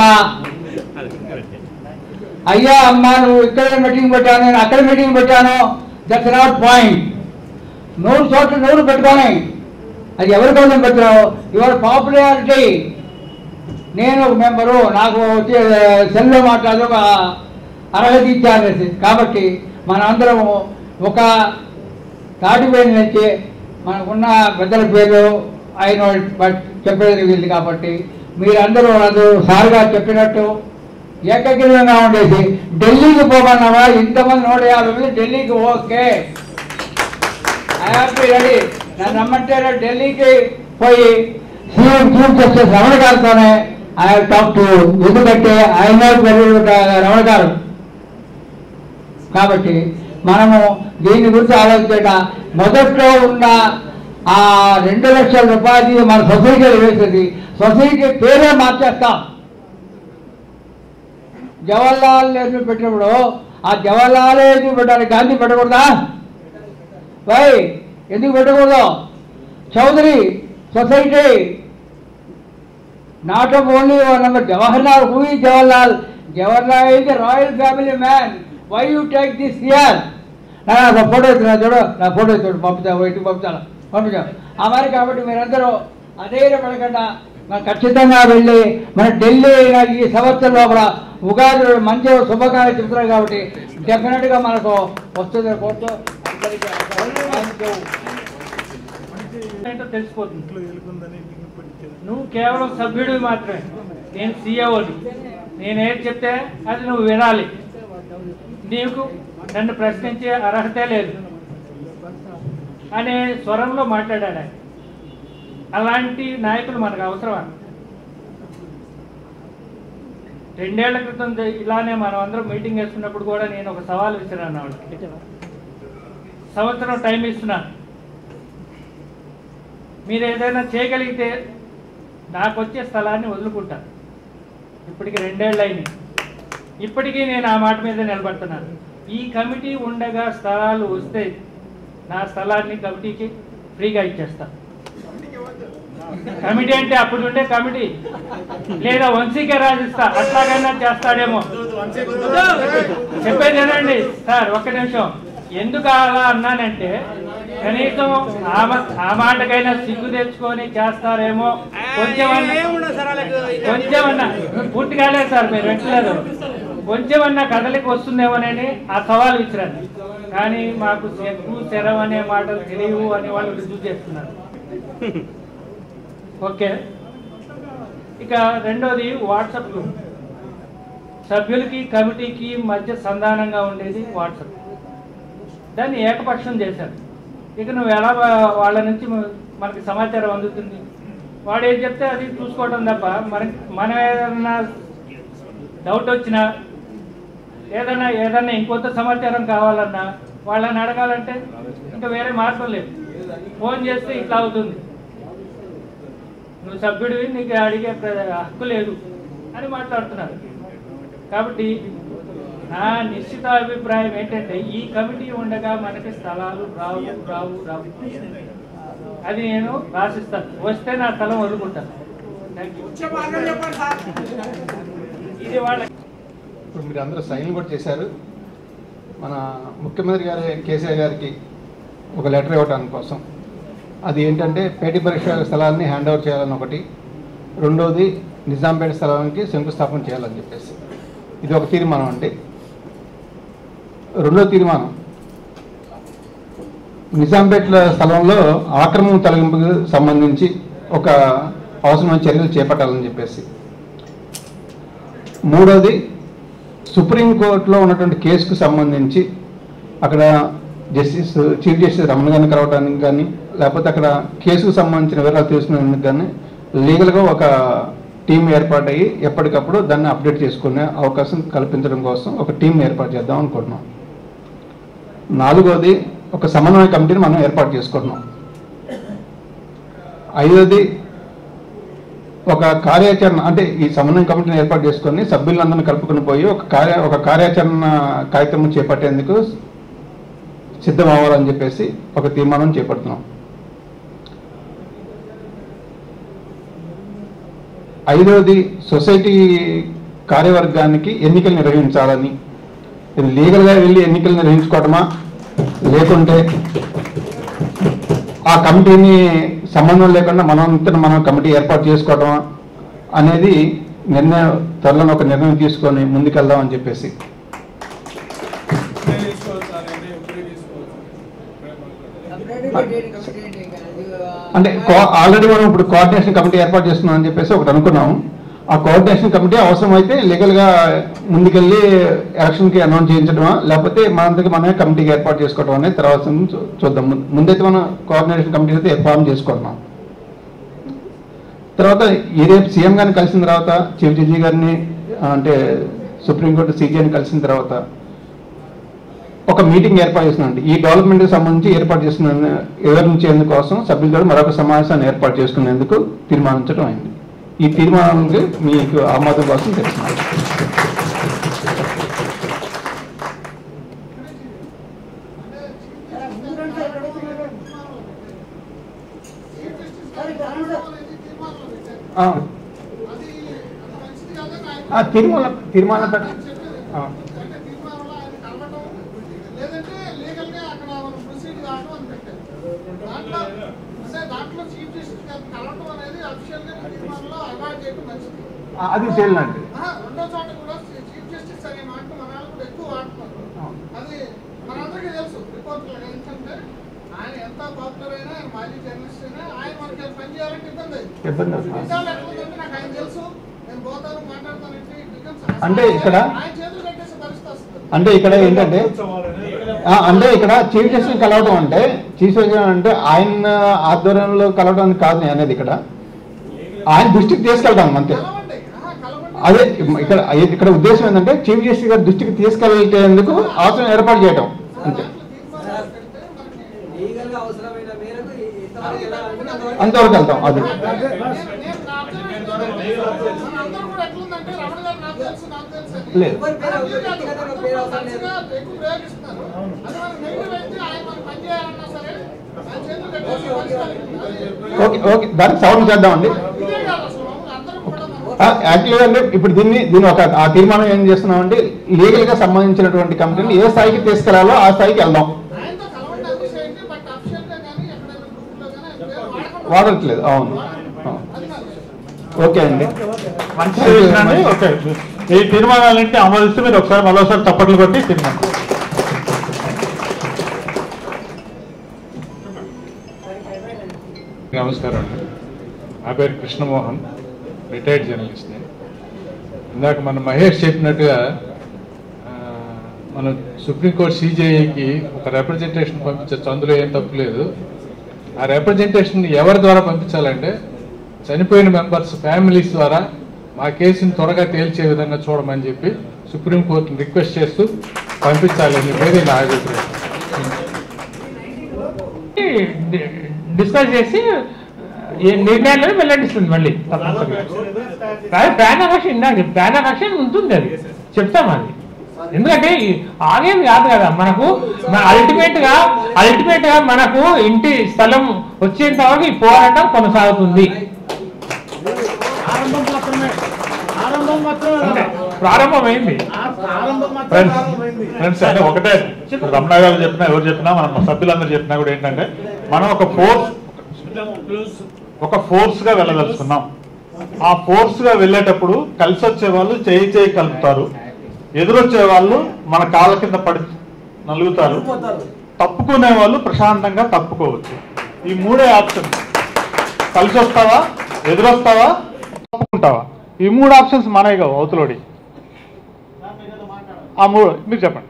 అయ్యా అమ్మా నువ్వు ఇక్కడ మీటింగ్ పెట్టాను, నేను అక్కడ మీటింగ్ పెట్టాను, దట్స్ నాట్ పాయింట్. నూరు చోట్ల నూరు పెట్టుకొని అది ఎవరి కోసం పెట్టావు? Your popularity. నేను ఒక మెంబరు, నాకు వచ్చే సెల్లో మాట్లాడే ఒక అర్హత ఇచ్చారు. కాబట్టి మన అందరం ఒక తాటిపేరు నుంచి మనకున్న పెద్దల పేరు ఆయన చెప్పేది వీళ్ళు. కాబట్టి మీరందరూ అందరూ సార్గా చెప్పినట్టు ఏకగ్రీవంగా ఉండేసి ఢిల్లీకి పోమన్నావా, ఇంతమంది నూట యాభై మంది ఢిల్లీకి okay I have to ready. నన్ను నమ్మంటే ఢిల్లీకి పోయి సీఎం చీఫ్ జస్టిస్ రమణ గారితోనే ఐ టాక్ టు ఎందుకంటే ఆయన రమణ గారు కాబట్టి మనము దీని గురించి ఆలోచించట మొదట్లో ఉన్న ఆ రెండు లక్షల రూపాయలు మన సొసైటీలో వేసేది సొసైటీ పేరే మార్చేస్తాం. జవహర్లాల్ నెహ్రూ పెట్టినప్పుడు ఆ జవహర్లాల్ ఎందుకు పెట్టాలి, గాంధీ పెట్టకూడదా? వై ఎందుకు పెట్టకూడదు? Chowdary society not only one number Jawaharlal. Who is Jawaharlal? Jawaharlal is a royal family man. Why you take this year? నా ఫోటో ఇస్తున్నా చూడు, నా ఫోటో చూడు, పంపుతావు ఇంటికి పంపుతాను పంపించాం ఆ మరి. కాబట్టి మీరందరూ అధైర్యపడకుండా మనం ఖచ్చితంగా వెళ్ళి మన ఢిల్లీ ఈ సంవత్సరం లోపల ఉగాది మంచి శుభకార్యం చెప్తున్నారు కాబట్టి డెఫినెట్గా మనకు వస్తుంది కోరుతూ తెలిసిపోతుంది. నువ్వు కేవలం సభ్యుడివి మాత్రమే, నేను సీఈఓని, నేనేది చెప్తే అది నువ్వు వినాలి. నీకు నన్ను ప్రశ్నించే అర్హతే లేదు అనే స్వరంలో మాట్లాడాడు ఆయన. అలాంటి నాయకులు మనకు అవసరమా? రెండేళ్ల క్రితం ఇలానే మనం అందరం మీటింగ్ వేసుకున్నప్పుడు కూడా నేను ఒక సవాల్ విసిరాను వాళ్ళకి. సంవత్సరం టైం ఇస్తున్నాను, మీరు ఏదైనా చేయగలిగితే నాకు వచ్చే స్థలాన్ని వదులుకుంటాను. ఇప్పటికి రెండేళ్ళు అయినాయి, ఇప్పటికీ నేను ఆ మాట మీద నిలబడుతున్నాను. ఈ కమిటీ ఉండగా స్థలాలు వస్తే నా స్థలాన్ని కమిటీకి ఫ్రీగా ఇచ్చేస్తాను. కమిటీ అంటే అప్పుడు ఉండే కమిటీ, లేదా వంశీకే రాజిస్తా, అట్లాగైనా చేస్తాడేమో. చెప్పేది ఏనండి సార్, ఒక్క నిమిషం. ఎందుకు అలా అన్నానంటే కనీసం ఆ మాటకైనా సిగ్గు తెచ్చుకొని చేస్తారేమో కొంచెమన్నా, కొంచెమన్నా పూర్తి కాలేదు సార్, మీరు వెంటలేదు, కొంచెమన్నా కదలికి వస్తుందేమోనని ఆ సవాలు ఇచ్చిరాను. కానీ మాకు సెక్కు శరం అనే మాటలు తెలియవు అని వాళ్ళు రుజువు చేస్తున్నారు. ఓకే, ఇక రెండోది వాట్సాప్ గ్రూప్. సభ్యులకి కమిటీకి మధ్య సంధానంగా ఉండేది వాట్సాప్. దాన్ని ఏకపక్షం చేశారు. ఇక నువ్వు ఎలా వాళ్ళ నుంచి మనకి సమాచారం అందుతుంది? వాడు ఏం చెప్తే అది చూసుకోవడం తప్ప మనకి మనం ఏదన్నా డౌట్ వచ్చినా ఏదన్నా ఏదన్నా ఇంకొంత సమాచారం కావాలన్నా వాళ్ళని అడగాలంటే ఇంకా వేరే మార్గం లేదు. ఫోన్ చేస్తే ఇట్లా అవుతుంది, నువ్వు సభ్యుడివి, నీకు అడిగే హక్కు లేదు అని మాట్లాడుతున్నారు. కాబట్టి నా నిశ్చిత అభిప్రాయం ఏంటంటే ఈ కమిటీ ఉండగా మనకి స్థలాలు రావు రావు రావు అది నేను రాసిస్తాను. వస్తే నా స్థలం వదులుకుంటాను. ఇది వాళ్ళ ఇప్పుడు మీరు అందరూ సైన్ కూడా చేశారు. మన ముఖ్యమంత్రి గారి కేసీఆర్ గారికి ఒక లెటర్ ఇవ్వడానికి కోసం, అది ఏంటంటే పేటీ పరీక్ష స్థలాన్ని హ్యాండ్ ఓవర్ చేయాలని ఒకటి, రెండోది నిజాంపేట స్థలానికి శంకుస్థాపన చేయాలని చెప్పేసి ఇది ఒక తీర్మానం అండి. రెండో తీర్మానం నిజాంపేట స్థలంలో ఆక్రమణ తొలగింపుకు సంబంధించి ఒక అవసరమైన చర్యలు చేపట్టాలని చెప్పేసి. మూడోది సుప్రీంకోర్టులో ఉన్నటువంటి కేసుకు సంబంధించి అక్కడ జస్టిస్ చీఫ్ జస్టిస్ రమణ గారిని కలవడానికి కానీ లేకపోతే అక్కడ కేసుకు సంబంధించిన వివరాలు తెలుసుకునేందుకు కానీ లీగల్గా ఒక టీం ఏర్పాటయ్యి ఎప్పటికప్పుడు దాన్ని అప్డేట్ చేసుకునే అవకాశం కల్పించడం కోసం ఒక టీం ఏర్పాటు చేద్దాం అనుకుంటున్నాం. నాలుగోది ఒక సమన్వయ కమిటీని మనం ఏర్పాటు చేసుకుంటున్నాం. ఐదోది ఒక కార్యాచరణ, అంటే ఈ సమన్వయ కమిటీని ఏర్పాటు చేసుకొని సభ్యులందరినీ కలుపుకొని పోయి ఒక కార్య ఒక కార్యాచరణ కార్యక్రమం చేపట్టేందుకు సిద్ధం అవ్వాలని చెప్పేసి ఒక తీర్మానం చేపడుతున్నాం. ఐదవది సొసైటీ కార్యవర్గానికి ఎన్నికలు నిర్వహించాలని. ఇది లీగల్గా వెళ్ళి ఎన్నికలు నిర్వహించుకోవటమా లేకుంటే ఆ కమిటీని సంబంధం లేకుండా మనంతా మనం కమిటీ ఏర్పాటు చేసుకోవటమా అనేది నిర్ణయం, త్వరలో ఒక నిర్ణయం తీసుకొని ముందుకెళ్దామని చెప్పేసి. అంటే ఆల్రెడీ మనం ఇప్పుడు కోఆర్డినేషన్ కమిటీ ఏర్పాటు చేస్తున్నాం అని చెప్పేసి ఒకటి అనుకున్నాము. ఆ కోఆర్డినేషన్ కమిటీ అవసరమైతే లీగల్గా ముందుకెళ్ళి ఎలక్షన్కి అనౌన్స్ చేయించడమా లేకపోతే మనందరికి మనమే కమిటీకి ఏర్పాటు చేసుకోవడం అనేది తర్వాత చూద్దాం. ముందైతే మనం కోఆర్డినేషన్ కమిటీ అయితే ఫామ్ చేసుకుంటున్నాం. తర్వాత ఈ రేపు సీఎం గారిని కలిసిన తర్వాత చీఫ్ జడ్జి గారిని అంటే సుప్రీంకోర్టు సీజీని కలిసిన తర్వాత ఒక మీటింగ్ ఏర్పాటు చేస్తున్నాండి. ఈ డెవలప్మెంట్కి సంబంధించి ఏర్పాటు చేస్తున్న వివరించేందుకోసం సభ్యులు మరొక సమావేశాన్ని ఏర్పాటు చేసుకునేందుకు తీర్మానించడం అయింది. ఈ తీర్మానానికి మీకు ఆమోదం కోసం తెలుసుకున్నాను. తీర్మాన తీర్మానం పెట్ట అది చేయాలండి. రెండో చోట కూడా చీఫ్ జస్టిస్ అనే మాట మన వాళ్ళు కూడా ఎక్కువ వాడుతున్నారు. అది మనందరికీ తెలుసు రిపోర్ట్లో ఏంటంటే ఆయన ఎంత పాపులర్ అయినా ఆయన మాజీ జర్నలిస్ట్ అయినా ఆయన మనకి పని చేయాలంటే ఇబ్బంది అయింది. నాకు ఆయన తెలుసు, నేను పోతాను మాట్లాడతాను. అంటే ఇక్కడ ఆయన చేతులు కట్టేసే పరిస్థితి వస్తుంది. అంటే ఇక్కడ ఏంటంటే అంటే ఇక్కడ చీఫ్ జస్టిస్ కలవటం అంటే చీఫ్ జస్టిస్ అంటే ఆయన ఆధ్వర్యంలో కలవడం కాదు అనేది, ఇక్కడ ఆయన దృష్టికి తీసుకెళ్తాం అంతే. అదే ఇక్కడ ఇక్కడ ఉద్దేశం ఏంటంటే చీఫ్ జస్టిస్ గారి దృష్టికి తీసుకెళ్లేందుకు అవసరం ఏర్పాటు చేయటం అంతే. అంతవరకు వెళ్తాం. అది లేదు ఓకే ఓకే దానికి సవరణ చేద్దామండి. యాక్చువల్గా అంటే ఇప్పుడు దీన్ని దీని ఒక ఆ తీర్మానం ఏం చేస్తున్నామంటే లీగల్ గా సంబంధించినటువంటి కంపెనీని ఏ స్థాయికి తీసుకెళ్లాలో ఆ స్థాయికి వెళ్దాం. వాడట్లేదు. అవును ఓకే అండి. మంచి ఓకే. ఈ తీర్మానాలంటే ఆమోదిస్తే మీరు ఒకసారి మరోసారి చప్పట్లు కొట్టి తీర్మానం. నమస్కారం అండి. నా పేరు కృష్ణమోహన్, రిటైర్డ్ జర్నలిస్ట్ని. ఇందాక మన మహేష్ చెప్పినట్టుగా మన సుప్రీంకోర్టు సీజేఐకి ఒక రిప్రజెంటేషన్ పంపించచ్చు, అందులో ఏం తప్పు లేదు. ఆ రిప్రజెంటేషన్ ఎవరి ద్వారా పంపించాలంటే చనిపోయిన మెంబర్స్ ఫ్యామిలీస్ ద్వారా మా కేసుని త్వరగా తేల్చే విధంగా చూడమని చెప్పి సుప్రీంకోర్టుని రిక్వెస్ట్ చేస్తూ పంపించాలని చెప్పేది నా అభిప్రాయం. డిస్కస్ చేసి నిర్ణయాలను వెల్లడిస్తుంది. మళ్ళీ ప్లాన్ ఆఫ్ యాక్షన్ ఇందాక ప్లాన్ ఆఫ్ యాక్షన్ ఉంటుంది, అది చెప్తాం. అది ఎందుకంటే ఆగేం కాదు కదా, మనకు అల్టిమేట్ గా అల్టిమేట్ గా మనకు ఇంటి స్థలం వచ్చేంత వరకు ఈ పోరాటం కొనసాగుతుంది. ప్రారంభమైంది. ఫ్రెండ్స్ అంటే ఒకటే రమణ గారు చెప్పినా ఎవరు చెప్పినా మనం సభ్యులందరూ చెప్పినా కూడా ఏంటంటే మనం ఒక ఫోర్స్ ఒక ఫోర్స్ గా వెళ్ళదలుచుకున్నాం. ఆ ఫోర్స్ గా వెళ్ళేటప్పుడు కలిసి వచ్చే వాళ్ళు చేయి చేయి కలుపుతారు, ఎదురొచ్చే వాళ్ళు మన కాళ్ళ కింద పడి నలుగుతారు, తప్పుకునే వాళ్ళు ప్రశాంతంగా తప్పుకోవచ్చు. ఈ మూడే ఆప్షన్స్. కలిసి వస్తావా, ఎదురొస్తావా, తప్పుకుంటావా, ఈ మూడు ఆప్షన్స్ మనమే కావు అవతలోడి. ఆ మూడు మీరు చెప్పండి.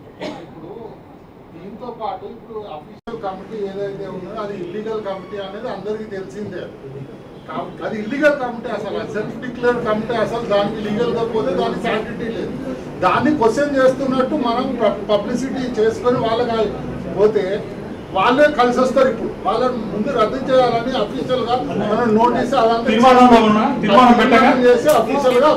దీంతో పాటు ఇప్పుడు అఫీషియల్ కమిటీ ఏదైతే ఉన్నదో అది ఇల్లీగల్ కమిటీ అనేది అందరికీ తెలిసిందే. అది ఇల్లీగల్ కమిటీ, అసలు సెల్ఫ్ డిక్లేర్ కమిటీ, అసలు దానికి లీగల్ గా పోతే దానికి శాంటిటీ లేదు. దాన్ని క్వశ్చన్ చేస్తున్నట్టు మనం పబ్లిసిటీ చేసుకొని వాళ్ళకి పోతే వాళ్ళే కలిసి వస్తారు. ఇప్పుడు వాళ్ళని ముందు రద్దు చేయాలని అఫీషియల్ గా మనం నోటీస్ అదంతా చేసి అఫీషియల్ గా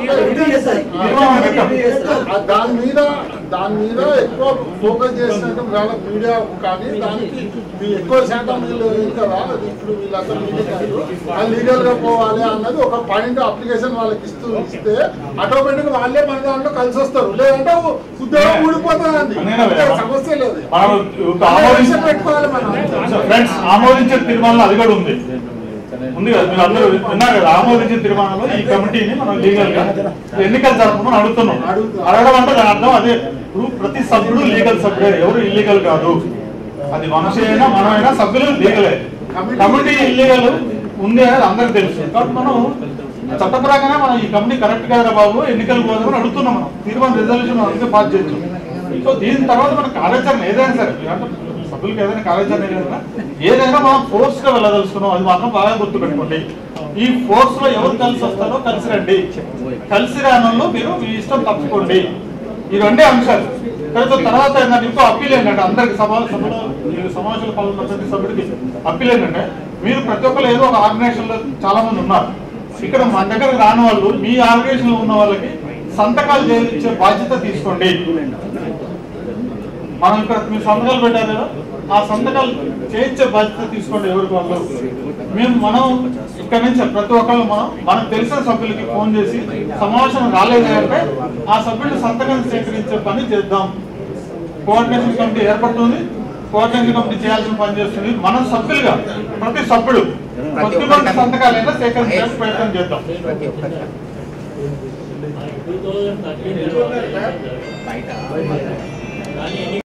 దాని మీద దాని మీద ఎక్కువ ఫోకస్ చేసినట్టు వాళ్ళ మీడియా కానీ దానికి ఎక్కువ శాతం వీళ్ళు కదా, ఇప్పుడు వీళ్ళంతా మీడియా కాదు లీగల్ గా పోవాలి అన్నది ఒక పాయింట్ అప్లికేషన్ వాళ్ళకి ఇస్తూ ఇస్తే ఆటోమేటిక్ వాళ్ళే మన దాంట్లో కలిసి వస్తారు. లేదంటే ఉద్యోగం ఊడిపోతుందండి, సమస్య లేదు. పెట్టుకోవాలి. ఫ్రెండ్స్ ఆమోదించే తీర్మానంలో అది కూడా ఉంది ఉంది కదా, మీరు అందరూ విన్నారు కదా. ఆమోదించిన తీర్మానంలో ఈ కమిటీని మనం లీగల్ గా ఎన్నికలు జరపమని అడుగుతున్నాం. అడగడం అంటే దాని అర్థం అదే, ఇప్పుడు ప్రతి సభ్యుడు లీగల్ సభ్యుడే, ఎవరు ఇల్లీగల్ కాదు. అది మనిషి అయినా మనమైనా సభ్యులు లీగలే. కమిటీ ఇల్లీగల్ ఉంది అనేది అందరికి తెలుసు. కాబట్టి మనం చట్ట ప్రకారం మనం ఈ కమిటీ కరెక్ట్ కదా బాబు, ఎన్నికలు పోదామని అడుగుతున్నాం. మనం తీర్మానం రిజల్యూషన్ అందుకే పాస్ చేయొచ్చు. సో దీని తర్వాత మన కార్యాచరణ ఏదైనా సరే, సభ్యులకు ఏదైనా కార్యాచరణ ఏదైనా ఏదైనా మనం ఫోర్స్ గా వెళ్ళదలుచుకున్నాం, అది మాత్రం బాగా గుర్తుపెట్టుకోండి. ఈ ఫోర్స్ లో ఎవరు కలిసి వస్తారో కలిసి రండి, కలిసి రానంలో మీరు మీ ఇష్టం తప్పుకోండి. ఈ రెండే అంశాలు. తర్వాత ఏంటంటే ఇంకో అప్పీల్ ఏంటంటే అందరికి సభ సభలో సమావేశాలు పాల్గొన్న ప్రతి సభ్యుడికి అప్పీల్ ఏంటంటే మీరు ప్రతి ఒక్కరు ఏదో ఒక ఆర్గనైజేషన్ లో చాలా మంది ఉన్నారు. ఇక్కడ మన దగ్గరకు రాని వాళ్ళు మీ ఆర్గనైజేషన్ లో ఉన్న వాళ్ళకి సంతకాలు చేయించే బాధ్యత తీసుకోండి. మనం ఇక్కడ మీరు సంతకాలు పెట్టారు కదా, ఆ సంతకాలు చేయించే బాధ్యత తీసుకోండి ఎవరికి వాళ్ళు. మేము మనం ఇక్కడ నుంచి ప్రతి ఒక్కళ్ళు మనం మనకు తెలిసిన సభ్యులకి ఫోన్ చేసి సమావేశం రాలేదు అంటే ఆ సభ్యులు సంతకం సేకరించే పని చేద్దాం. కోఆర్డినేషన్ కమిటీ ఏర్పడుతుంది, కోఆర్డినేషన్ కమిటీ చేయాల్సిన పని చేస్తుంది. మన సభ్యులుగా ప్రతి సభ్యుడు కొద్ది మంది సంతకాలైనా సేకరించడానికి ప్రయత్నం చేద్దాం. బయట